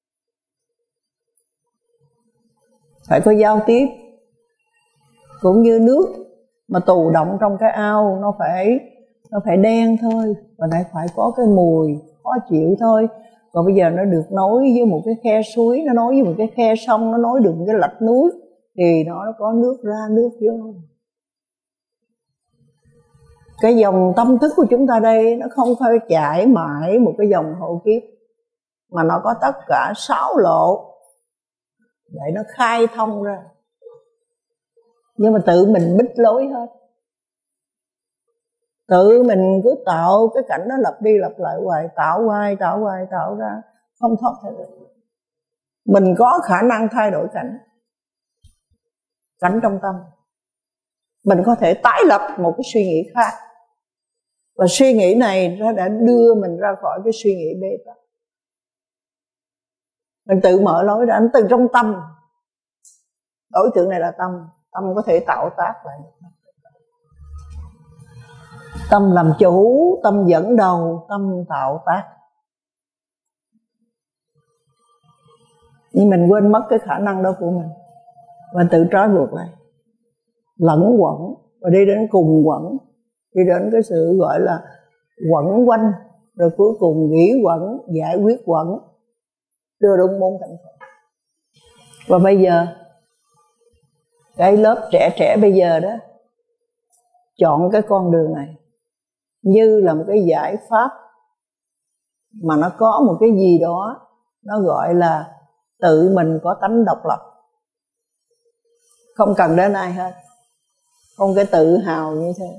Phải có giao tiếp. Cũng như nước mà tù động trong cái ao, nó phải đen thôi, và lại phải có cái mùi khó chịu thôi. Còn bây giờ nó được nối với một cái khe suối, nó nối với một cái khe sông, nó nối được một cái lạch núi, thì nó có nước ra nước vô. Cái dòng tâm thức của chúng ta đây, nó không phải chạy mãi một cái dòng hộ kiếp, mà nó có tất cả 6 lộ để nó khai thông ra. Nhưng mà tự mình bích lối hết. Tự mình cứ tạo cái cảnh đó lặp đi lặp lại hoài, tạo hoài tạo ra, không thoát ra được. Mình có khả năng thay đổi cảnh trong tâm. Mình có thể tái lập một cái suy nghĩ khác, và suy nghĩ này nó đã đưa mình ra khỏi cái suy nghĩ bế tắc. Mình tự mở lối ra, từ trong tâm. Đối tượng này là tâm. Tâm có thể tạo tác lại. Tâm làm chủ, tâm dẫn đầu, tâm tạo tác. Nhưng mình quên mất cái khả năng đó của mình, và tự trói buộc lại, lẫn quẩn, và đi đến cùng quẩn, đi đến cái sự gọi là quẩn quanh, rồi cuối cùng nghĩ quẩn, giải quyết quẩn, đưa đúng 4 cảnh khổ. Và bây giờ cái lớp trẻ bây giờ đó chọn cái con đường này như là một cái giải pháp, mà nó có một cái gì đó nó gọi là tự mình có tánh độc lập, không cần đến ai hết, không cái tự hào như thế.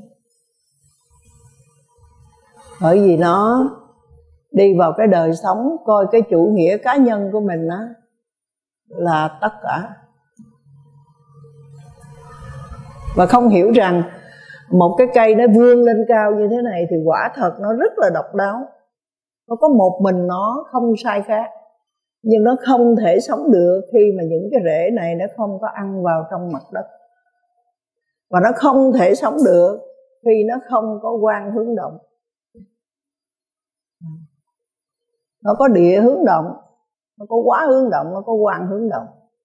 Bởi vì nó đi vào cái đời sống, coi cái chủ nghĩa cá nhân của mình đó là tất cả, và không hiểu rằng một cái cây nó vươn lên cao như thế này thì quả thật nó rất là độc đáo. Nó có một mình nó, không sai khác, nhưng nó không thể sống được khi mà những cái rễ này nó không có ăn vào trong mặt đất. Và nó không thể sống được khi nó không có quang hướng động. Nó có địa hướng động, nó có quá hướng động, nó có quang hướng động.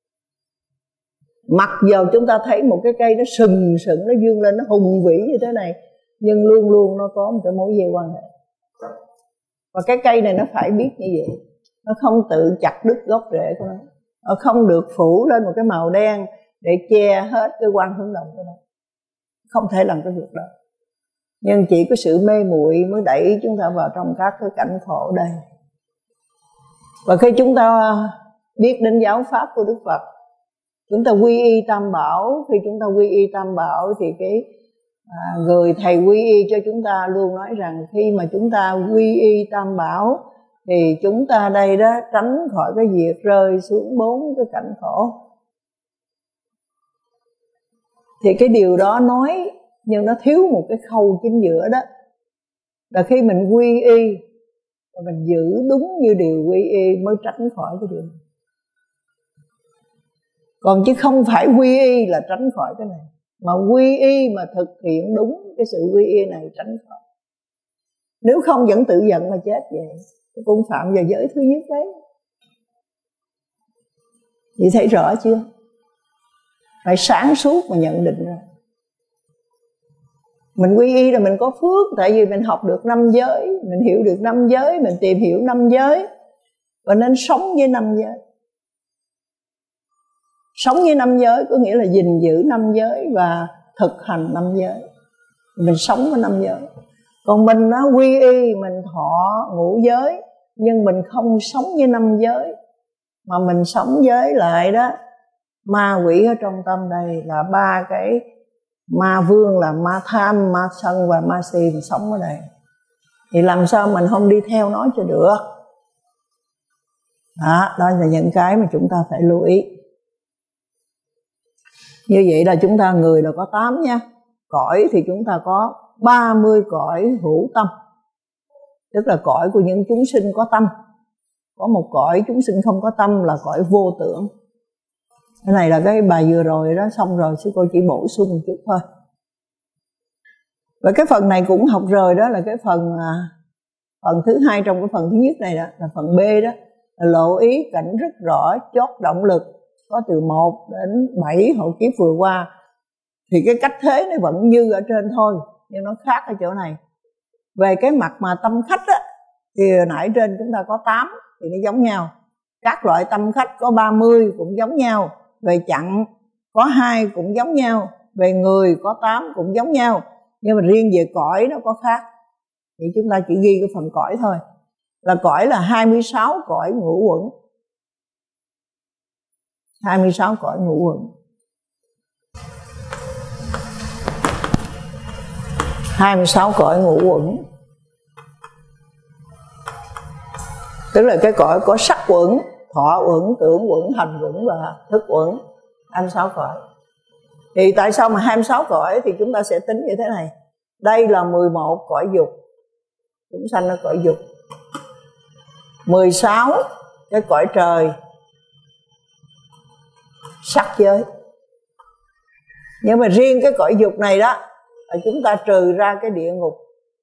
Mặc dù chúng ta thấy một cái cây nó sừng sững, nó vươn lên, nó hùng vĩ như thế này, nhưng luôn luôn nó có một cái mối dây quan hệ. Và cái cây này nó phải biết như vậy. Nó không tự chặt đứt gốc rễ của nó không được phủ lên một cái màu đen để che hết cái quang hướng động của nó. Không thể làm cái việc đó. Nhưng chỉ có sự mê muội mới đẩy chúng ta vào trong các cái cảnh khổ đây. Và khi chúng ta biết đến giáo pháp của Đức Phật, chúng ta quy y Tam Bảo. Khi chúng ta quy y Tam Bảo thì cái người thầy quy y cho chúng ta luôn nói rằng khi mà chúng ta quy y Tam Bảo thì chúng ta đây đó tránh khỏi cái việc rơi xuống 4 cái cảnh khổ. Thì cái điều đó nói, nhưng nó thiếu một cái khâu chính giữa đó, là khi mình quy y và mình giữ đúng như điều quy y mới tránh khỏi cái điều này. Còn chứ không phải quy y là tránh khỏi cái này, mà quy y mà thực hiện đúng cái sự quy y này tránh khỏi. Nếu không vẫn tự giận mà chết vậy, cũng phạm vào giới thứ nhất đấy. Chị thấy rõ chưa? Phải sáng suốt mà nhận định ra. Mình quy y là mình có phước, tại vì mình học được 5 giới, mình hiểu được 5 giới, mình tìm hiểu 5 giới, và nên sống với 5 giới. Sống với 5 giới có nghĩa là gìn giữ 5 giới và thực hành 5 giới. Mình sống với 5 giới. Còn mình nó quy y, mình thọ ngũ giới, nhưng mình không sống với 5 giới, mà mình sống với lại đó ma quỷ ở trong tâm đây là 3 cái ma vương, là ma tham, ma sân và ma si, mình sống ở đây. Thì làm sao mình không đi theo nó cho được? Đó là những cái mà chúng ta phải lưu ý. Như vậy là chúng ta người là có 8 nha. Cõi thì chúng ta có 30 cõi hữu tâm, tức là cõi của những chúng sinh có tâm. Có một cõi chúng sinh không có tâm là cõi vô tưởng. Cái này là cái bài vừa rồi đó, xong rồi sư cô chỉ bổ sung một chút thôi. Và cái phần này cũng học rồi, đó là cái phần thứ hai trong cái phần thứ nhất này, đó là phần B, đó là lộ ý cảnh rất rõ, chót động lực, có từ 1 đến 7 hộ kiếp vừa qua. Thì cái cách thế nó vẫn như ở trên thôi, nhưng nó khác ở chỗ này. Về cái mặt mà tâm khách á, thì nãy trên chúng ta có 8 thì nó giống nhau. Các loại tâm khách có 30 cũng giống nhau. Về chặn có 2 cũng giống nhau. Về người có 8 cũng giống nhau. Nhưng mà riêng về cõi nó có khác. Thì chúng ta chỉ ghi cái phần cõi thôi. Là cõi là 26 cõi ngũ uẩn. 26 cõi ngũ uẩn. 26 cõi ngũ uẩn. Tức là cái cõi có sắc uẩn, thọ uẩn, tưởng uẩn, hành uẩn và thức uẩn. 26 cõi. Thì tại sao mà 26 cõi? Thì chúng ta sẽ tính như thế này. Đây là 11 cõi dục, chúng sanh ở cõi dục. 16 cái cõi trời, sắc giới. Nhưng mà riêng cái cõi dục này đó là chúng ta trừ ra cái địa ngục,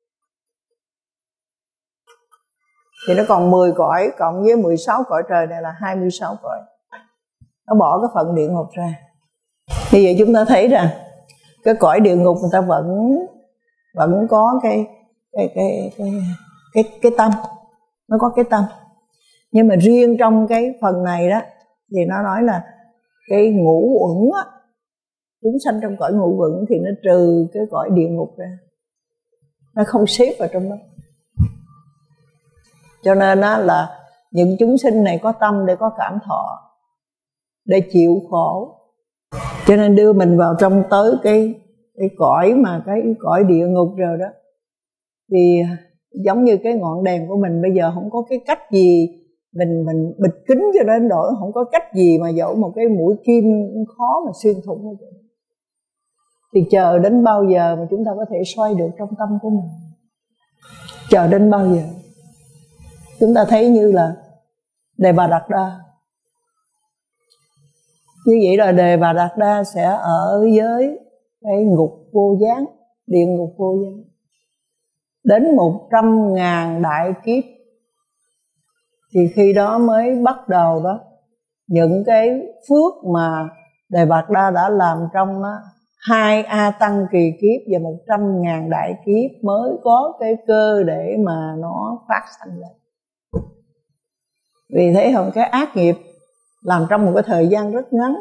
thì nó còn 10 cõi, cộng với 16 cõi trời này là 26 cõi. Nó bỏ cái phần địa ngục ra. Như vậy chúng ta thấy rằng cái cõi địa ngục người ta vẫn có cái tâm, nó có cái tâm. Nhưng mà riêng trong cái phần này đó thì nó nói là cái ngũ uẩn á, chúng sanh trong cõi ngũ uẩn thì nó trừ cái cõi địa ngục ra, nó không xếp vào trong đó. Cho nên á là những chúng sinh này có tâm để có cảm thọ, để chịu khổ. Cho nên đưa mình vào trong tới cái cõi mà cái cõi địa ngục rồi đó. Thì giống như cái ngọn đèn của mình bây giờ không có cái cách gì mình bịt kín cho đến độ không có cách gì mà dẫu một cái mũi kim khó mà xuyên thủng. Thì chờ đến bao giờ mà chúng ta có thể xoay được trong tâm của mình? Chờ đến bao giờ? Chúng ta thấy như là Đề Bà Đạt Đa. Như vậy là Đề Bà Đạt Đa sẽ ở với cái ngục vô gián, địa ngục vô gián, đến 100.000 đại kiếp. Thì khi đó mới bắt đầu đó, những cái phước mà Đề Bà Đạt Đa đã làm trong đó, 2 A Tăng kỳ kiếp và 100.000 đại kiếp mới có cái cơ để mà nó phát sanh lên. Vì thế không, cái ác nghiệp làm trong một cái thời gian rất ngắn,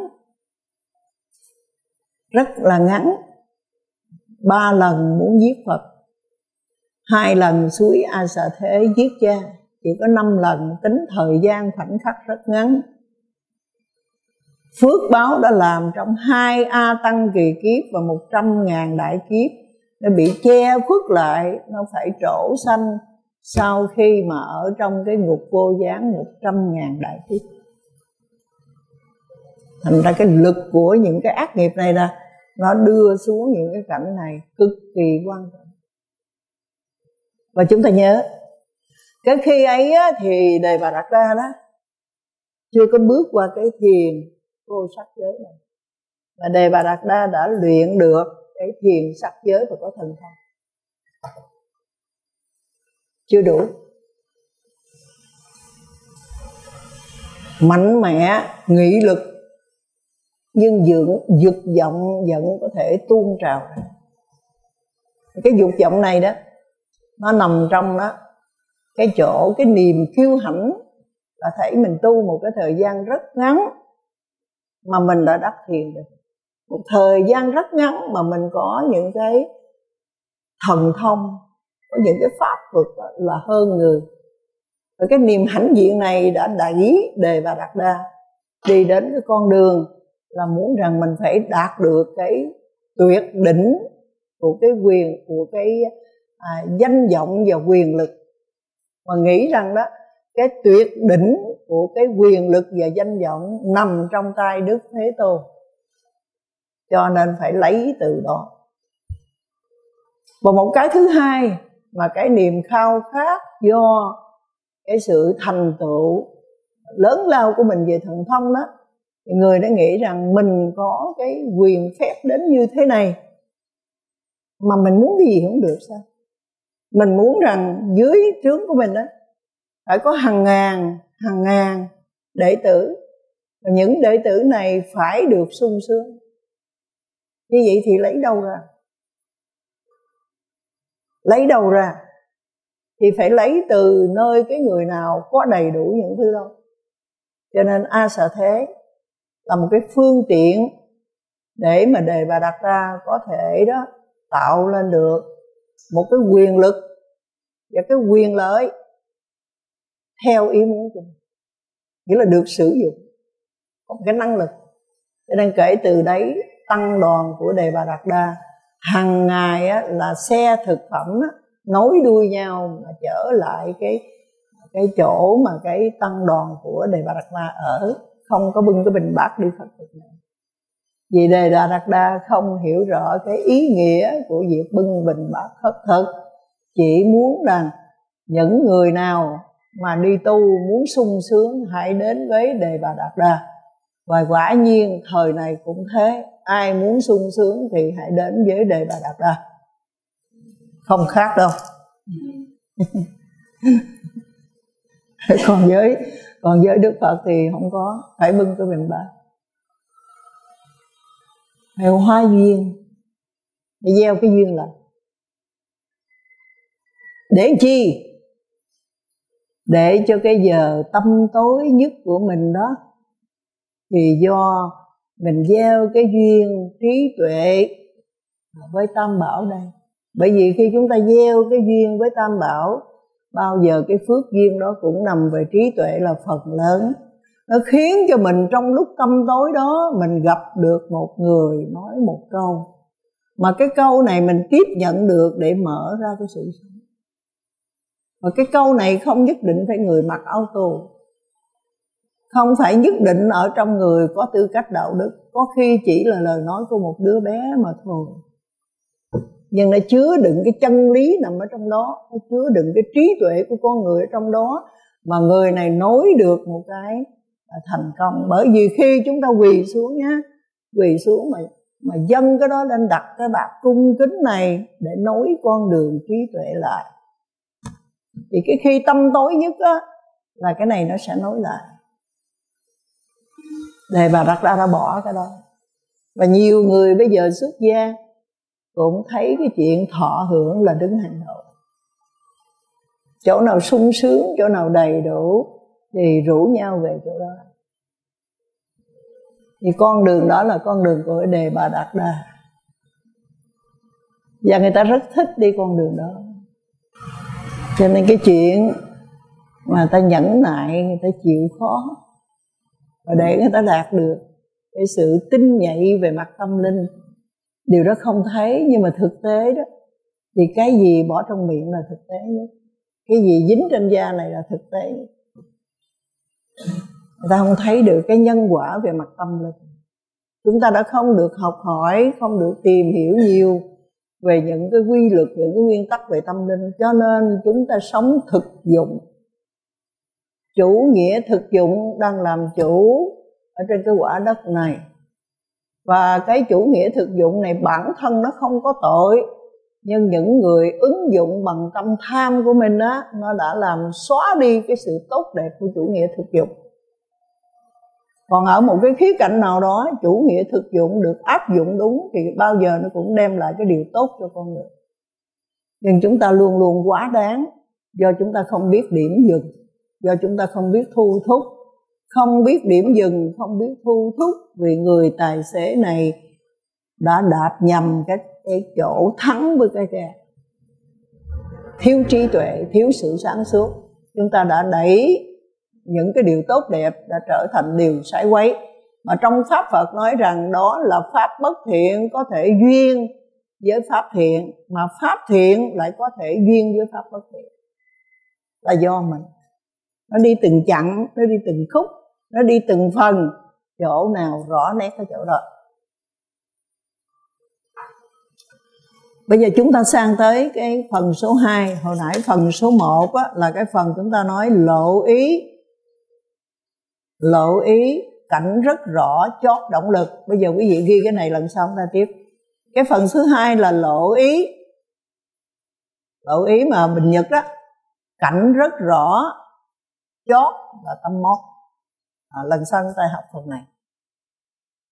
rất là ngắn. 3 lần muốn giết Phật, 2 lần suối A Xà Thế giết cha, chỉ có 5 lần, tính thời gian khoảnh khắc rất ngắn. Phước báo đã làm trong 2 A Tăng kỳ kiếp và 100.000 đại kiếp, nó bị che khuất lại, nó phải trổ sanh sau khi mà ở trong cái ngục vô gián 100.000 đại kiếp. Thành ra cái lực của những cái ác nghiệp này là nó đưa xuống những cái cảnh này cực kỳ quan trọng. Và chúng ta nhớ, cái khi ấy á, thì Đề Bà Đạt Đa đó chưa có bước qua cái thiền vô sắc giới này. Và Đề Bà Đạt Đa đã luyện được cái thiền sắc giới và có thần thông. Chưa đủ. Mạnh mẽ, nghị lực, nhưng dục vọng vẫn có thể tuôn trào. Cái dục vọng này đó, nó nằm trong đó cái chỗ, cái niềm kiêu hãnh, là thấy mình tu một cái thời gian rất ngắn mà mình đã đắc thiền được. Một thời gian rất ngắn mà mình có những cái thần thông, có những cái pháp thuật là hơn người. Và cái niềm hãnh diện này đã đẩy Đề Bà Đạt Đa đi đến cái con đường là muốn rằng mình phải đạt được cái tuyệt đỉnh của cái quyền, của cái danh vọng và quyền lực. Mà nghĩ rằng đó, cái tuyệt đỉnh của cái quyền lực và danh vọng nằm trong tay Đức Thế Tôn, cho nên phải lấy từ đó. Và một cái thứ hai mà cái niềm khao khát do cái sự thành tựu lớn lao của mình về thần thông đó, thì người đã nghĩ rằng mình có cái quyền phép đến như thế này mà mình muốn cái gì không được sao? Mình muốn rằng dưới trướng của mình đó phải có hàng ngàn đệ tử, và những đệ tử này phải được sung sướng. Như vậy thì lấy đâu ra? Lấy đâu ra? Thì phải lấy từ nơi cái người nào có đầy đủ những thứ đó. Cho nên A Xà Thế là một cái phương tiện để mà Đề Bà Đạt Đa có thể đó tạo lên được một cái quyền lực và cái quyền lợi theo ý muốn của mình, nghĩa là được sử dụng, có một cái năng lực. Cho nên kể từ đấy, tăng đoàn của Đề Bà Đạt Đa hàng ngày á, là xe thực phẩm á, nối đuôi nhau mà trở lại cái chỗ mà cái tăng đoàn của Đề Bà Đạt Đa ở, không có bưng cái bình bát đi Phật thực này. Vì Đề Bà Đạt Đa không hiểu rõ cái ý nghĩa của việc bưng bình bát khất thực, chỉ muốn rằng những người nào mà đi tu muốn sung sướng hãy đến với Đề Bà Đạt Đa. Và quả nhiên thời này cũng thế, ai muốn sung sướng thì hãy đến với Đề Bà Đạt Đa, không khác đâu. còn với Đức Phật thì không có, phải bưng cái bình bát, phải hóa duyên, để gieo cái duyên lại. Để chi? Để cho cái giờ tâm tối nhất của mình đó, thì do mình gieo cái duyên trí tuệ với Tam Bảo đây. Bởi vì khi chúng ta gieo cái duyên với Tam Bảo, bao giờ cái phước duyên đó cũng nằm về trí tuệ là phần lớn. Nó khiến cho mình trong lúc tâm tối đó mình gặp được một người nói một câu, mà cái câu này mình tiếp nhận được để mở ra cái sự sống. Và cái câu này không nhất định phải người mặc áo tù, không phải nhất định ở trong người có tư cách đạo đức, có khi chỉ là lời nói của một đứa bé mà thôi. Nhưng nó chứa đựng cái chân lý nằm ở trong đó, nó chứa đựng cái trí tuệ của con người ở trong đó, mà người này nói được một cái thành công. Bởi vì khi chúng ta quỳ xuống nhá, quỳ xuống mà dâng cái đó lên, đặt cái bát cung kính này để nối con đường trí tuệ lại, thì cái khi tâm tối nhất á, là cái này nó sẽ nối lại. Đề Bà Đạt Đa đã bỏ cái đó. Và nhiều người bây giờ xuất gia cũng thấy cái chuyện thọ hưởng là đứng hàng đầu. Chỗ nào sung sướng, chỗ nào đầy đủ thì rủ nhau về chỗ đó. Thì con đường đó là con đường của Đề Bà Đạt Đa, và người ta rất thích đi con đường đó. Cho nên cái chuyện mà ta nhẫn nại, người ta chịu khó, và để người ta đạt được cái sự tinh nhạy về mặt tâm linh, điều đó không thấy. Nhưng mà thực tế đó, thì cái gì bỏ trong miệng là thực tế nhất, cái gì dính trên da này là thực tế nhất. Người ta không thấy được cái nhân quả về mặt tâm linh. Chúng ta đã không được học hỏi, không được tìm hiểu nhiều về những cái quy luật, những cái nguyên tắc về tâm linh, cho nên chúng ta sống thực dụng. Chủ nghĩa thực dụng đang làm chủ ở trên cái quả đất này. Và cái chủ nghĩa thực dụng này bản thân nó không có tội, nhưng những người ứng dụng bằng tâm tham của mình á, nó đã làm xóa đi cái sự tốt đẹp của chủ nghĩa thực dụng. Còn ở một cái khía cạnh nào đó, chủ nghĩa thực dụng được áp dụng đúng thì bao giờ nó cũng đem lại cái điều tốt cho con người. Nhưng chúng ta luôn luôn quá đáng, do chúng ta không biết điểm dừng, do chúng ta không biết thu thúc. Không biết điểm dừng, không biết thu thúc, vì người tài xế này đã đạp nhầm cái chỗ thắng với cái gà. Thiếu trí tuệ, thiếu sự sáng suốt, chúng ta đã đẩy những cái điều tốt đẹp đã trở thành điều sái quấy. Mà trong Pháp Phật nói rằng đó là pháp bất thiện có thể duyên với pháp thiện, mà pháp thiện lại có thể duyên với pháp bất thiện. Là do mình. Nó đi từng chặng, nó đi từng khúc, nó đi từng phần, chỗ nào rõ nét cái chỗ đó. Bây giờ chúng ta sang tới cái phần số 2. Hồi nãy phần số 1 á, là cái phần chúng ta nói lộ ý. Lộ ý cảnh rất rõ, chót động lực. Bây giờ quý vị ghi cái này lần sau chúng ta tiếp. Cái phần thứ 2 là lộ ý. Lộ ý mà Bình Nhật đó, cảnh rất rõ, chót là tâm mốt. Lần sau chúng ta học phần này.